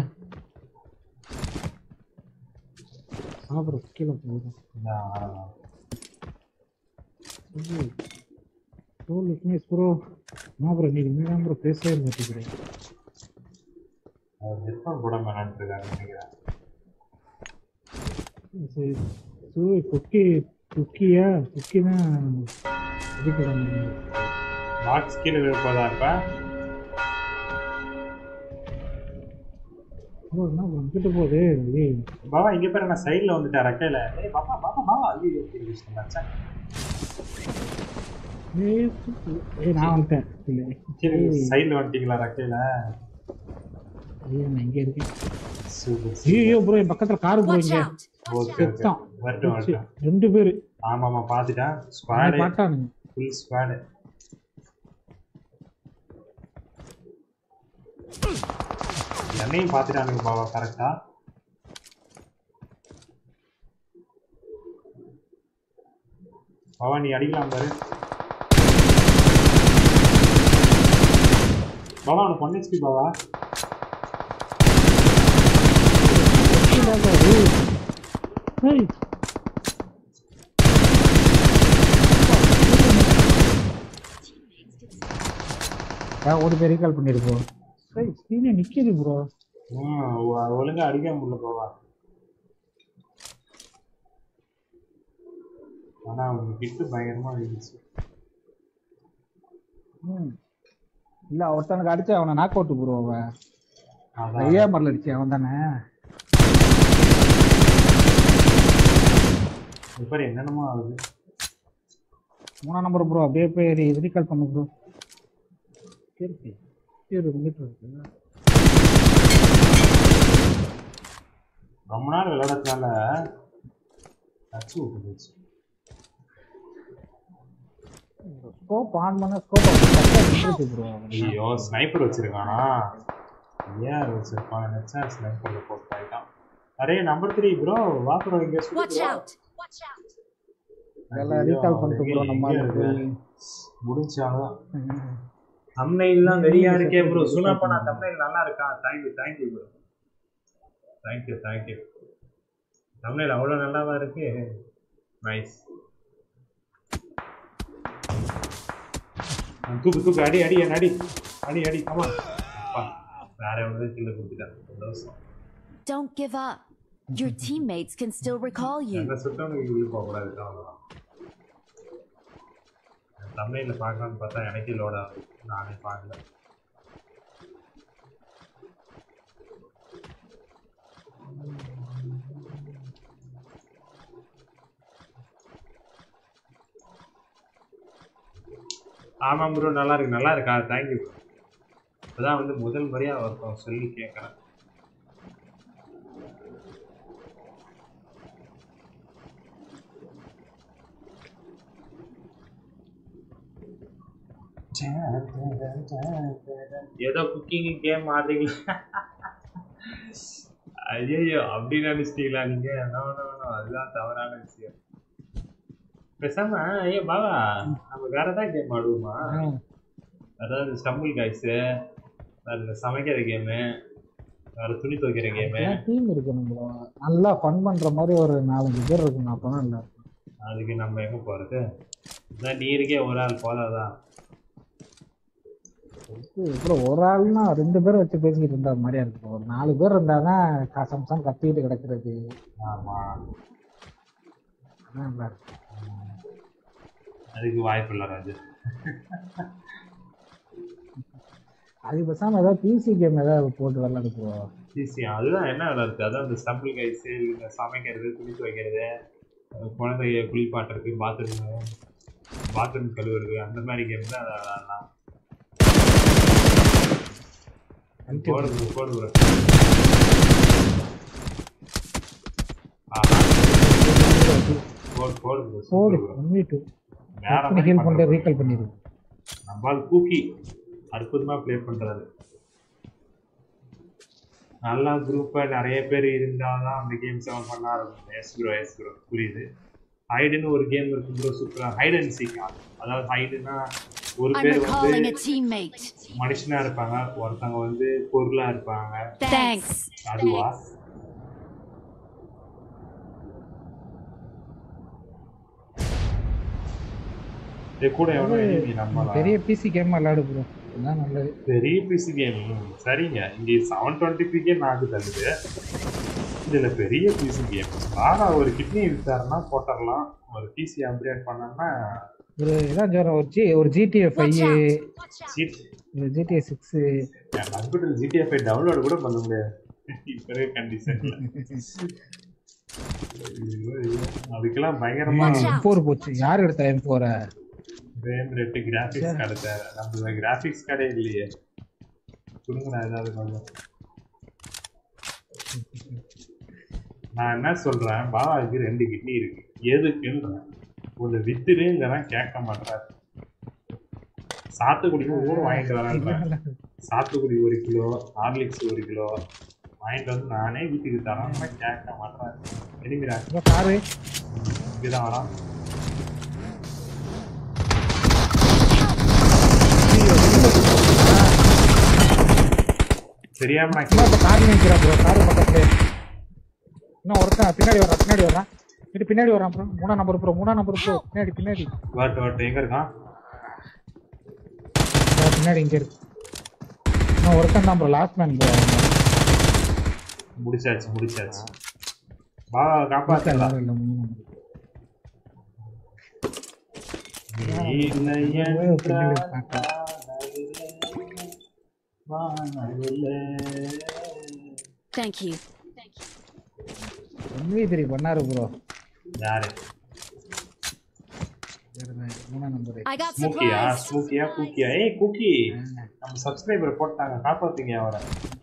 சாப்பிட கீழே போகுது. இந்த வரம். ப்ரோ லிட்னஸ் ப்ரோ நான் ப்ரோ நீங்க மீண்டும் ப்ரோ பேசவே மாட்டேங்கிறேன். அவர் ஹெட்ஃபோன் போட வேணான்னு இருக்காரு நினைக்கிறேன். சரி ஸோ குக்கி குக்கியா குக்கி தான் இது பண்ண பாக்ஸ் கீழே விழுப்பதா இருப்ப. ப்ரோ என்ன ப்ரோ கிட்ட போகுது. ஏய் பாபா இங்க பேர் நான் சைடுல வந்துட்டேன் ரெக்கையில. ஏய் பாப்பா பாப்பா பாபா ஐயோ தெரிஞ்சுச்சு. ஏய் ஏய் நான் வந்துட்டேன். இல்லை சரி சைடுல வந்துட்டீங்களா ரெக்கையில? ஐயோ நான் இங்கே இருக்கேன். சூப்பர். ஐயோ ப்ரோ என் பக்கத்துல கார் ப்ரோ Watch இங்க out! ஓகே ஓகே செத்தான். வரட்டும் வரட்டும். ரெண்டு பேரு ஆமா ஆமா பாத்துட்டேன். நான் ஸ்குவாட் பாட்டானுங்க. Full squad. என்னையும் பாத்துட்டானுங்க பாபா கரெக்டா. பாபா நீ அடிக்கலாம் பாரு. பாபா உனக்கு ஒன் ஹெச்பி பாபா. ஏய் ஒரு பேர் ரீகால் பண்ணிருப்போம். ஏய் ஸ்கிரீனே நிக்குது ப்ரோ. ம் ஒ- ஒழுங்கா அடிக்க முடியல பாபா. ஆனா அவங்க கிட்டு பயங்கரமா இருந்துச்சு. ம் இல்ல ஒருத்தனுக்கு அடிச்சு அவனை நாக் அவுட் ப்ரோ. அவன் அதான் ஐயா மரல அடிச்சு அவன் தானே. இப்ப என்னென்னமோ ஆகுது. மூணாம் நம்பர் ப்ரோ அப்படியே போய் ரீகால் பண்ணு ப்ரோ. சரி சரி மீட்டர் இருக்கு. ரொம்ப நாள் விளையாடறதுனால டச்சு விட்டு போச்சு. ஸ்கோப் ஆன் பண்ண ஸ்கோப் அப்படியே ப்ரோ. ஐயோ ஸ்னைப்பர் வச்சிருக்கானா? ஏன் வச்சிருப்பான் நினைச்சா ஸ்னைப்பர்ல போட்டு ஆயிட்டான். அரே நம்பர் த்ரீ ப்ரோ வா ப்ரோ இங்க சுடு Watch bro. out! Watch out! எல்லாம் ரீகால் பண்ணிட்டு ப்ரோ நம்ம முடிஞ்சாலும் தம்ப்நெயில்லாம் வெரியா இருக்கே ப்ரோ. சுனாப்பா நான் தம்ப்நெயில் நல்லா இருக்கா? Thank you thank you bro. Thank you thank you. Thumbnail அவ்வளவு நல்லாவா இருக்கு. நைஸ். தூக்கு தூக்கு அடி அடி அடி அடி அடி கமா. அப்பா வேற ஒன்று கில்ல கொடுத்துட்டான். சந்தோஷம். Don't give up. Your teammates can still recall you. என்ன சுத்தவங்களுக்கு உள்ள போக கூடாது. அவ்வளவுதான். தம்ப்நெயில்ல பார்க்கலாம்னு பார்த்தா எனக்கே லோட் ஆகுது. நானே பார்க்கல. ஆமாம் ப்ரோ நல்லா இருக்கு நல்லா இருக்கா? Thank you bro. இப்போதான் வந்து முதல் முறையாக ஒருத்தன் சொல்லி கேட்குறேன். ஏதோ குக்கிங் கேம் ஆடுறீங்களா? ஐயோ அப்படி நினைச்சிட்டீங்களா நீங்க? நோ நோ நோ அதுதான் தவறான விஷயம். பேசாம ஐயோ பாபா நம்ம வேற ஏதாவது கேம் ஆடுவோமா? அதாவது ஸ்டம்பிள் காய்ஸு, வேற சமைக்கிற கேமு, வேற துணி துவைக்கிற கேமு. டீம் இருக்கணும் ப்ரோ. நல்லா ஃபன் பண்ற மாதிரி ஒரு நாலஞ்சு பேர் இருக்கணும். அப்பதான் இல்லை. அதுக்கு நம்ம எங்க போறது? இதான் நீ இருக்கே ஒரு ஆள் போதாதான். இப்போ ஒரு ஆள்னா ரெண்டு பேரும் வச்சு பேசிக்கிட்டு இருந்தா மாதிரியா இருக்கு. ஒரு நாலு பேர் இருந்தாதான் கசம்சம் கத்திக்கிட்டு கிடக்குறது. ஆமா அதான் நல்லா இருக்கு. அதுக்கு வாய்ப்பு இல்லை ராஜு. அது பேசாம ஏதாவது பிசி கேம் ஏதாவது போட்டு விளாடு ப்ரோ. பிசி அதுதான் என்ன வேலை இருக்குது? அதான் இந்த ஸ்டம்பிள் கைஸு, இந்த சமைக்கிறது, துணி துவைக்கிறது, குழந்தைய குளிப்பாட்டுறது, பாத்ரூம் பாத்ரூம் கழுவுறது, அந்த மாதிரி கேம் தான் அதை விளாட்லாம். போடு போடு ப்ரோ. போடு போடு ப்ரோ. போடு ப்ரோ பண்ணிட்டு வேற ஹீல் பண்ணிட்டு ரீகால் பண்ணிடு. நம்மால் கூக்கி அற்புதமா ப்ளே பண்றாரு. நல்லா குரூப்பா நிறைய பேர் இருந்தாதான் அந்த கேம்ஸ் அவன் பண்ண ஆரம்பிக்கும். எஸ் ப்ரோ எஸ் ப்ரோ புரியுது. ஹைடுன்னு ஒரு கேம் இருக்கு ப்ரோ சூப்பரா. Hide and seek. அதாவது ஹைடுனா ஒரு I'm பேர் recalling a வந்து teammate. மனுஷனா இருப்பாங்க, ஒருத்தவங்க வந்து பொருளா இருப்பாங்க. Thanks. அதுவா இது கூட எவனோ enemy நம்மளா பெரிய பிசி கேம் விளையாடு ப்ரோ. அதான் நல்லது. பெரிய பிசி கேம் சரிங்க. இங்க செவன் டுவெண்ட்டி பி கேம் ஆகுது தள்ளுது. இதுல பெரிய பிசி கேம். ஆனா ஒரு கிட்னி வித்தாருன்னா போட்டுடலாம். ஒரு பிசி அப்கிரேட் பண்ணோம்னா ஒரு இதான் ஜோரம் ஒரு ஜி ஒரு ஜிடிஏ ஃபைவ் ஒரு GTA six computer GTA five download கூட பண்ண முடியாது இப்போ இருக்க கண்டிஷன்ல. அதுக்கெல்லாம் பயங்கரமா எம் ஃபோர் போச்சு. யார் எடுத்தா எம் ஃபோரை? ரேம் ரேட்டு கிராஃபிக்ஸ் கார்டு தேவை. நம்ம கிராஃபிக்ஸ் கார்டே இல்லையே. கொடுங்கண்ணா ஏதாவது கொஞ்சம். நான் என்ன சொல்றேன், பாபாவுக்கு ரெண்டு கிட்னி இருக்கு. எதுக்குன்றேன் ஒன்று வித்துருங்கிறேன், கேட்க மாட்டாரு. சாத்துக்குடி கூட வாங்கிட்டு வரேன். சாத்துக்குடி ஒரு கிலோ, ஹார்லிக்ஸ் ஒரு கிலோ வாங்கிட்டு வந்து நானே வீட்டுக்கு தரேன், கேட்க மாட்டேறாரு. எனிமிடா காரு இங்கதான் வரான். தெரியாம நான் கார் நினைக்கிறேன் ப்ரோ. காரு பக்கத்துல இன்னும் ஒருத்தன் பின்னாடி வரான் பின்னாடி வரான் இது பின்னாடி வரான் ப்ரோ. மூணா நம்பர் ப்ரோ மூணா நம்பர் ப்ரோ பின்னாடி பின்னாடி வாட் வாட் எங்க இருக்கான்? பின்னாடி இங்க இருக்கு. இன்னும் ஒருத்தன் தான் ப்ரோ லாஸ்ட் மேன் ப்ரோ. முடிச்சாச்சு முடிச்சாச்சு. வா காப்பாத்தலாம். Thank you. எம்வி த்ரீ பண்ணாரு ப்ரோ. யாரு? மூணா நம்பர் I got ஸ்மோக்கியா supplies. ஸ்மோக்கியா குக்கியா? ஏய் குக்கி நம்ம சப்ஸ்கிரைபர் போட்டாங்க, காப்பாத்துங்க அவரை.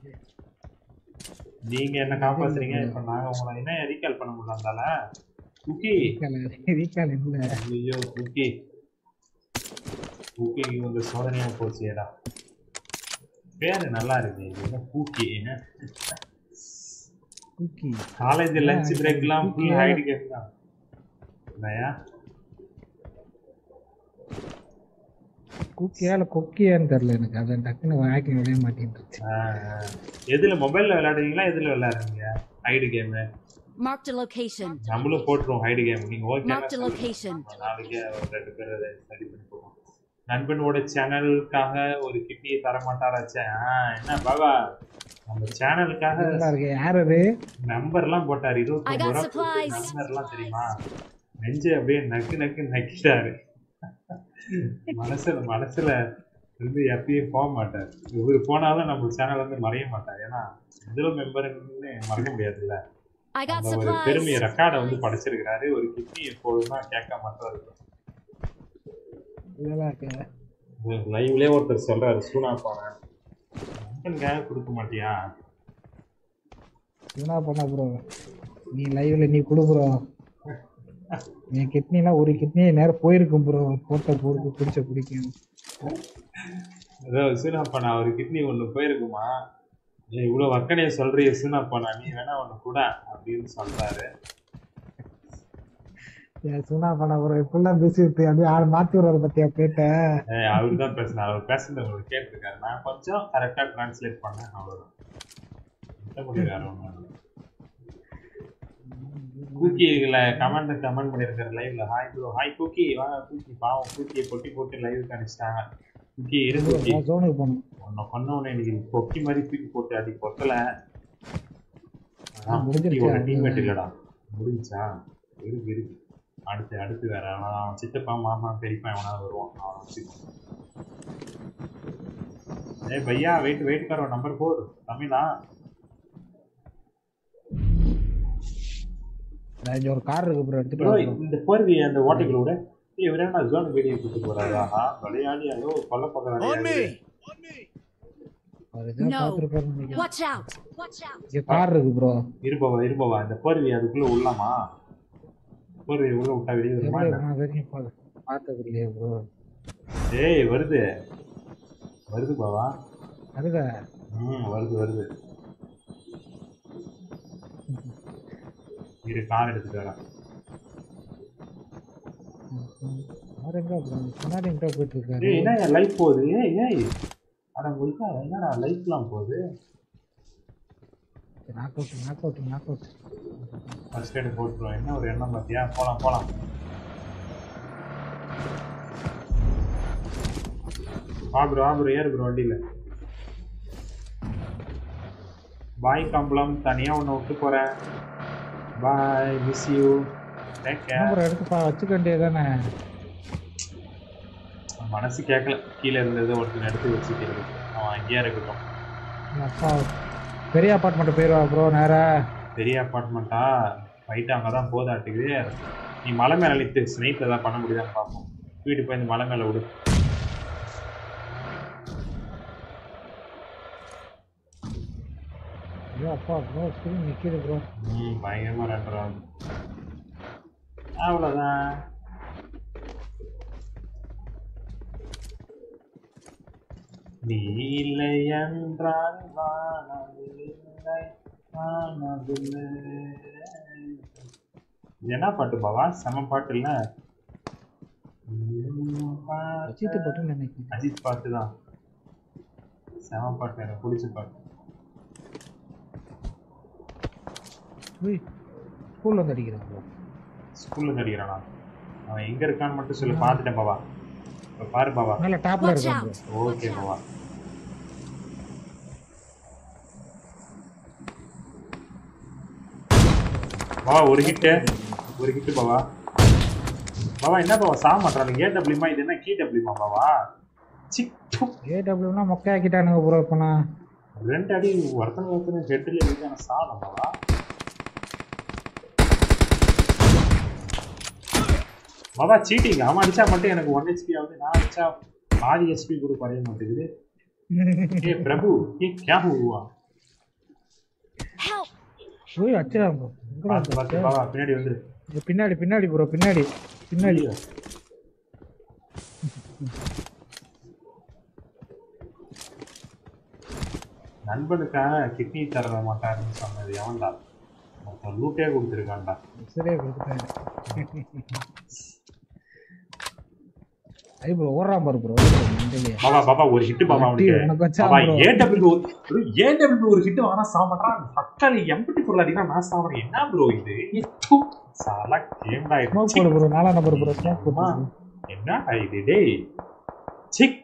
நீங்க என்ன காப்பாத்துறீங்க? இப்ப நாங்க உங்களை என்ன ரீகால் பண்ண முடியல. குக்கி ரீகால் இல்ல. ஐயோ குக்கி குக்கி உங்க சோதனையா போச்சுடா. பேரு நல்லா இருக்கு. என்ன குக்கி? குக்கி காலேஜ் லஞ்ச் பிரேக்லாம் ஃபுல் ஹைட் கேம் தான். என்னயா குக்கியால கொக்கியான்னு தெரியல எனக்கு. அதான் டக்குன்னு வாய்க்கு விளைய மாட்டேன்ருச்சு. எதுல மொபைல்ல விளையாடுறீங்களா எதுல விளையாடுறீங்க hide game? Marked a location. நம்மளும் போட்டுருவோம் ஹைடு கேம். நீங்க ஓகே Marked a location. நாளைக்கு ஒரு ரெண்டு பேர் அதை ஸ்டடி பண்ணி போவோம். நண்பனோட சேனலுக்காக ஒரு கிட்னியை தர மாட்டாராச்சே. என்ன பாபா நம்ம சேனலுக்காக யார் அது நம்பர்லாம் போட்டாரு. இருபத்தி நம்பர்லாம் தெரியுமா? நெஞ்சு அப்படியே நக்கு நக்கு நக்கிட்டாரு. மனசுல மனசுல இருந்து எப்பயும் போக மாட்டார். இவரு போனாலும் நம்ம சேனல் வந்து மறைய மாட்டார். ஏன்னா முதல் மெம்பர்னு மறக்க முடியாதுல்ல. அந்த ஒரு பெருமையை ரெக்கார்டை வந்து படைச்சிருக்கிறாரு. ஒரு கிட்னி எப்போதுமா கேட்க மாட்டாரு. லைவ்லயே ஒருத்தர் சொல்றாரு, சூனா போனேன் கொடுக்க மாட்டியா? சூனா போனா ப்ரோ நீ லைவ்ல நீ கொடு ப்ரோ. என் கிட்னினா ஒரு கிட்னி நேரம் போயிருக்கும் ப்ரோ. போட்ட போருக்கு பிடிச்ச பிடிக்கும். அதாவது சூனா பண்ணா ஒரு கிட்னி ஒன்று போயிருக்குமா? இவ்வளோ வக்கனையை சொல்றிய சூனா பண்ணா, நீ வேணா ஒன்று கூட அப்படின்னு சொல்றாரு. சூனா பண்ணா ப்ரோ இப்பெல்லாம் பேசிட்டு அப்படியே ஆள் மாற்றி விடுறத பத்தியா கேட்டேன். அவரு தான் பேசினார். அவர் பேசுறது உங்களுக்கு கேட்டிருக்காரு. நான் கொஞ்சம் கரெக்டா டிரான்ஸ்லேட் பண்ணேன், அவ்வளோதான். முடியாது ஒன்று. கூக்கில கமெண்ட் கமெண்ட் பண்ணிருக்காரு லைவ்ல. ஹாய் ப்ரோ ஹாய் கூக்கி வாங்க. கூக்கி பாவம் கூக்கியை பொட்டி போட்டு லைவ் அனுப்பிச்சிட்டாங்க. கூக்கி இருந்து ஒன்ன பண்ண உடனே இன்னைக்கு பொக்கி மாதிரி தூக்கி போட்டு அடி பொத்தல. ஒரு டீம்மேட் இல்லடா. முடிஞ்சா இருக்கு இருக்கு. அடுத்து அடுத்து வேற அவன் சித்தப்பா மாமா பெரியப்பா எவனாவது வருவான். அவன் வச்சுக்கோ. ஏ பையா வெயிட் வெயிட் கரோ நம்பர் ஃபோர் தமிழா. ஒரு கார் இருக்கு ப்ரோ எடுத்துட்டு. இந்த போர்வி அந்த ஓட்டைக்குள்ள விட இவரே நான் ஜோன் வீடியோ கூட்டு போறாரு. ஆஹா விளையாடி அதோ கொல்ல பக்கறாரு. Watch out. Watch out. இங்க கார் இருக்கு ப்ரோ. இருபவா இருபவா இந்த போர்வி அதுக்குள்ள உள்ளாமா? போர்வி உள்ள விட்டா வெளிய வருமா? நான் வெறிய பாத்தது இல்லையே ப்ரோ. ஏய் வருது. வருது பாவா. வருதா? ம் வருது வருது. இரு கார் எடுத்துட்டு வரேன். அவர் எங்க பின்னாடி எங்க போயிட்டு இருக்காரு? ஏய் என்ன லைஃப் போகுது? ஏய் ஏய் அட முடிச்சா என்னடா லைஃப்லாம் போகுது? Knock out knock out knock out. First aid போட்டுருவோம். என்ன ஒரு எண்ணம் பார்த்தியா? போலாம் போலாம். வா ப்ரோ வா ப்ரோ ஏறு ப்ரோ வண்டியில். பாய் கம்பளம் தனியாக ஒன்று விட்டு போகிறேன். Bye miss you. Take care. அப்புறம் எடுத்து வச்சுக்க வேண்டியதானே. மனசு கேட்கல. கீழே இருந்தது ஒருத்தர் எடுத்து வச்சுக்கிறது. அவன் அங்கேயே இருக்கட்டும். அப்பா பெரிய அப்பார்ட்மெண்ட் போயிடுவா ப்ரோ நேரா. பெரிய அப்பார்ட்மெண்ட்டா? ஃபைட்டு அங்கே தான் போதாட்டுக்குது. நீ மலை மேலே நிறுத்து. ஸ்னைப் எதாவது பண்ண முடியுதான்னு பார்ப்போம். வீட்டு போய் இந்த மலை மேலே விடு. ஐயோ அப்பா ப்ரோ ஸ்கிரீன் நிற்கிது ப்ரோ. ம் பயங்கரமாக ரெண்டுறான். அவ்வளோதான். நீ இல்லை என்றால் வானவில்லை வானவில்லை. என்ன பாட்டு பாவா? செம பாட்டு இல்லை? அஜித் பாட்டுன்னு நினைக்கிறேன். அஜித் பாட்டு தான். செம பாட்டு, எனக்கு பிடிச்ச பாட்டு. ஸ்கூல்ல வந்து அடிக்கிறான் ப்ரோ. ஸ்கூல்ல இருந்து அடிக்கிறானா? அவன் எங்க இருக்கான்னு மட்டும் சொல்லி பார்த்துட்டேன் பாவா. இப்போ பாரு பாவா. நல்ல டாப்ல இருக்கான் ப்ரோ. ஓகே பாவா. பாவா ஒரு ஹிட்டு ஒரு ஹிட்டு பாவா. பாவா என்ன பாவா சாக மாட்டான்? ஏ டபிள்யூமா? இது என்ன கீ டபிள்யூமா பாவா? சிக்கு ஏ டபிள்யூனா மொக்கையாக்கிட்டானுங்க ப்ரோ. இப்போ நான் ரெண்டு அடி ஒருத்தனை ஒருத்தனை ஹெட்டில் இருக்கான சாதம் பாவா. பாபா சீட்டிங். அவன் அடிச்சா மட்டும் எனக்கு ஒன் ஹெச்பி ஆகுது. நான் அடிச்சா பாதி ஹெச்பி கூட குறைய மாட்டேங்குது. ஏ பிரபு நீ क्या हुआ? ஓய் அச்சா ப்ரோ. பாத்து பாத்து பாவா பின்னாடி வந்துரு. பின்னாடி பின்னாடி ப்ரோ பின்னாடி பின்னாடி. நண்பனுக்காக கிட்னி தர மாட்டாருன்னு சொன்னது எவன்டா? மொத்தம் லூட்டே கொடுத்துருக்கான்டா. சரியா கொடுத்துட்டாங்க. ஐ ப்ரோ ஓடுறான் பாரு ப்ரோ. பாபா பாபா ஒரு ஹிட் பாபா அவனுக்கு. பாபா ஏடபிள்யூ ஒரு ஏடபிள்யூ ஒரு ஹிட் வாங்கினா சாவறான். தக்காளி எம்பட்டி பொருள் அடினா நான் சாவறேன். என்ன ப்ரோ இது? சாலா கேம்டா இது. ஸ்மோக் போடு ப்ரோ. நாலா நம்பர் ப்ரோ ஸ்மோக் போடு. என்ன இது டேய்? சிக்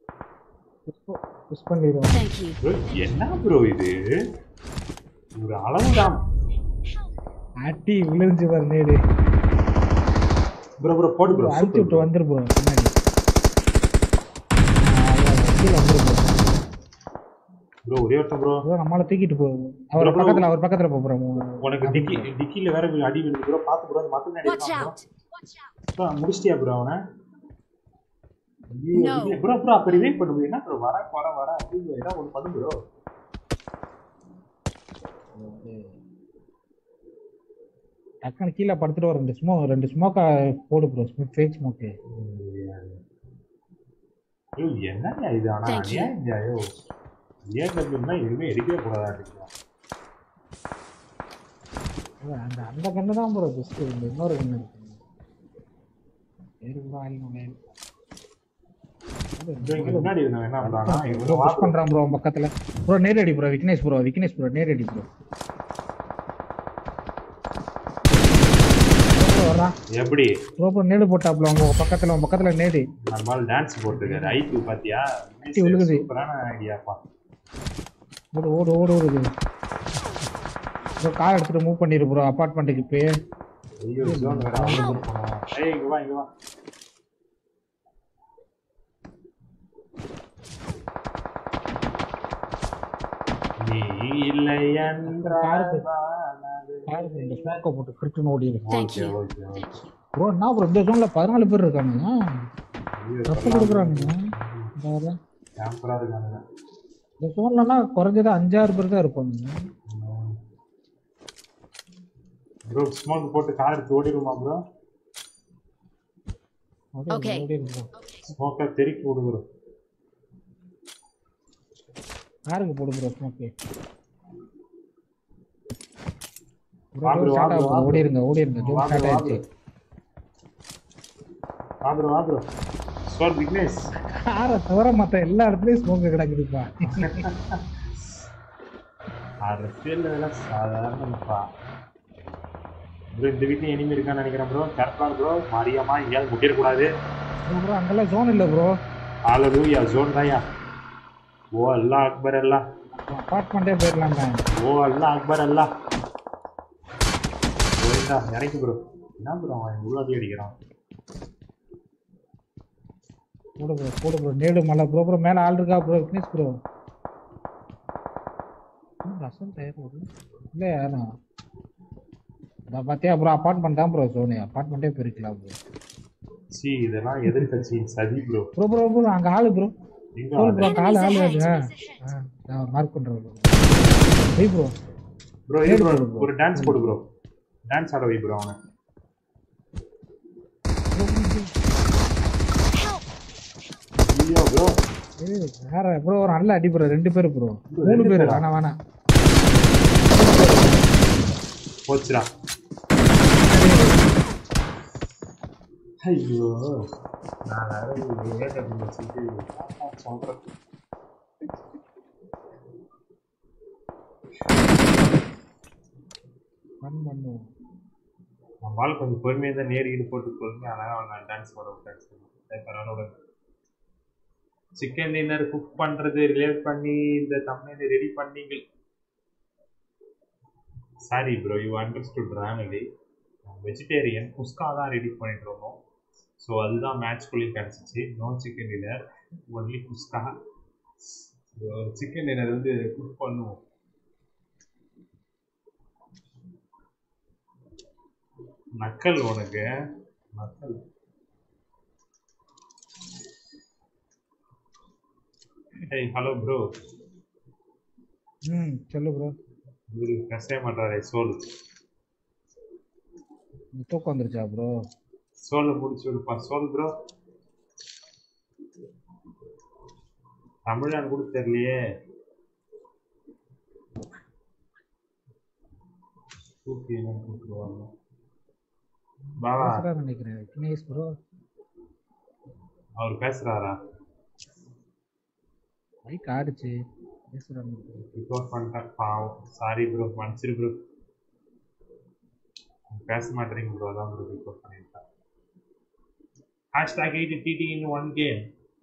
புஷ் பண்ணிடுவோம். Thank you. என்ன ப்ரோ இது? ஒரு அளவுதான். அடி விழுந்து பாரு நேடு. ப்ரோ ப்ரோ போடு ப்ரோ. அடிச்சு விட்டு வந்துரு ப்ரோ பின்னாடி. கீழ வந்துரு ப்ரோ. ப்ரோ ஒரே ஒருத்தன் ப்ரோ. ப்ரோ நம்மள தூக்கிட்டு போ. அவர் பக்கத்துல அவர் பக்கத்துல போ ப்ரோ. உனக்கு டிக்கி டிக்கில வேற அடி விழுது ப்ரோ. பாத்து ப்ரோ. மத்த நேடி ப்ரோ. ப்ரோ முடிச்சிட்டியா ப்ரோ அவனை? ப்ரோ ப்ரோ அப்ப ரிவைவ் பண்ணு. என்ன ப்ரோ வர வர வர அப்படிங்க ஏதோ ஒன்னு பண்ணு ப்ரோ. டக்குனு கீழே படுத்துட்டு ஒரு ரெண்டு ஸ்மோக் ரெண்டு ஸ்மோக்கா போடு ப்ரோ. Smoke fake smoke. ஐயோ என்னங்க இது? ஆனா ஏன் இங்க ஐயோ ஏடபிள்யூனா எதுவுமே எடுக்கவே கூடாது. அந்த அந்த கண்ணு தான் ப்ரோ பெஸ்ட். இந்த இன்னொரு கண்ணு இருக்கு. ஏறுபா ஆலினே. முன்னாடி இருந்தவன் என்ன பண்றானா? இவன் வாஷ் பண்றான் ப்ரோ பக்கத்துல. ப்ரோ நேர் அடி bro. Vignesh bro Vignesh bro நேர் அடி ப்ரோ. எப்படி ப்ரோ ப்ரோ நேடு போட்டாப்ல உங்க பக்கத்துல உங்க பக்கத்துல நேடு. நம்மால டான்ஸ் போட்டுருக்காரு. ஐக்யூ பாத்தியா? விழுகுது. சூப்பரான ஐடியாப்பா. ஓடு ஓடு ஓடு ஓடுது ப்ரோ. கார் எடுத்துட்டு மூவ் பண்ணிரு ப்ரோ அபார்ட்மெண்ட்டுக்கு இப்போ. ஐயோ ஜோன் வேற ஆன் பண்ணனும். ஏய் இங்க வா இங்க வா. நீ இல்லை என்றால் காருக்கு இந்த ஸ்மோக்க போட்டு கிரிட்டுன்னு ஓடிடு. ஓகே ஓகே ஓகே ப்ரோ என்ன ப்ரோ இந்த ஜோன்ல பதினாலு பேர் இருக்கானுங்க. ரஃப் கொடுக்குறானுங்க. வேற கேம்பரா இருக்கானுங்க. இந்த ஜோன்லலாம் குறைஞ்சது அஞ்சாறு பேர் தான் இருப்பாங்க. ப்ரோ ஸ்மோக் போட்டு கார் எடுத்து ஓடிடுமா ப்ரோ? Okay. ஸ்மோக்கை தெறிக்கி விடு ப்ரோ. காருக்கு போடு ப்ரோ ஸ்மோக்கு வா ப்ரோ ப்ரோ வா ஸ்டார்ட் ப்ரோ ஆகும் ஓடி இருங்க ஓடி இருங்க ஜோன் வா ப்ரோ ஸ்டார்ட் வா ஆயிடுச்சு வா ப்ரோ வா ப்ரோ ஸ்கோர் விக்னேஷ் காரை தவிர மற்ற எல்லா இடத்துலயும் ஸ்மோக்கு கிடக்குதுப்பா அரசியல் இதெல்லாம் சாதாரணப்பா ப்ரோ இந்த வீட்லயும் எனிமி இருக்கான்னு நினைக்கிறேன் ப்ரோ கேர்ஃபுல்லா ப்ரோ மாரியாமா எங்கேயாவது முட்டிடக்கூடாது ப்ரோ ப்ரோ அங்கெல்லாம் ஜோன் இல்லை ப்ரோ ஹalleluya ஜோன் தாயா ஓ அல்லாஹ் அக்பர் அல்லாஹ் அப்பார்ட்மெண்ட்டே போயிடலாம் தான் ஓ அல்லாஹ் அக்பர் அல்லாஹ் போயிடா இறக்கி ப்ரோ என்ன ப்ரோ அவன் உள்ளாதி அடிக்கிறான் போடு ப்ரோ போடு ப்ரோ நேடு மலை ப்ரோ ப்ரோ மேலே ஆள் இருக்கா ப்ரோ விக்னேஷ் ப்ரோ ரசம் தயார் இல்லையா நான் அதான் பார்த்தியா ப்ரோ அப்பார்ட்மெண்ட் தான் ப்ரோ ஜோனு அப்பார்ட்மெண்ட்டே போயிருக்கலாம் ப்ரோ சி இதெல்லாம் எதிர்கட்சி சதி ப்ரோ ப்ரோ ப்ரோ ப்ரோ அங்கே ஆளு ப்ரோ எங்க ப்ரோ ப்ரோ Enemies ஆளு ஆளு ahead. அது நான் மார்க் பண்ணுறேன் ப்ரோ வெய் ப்ரோ ப்ரோ இது ப்ரோ ஒரு டான்ஸ் போடு ப்ரோ டான்ஸ் ஆட வை ப்ரோ அவனை ஐயோ ப்ரோ வேற ப்ரோ ஒரு நல்ல அடி ப்ரோ ரெண்டு பேர் ப்ரோ மூணு பேர் வேணாம் வேணாம் போச்சுடா ஐயோ நான் வச்சுட்டு சொல்றேன் ஃபன் பண்ணுவோம் நம்மளால கொஞ்சம் பொறுமையாக தான் நேரிட்டு போட்டு பொறுமையாக அழகாக அவன் டான்ஸ் போட டான்ஸ் பரவாயில்ல சிக்கன் டின்னர் குக் பண்ணுறது ரிலேட் பண்ணி இந்த தமிழை ரெடி பண்ணீங்க sorry bro you understood wrongly vegetarian kuska தான் ரெடி பண்ணிட்டு இருந்தோம் ஸோ அதுதான் மேட்ச்குள்ளேயும் கிடச்சிச்சு no chicken dinner only kuska chicken dinner வந்து குக் பண்ணுவோம் நக்கல் உனக்கு நக்கல் ஏய் ஹலோ ப்ரோ ம் சொல்லு ப்ரோ இவரு பேசவே மாட்டாரே சோல் தூக்கம் வந்துருச்சா ப்ரோ சோலை முடிச்சு விடுப்பா சோல் ப்ரோ தமிழான்னு கூட தெரியலையே தூக்கி என்ன கூப்பிடுவாங்க பாவா நினைக்கிறேன் விக்னேஷ் ப்ரோ அவர் பேசுறாரா மைக் ஆடுச்சு பேசுறாங்க ரிப்போர்ட் பண்ணிட்டேன் பாவம் சாரி ப்ரோ மன்னிச்சிரு ப்ரோ பேச மாட்டேறீங்க ப்ரோ அதான் ப்ரோ ரிப்போர்ட் பண்ணிட்டேன் hashtag eight TD in one game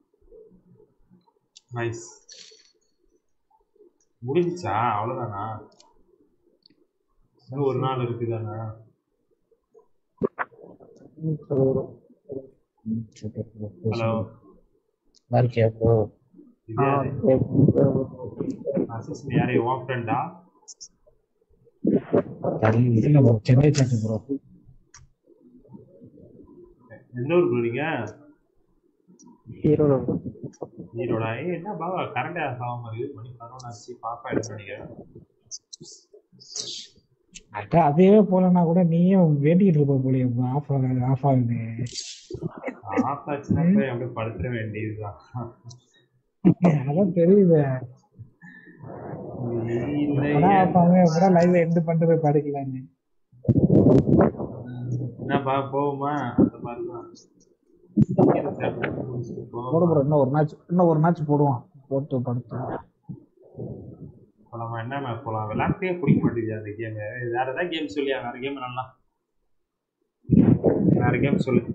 nice முடிஞ்சிச்சா அவ்வளோதானா இன்னும் ஒரு நாள் இருக்குதானே ஹலோ மார்க்கியா ப்ரோ இது யாரு அசிஸ்டன்ட் யாரு உன் ஃப்ரெண்டா சென்னை சாட்டு ப்ரோ எந்த ஊர் ப்ரோ நீங்க ஹீரோட ஈரோடா ஏ என்ன பாவா கரண்ட் ஆகாம இருக்குது மணி பதினொன்று ஆச்சு பாப்பா எடுத்து நினைக்கிறேன் அதான் அதே போலன்னா கூட நீயும் வேண்டிக்கிட்டு இருப்ப போலியே ஆஃப் ஆகுது ஆஃப் ஆகுது ஆஃப் ஆச்சுன்னா போய் அப்படியே படுத்துட வேண்டியதுதான் அதான் தெரியுது லைவ்ல எண்டு பண்ணிட்டு போய் படுக்கலான்னு என்னப்பா போகுமா அந்த மாதிரிதான் இன்னும் ஒரு மேட்ச் இன்னும் ஒரு மேட்ச் போடுவான் போட்டு படுத்து நம்ம என்ன மேட்ச் போலாம் விளையாட்டே பிடிக்க மாட்டேங்குது அந்த கேம் வேற ஏதாவது கேம் சொல்லியா வேற கேம் நல்லா வேற கேம் சொல்லு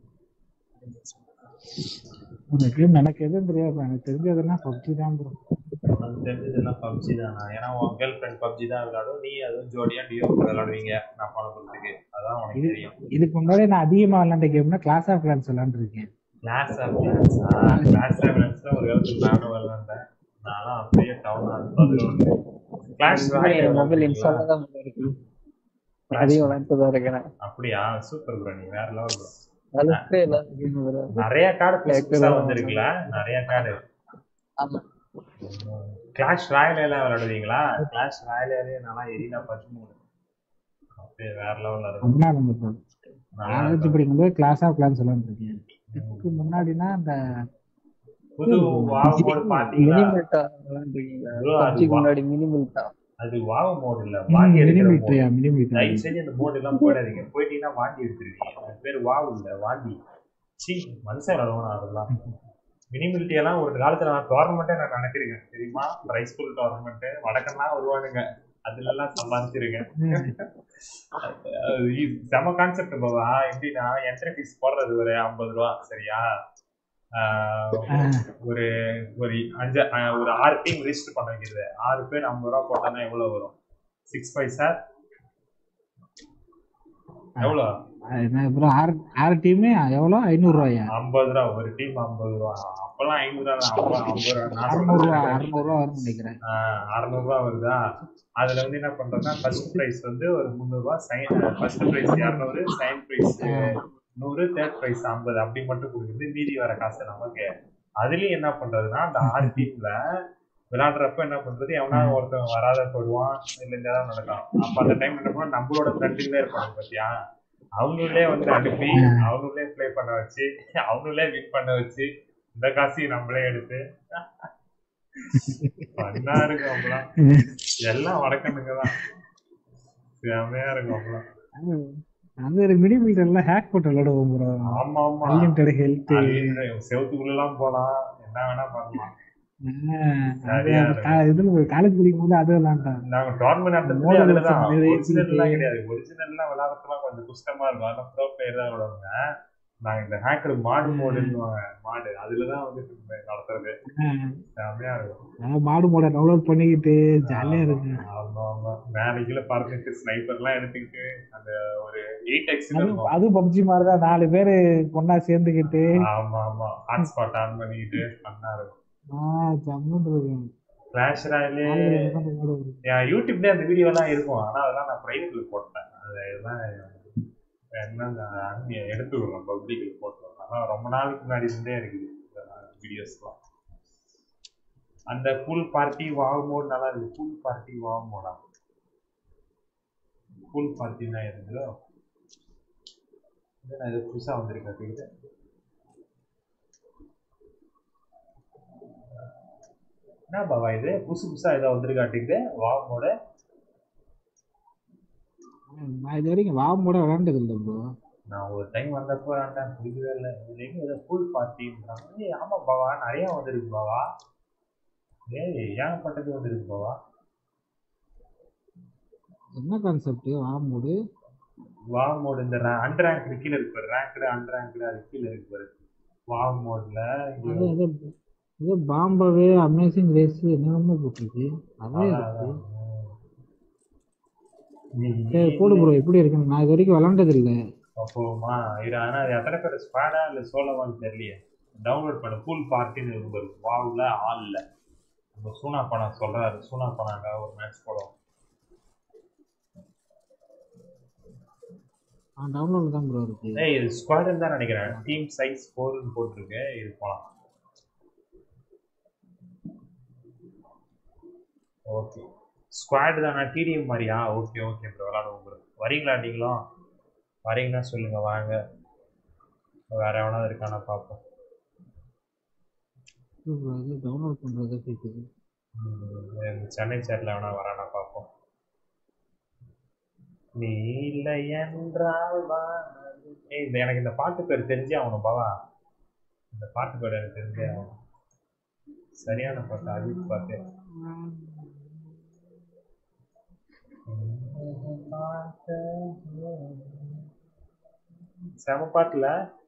ஒரு கேம் எனக்கு எதுவும் தெரியாது எனக்கு தெரிஞ்சதுன்னா பப்ஜி தான் ப்ரோ உனக்கு தெரிஞ்சதுன்னா பப்ஜி தானா ஏன்னா உன் கேர்ள் ஃப்ரெண்ட் பப்ஜி தான் விளையாடும் நீ அதுவும் ஜோடியா டியோ விளையாடுவீங்க நான் ஃபாலோ பண்ணுறதுக்கு அதான் உனக்கு தெரியும் இதுக்கு முன்னாடி நான் அதிகமா விளையாண்ட கேம்னா கிளாஸ் ஆஃப் கிளான்ஸ் விளையாண்டுருக்கேன் கிளாஸ் ஆஃப் கிளான்ஸா கிளாஸ் ஆஃப் கிளான்ஸ்ல ஒரு காலத்துக்கு நானும் விளையாண்டேன் நானும் அப்படியே டவுன் ஆகுது கிளாஸ் மொபைல் இன்ஸ்டால் தான் இருக்கு அதையும் விளையாண்டுதான் இருக்கிறேன் அப்படியா சூப்பர் ப்ரோ நீ வேற லெவல் ப்ரோ அதுக்கு எல்லாரும் கேம் விளையாடுறாங்க நிறைய கார்டு புதுசா வந்திருக்குல நிறைய கார்டு ஆமா கிளாஷ் ராயல் எல்லாம் விளையாடுவீங்களா கிளாஷ் ராயலே நல்லா எரினா பதிமூணு அப்படியே வேற லெவல்ல இருக்கும் காலேஜ் படிக்கும்போது கிளாஸ் ஆஃப் கிளான்ஸ் விளையாண்டுருக்கேன் இதுக்கு முன்னாடினா அந்த புது வாவ் மோட் பாத்தீங்களா மினிமில்ட்டா விளையாண்டுருக்கீங்களா? bro? அது பப்ஜிக்கு வா- முன்னாடி மினிமில்ட்டா. அது வாவ் மோட் இல்ல, வாங்கி எடுக்கிற மோட். மினிமிலிட்டரியா மினிமிலிட்டரி தயவு செஞ்சு அந்த மோட் எல்லாம் போயிடாதீங்க. போயிட்டீங்கன்னா வாங்கி எடுத்துருவீங்க. அது பேர் வாவ் இல்ல, வாங்கி. சி மனுஷன் விளையாடணும் அதெல்லாம். மினிமிலிட்டி எல்லாம் ஒரு காலத்துல நான் டோர்னமெண்ட்டே நான் நினைக்கிறேன் தெரியுமா? ரை ஸ்கூல் டோர்னமெண்ட் வடக்கெல்லாம் வருவானுங்க, அதுல எல்லாம் சம்பாதிச்சிருக்கேன். அது ஈ- செம கான்செப்ட் பாவா. எப்படின்னா என்ட்ரி ஃபீஸ் போடுறது ஒரு ஐம்பது ரூபா சரியா? ஆஹ் ஒரு ஒரு அஞ்சு ஆஹ் ஒரு ஆறு டீம் ரிஜிஸ்டர் பண்ண வைக்கிறது. ஆறு பேர் ஐம்பது ரூபா போட்டோம்னா எவ்வளவு வரும்? சிக்ஸ் ஃபைவ் சார் எவ்வளோ? என்ன ப்ரோ ஆறு ஆறு டீமே எவ்வளோ ஐநூறு ரூபாயா? ஐம்பது ரூபா ஒரு டீம், ஐம்பது ரூபா. அப்பெல்லாம் ஐநூறு ரூபா தான். ஐம்பது ஐம்பது ரூபா நான் அறுநூறு ரூபா சொல்றது அறுநூறு ரூபா வரும்னு நினைக்கிறேன். அறுநூறு ரூபா வருதா? அதுல வந்து என்ன பண்றோம்னா ஃபர்ஸ்ட் பிரைஸ் வந்து ஒரு முந்நூறு ரூபா, சைன் ஃபர்ஸ்ட் பிரைஸ் இரநூறு, செகண்ட் பிரைஸ் நூறு, தேர்ட் பிரைஸ் ஐம்பது அப்படி மட்டும் கொடுக்குது. மீதி வர காசு நமக்கு. அதுலயும் என்ன பண்றதுன்னா அந்த ஆறு டீம்ல விளையாடுறப்ப என்ன பண்றது, எவனா ஒருத்தன் வராத போடுவான், இல்ல இந்த ஏதாவது நடக்கும். அப்ப அந்த டைம் என்ன பண்ணுவோம், நம்மளோட ஃப்ரெண்டுங்களே இருப்பாங்க பாத்தியா, அவங்களே வந்து அனுப்பி அவங்களே ப்ளே பண்ண வச்சு அவங்களே வின் பண்ண வச்சு இந்த காசையும் நம்மளே எடுத்து பண்ணா இருக்கும். அப்பெல்லாம் எல்லாம் வடக்கணுங்க தான், செமையா இருக்கும் அப்பெல்லாம். அது ஒரு மினிமிலிட்டரி எல்லாம் ஹேக் போட்டு விளையாடுவோம் ப்ரோ. ஆமா ஆமா, அன்லிமிட்டட் ஹெல்த் செவத்துக்குள்ள எல்லாம் போலாம், என்ன வேணா பண்ணலாம். இதுல காலேஜ் படிக்கும் போது அது விளையாண்டேன். நாங்க டோர்னமெண்ட் நடத்துறதே அதுலதான். ஒரிஜினல்லாம் கிடையாது. ஒரிஜினல்லாம் விளையாடுறதுலாம் கொஞ்சம் கஷ்டமா இருக்கும். ஆனா ப்ரோ பிளேயர் தான் விளையாடுவாங்க. நாங்க இந்த ஹேக்கர் மாடு மோடுன்னுவாங்க, மாடு அதுலதான் வந்து நடத்துறது. செமையா இருக்கும். மாடு மோட டவுன்லோட் பண்ணிக்கிட்டு ஜாலியா இருக்கு. ஆமா ஆமா, மேலைக்குள்ள பறந்துட்டு ஸ்னைப்பர் எல்லாம் எடுத்துக்கிட்டு அந்த ஒரு எயிட் எக்ஸ் இருக்கும். அது பப்ஜி மாதிரிதான், நாலு பேரு ஒன்னா சேர்ந்துக்கிட்டு. ஆமா ஆமா, ஹாட்ஸ்பாட் ஆன் பண்ணிக்கிட்டு பண்ணா இருக்கும். கிளாஷ் ராயலே என் யூடியூப்லயே அந்த வீடியோ எல்லாம் இருக்கும். ஆனா அதெல்லாம் நான் பிரைவேட்ல போட்டேன். அதெல்லாம் என்ன எடுத்து விடுறோம், பப்ளிக்ல போட்டுருவோம். ஆனால் ரொம்ப நாளைக்கு முன்னாடி இருந்தே இருக்குது வீடியோஸ்லாம். அந்த பூல் பார்ட்டி வாவ் மோட் நல்லா இருக்கு. பூல் பார்ட்டி வாவ் மோடா, பூல் பார்ட்டி தான் இருந்ததோ. நான் இது புதுசாக வந்திருக்கேன். என்ன பாவா இது புதுசு புதுசா ஏதோ வந்துருக்காட்டிக்குது வாவ் மோட. நான் இது வரைக்கும் வாவ் மோட விளையாண்டது இல்லை ப்ரோ. நான் ஒரு டைம் வந்தப்போ விளையாண்டேன், பிடிக்கவே இல்லை. இதுலேயும் ஏதோ ஃபுல் பார்ட்டின்றாங்க. ஏய் ஆமா பாவா, நிறையா வந்துருக்கு பாவா. ஏய் ஏகப்பட்டது வந்துருக்கு பாவா. என்ன concept wow mode? Wow mode இந்த அண்டர் ரேங்க் கீழே இருக்கு பாரு, ரேங்க்டு அண்டர் ரேங்க்டு அது கீழே இருக்கு பாரு. வாவ் மோட்ல இது பாம்பவே அமேசிங் ரேஸ் என்னென்னமோ போட்டுருக்கு. அதே இருக்கு. போடு ப்ரோ, எப்படி இருக்குன்னு நான் இது வரைக்கும் விளாண்டது இல்லை. அப்போமா இது ஆனால் அது எத்தனை பேர் ஸ்குவாடா இல்லை சோலோவான்னு தெரியலையே. டவுன்லோட் பண்ண பூல் பார்ட்டின்னு இருக்கும். வாவ்ல ஆள்ல நம்ம சூனா பணம் சொல்றாரு. சூனா பணாங்க ஒரு மேட்ச் போடுவோம். டவுன்லோட் தான் ப்ரோ இருக்கு. ஏய் இது ஸ்குவாடுன்னு தான் நினைக்கிறேன். டீம் சைஸ் ஃபோர்னு போட்டிருக்கு. இது போலாம். ஓகே ஸ்குவாட் தானா, டிடிஎம் மாதிரியா? ஓகே ஓகே ப்ரோ, விளாடுவோம் ப்ரோ. வரீங்களா நீங்களும்? வரீங்கன்னா சொல்லுங்க, வாங்க. வேற எவனாவது இருக்கானா பார்ப்போம். டவுன்லோட் பண்றது கேக்குது. சென்னை சேட்ல வேணா வரானா பார்ப்போம். நீ இல்லை என்றால் ஏய் எனக்கு இந்த பாட்டு பேர் தெரிஞ்சே ஆகணும் பாவா. இந்த பாட்டு பேர் எனக்கு தெரிஞ்சே ஆகணும். சரியான பாட்டு, அஜித் பாட்டு. செம பாட்டுல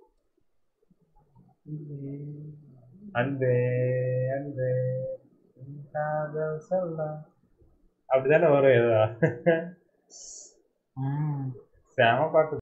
அன்பே அன்பே காதல் சொல்ல அப்படிதானே வரும். ஏதா செம பாட்டு.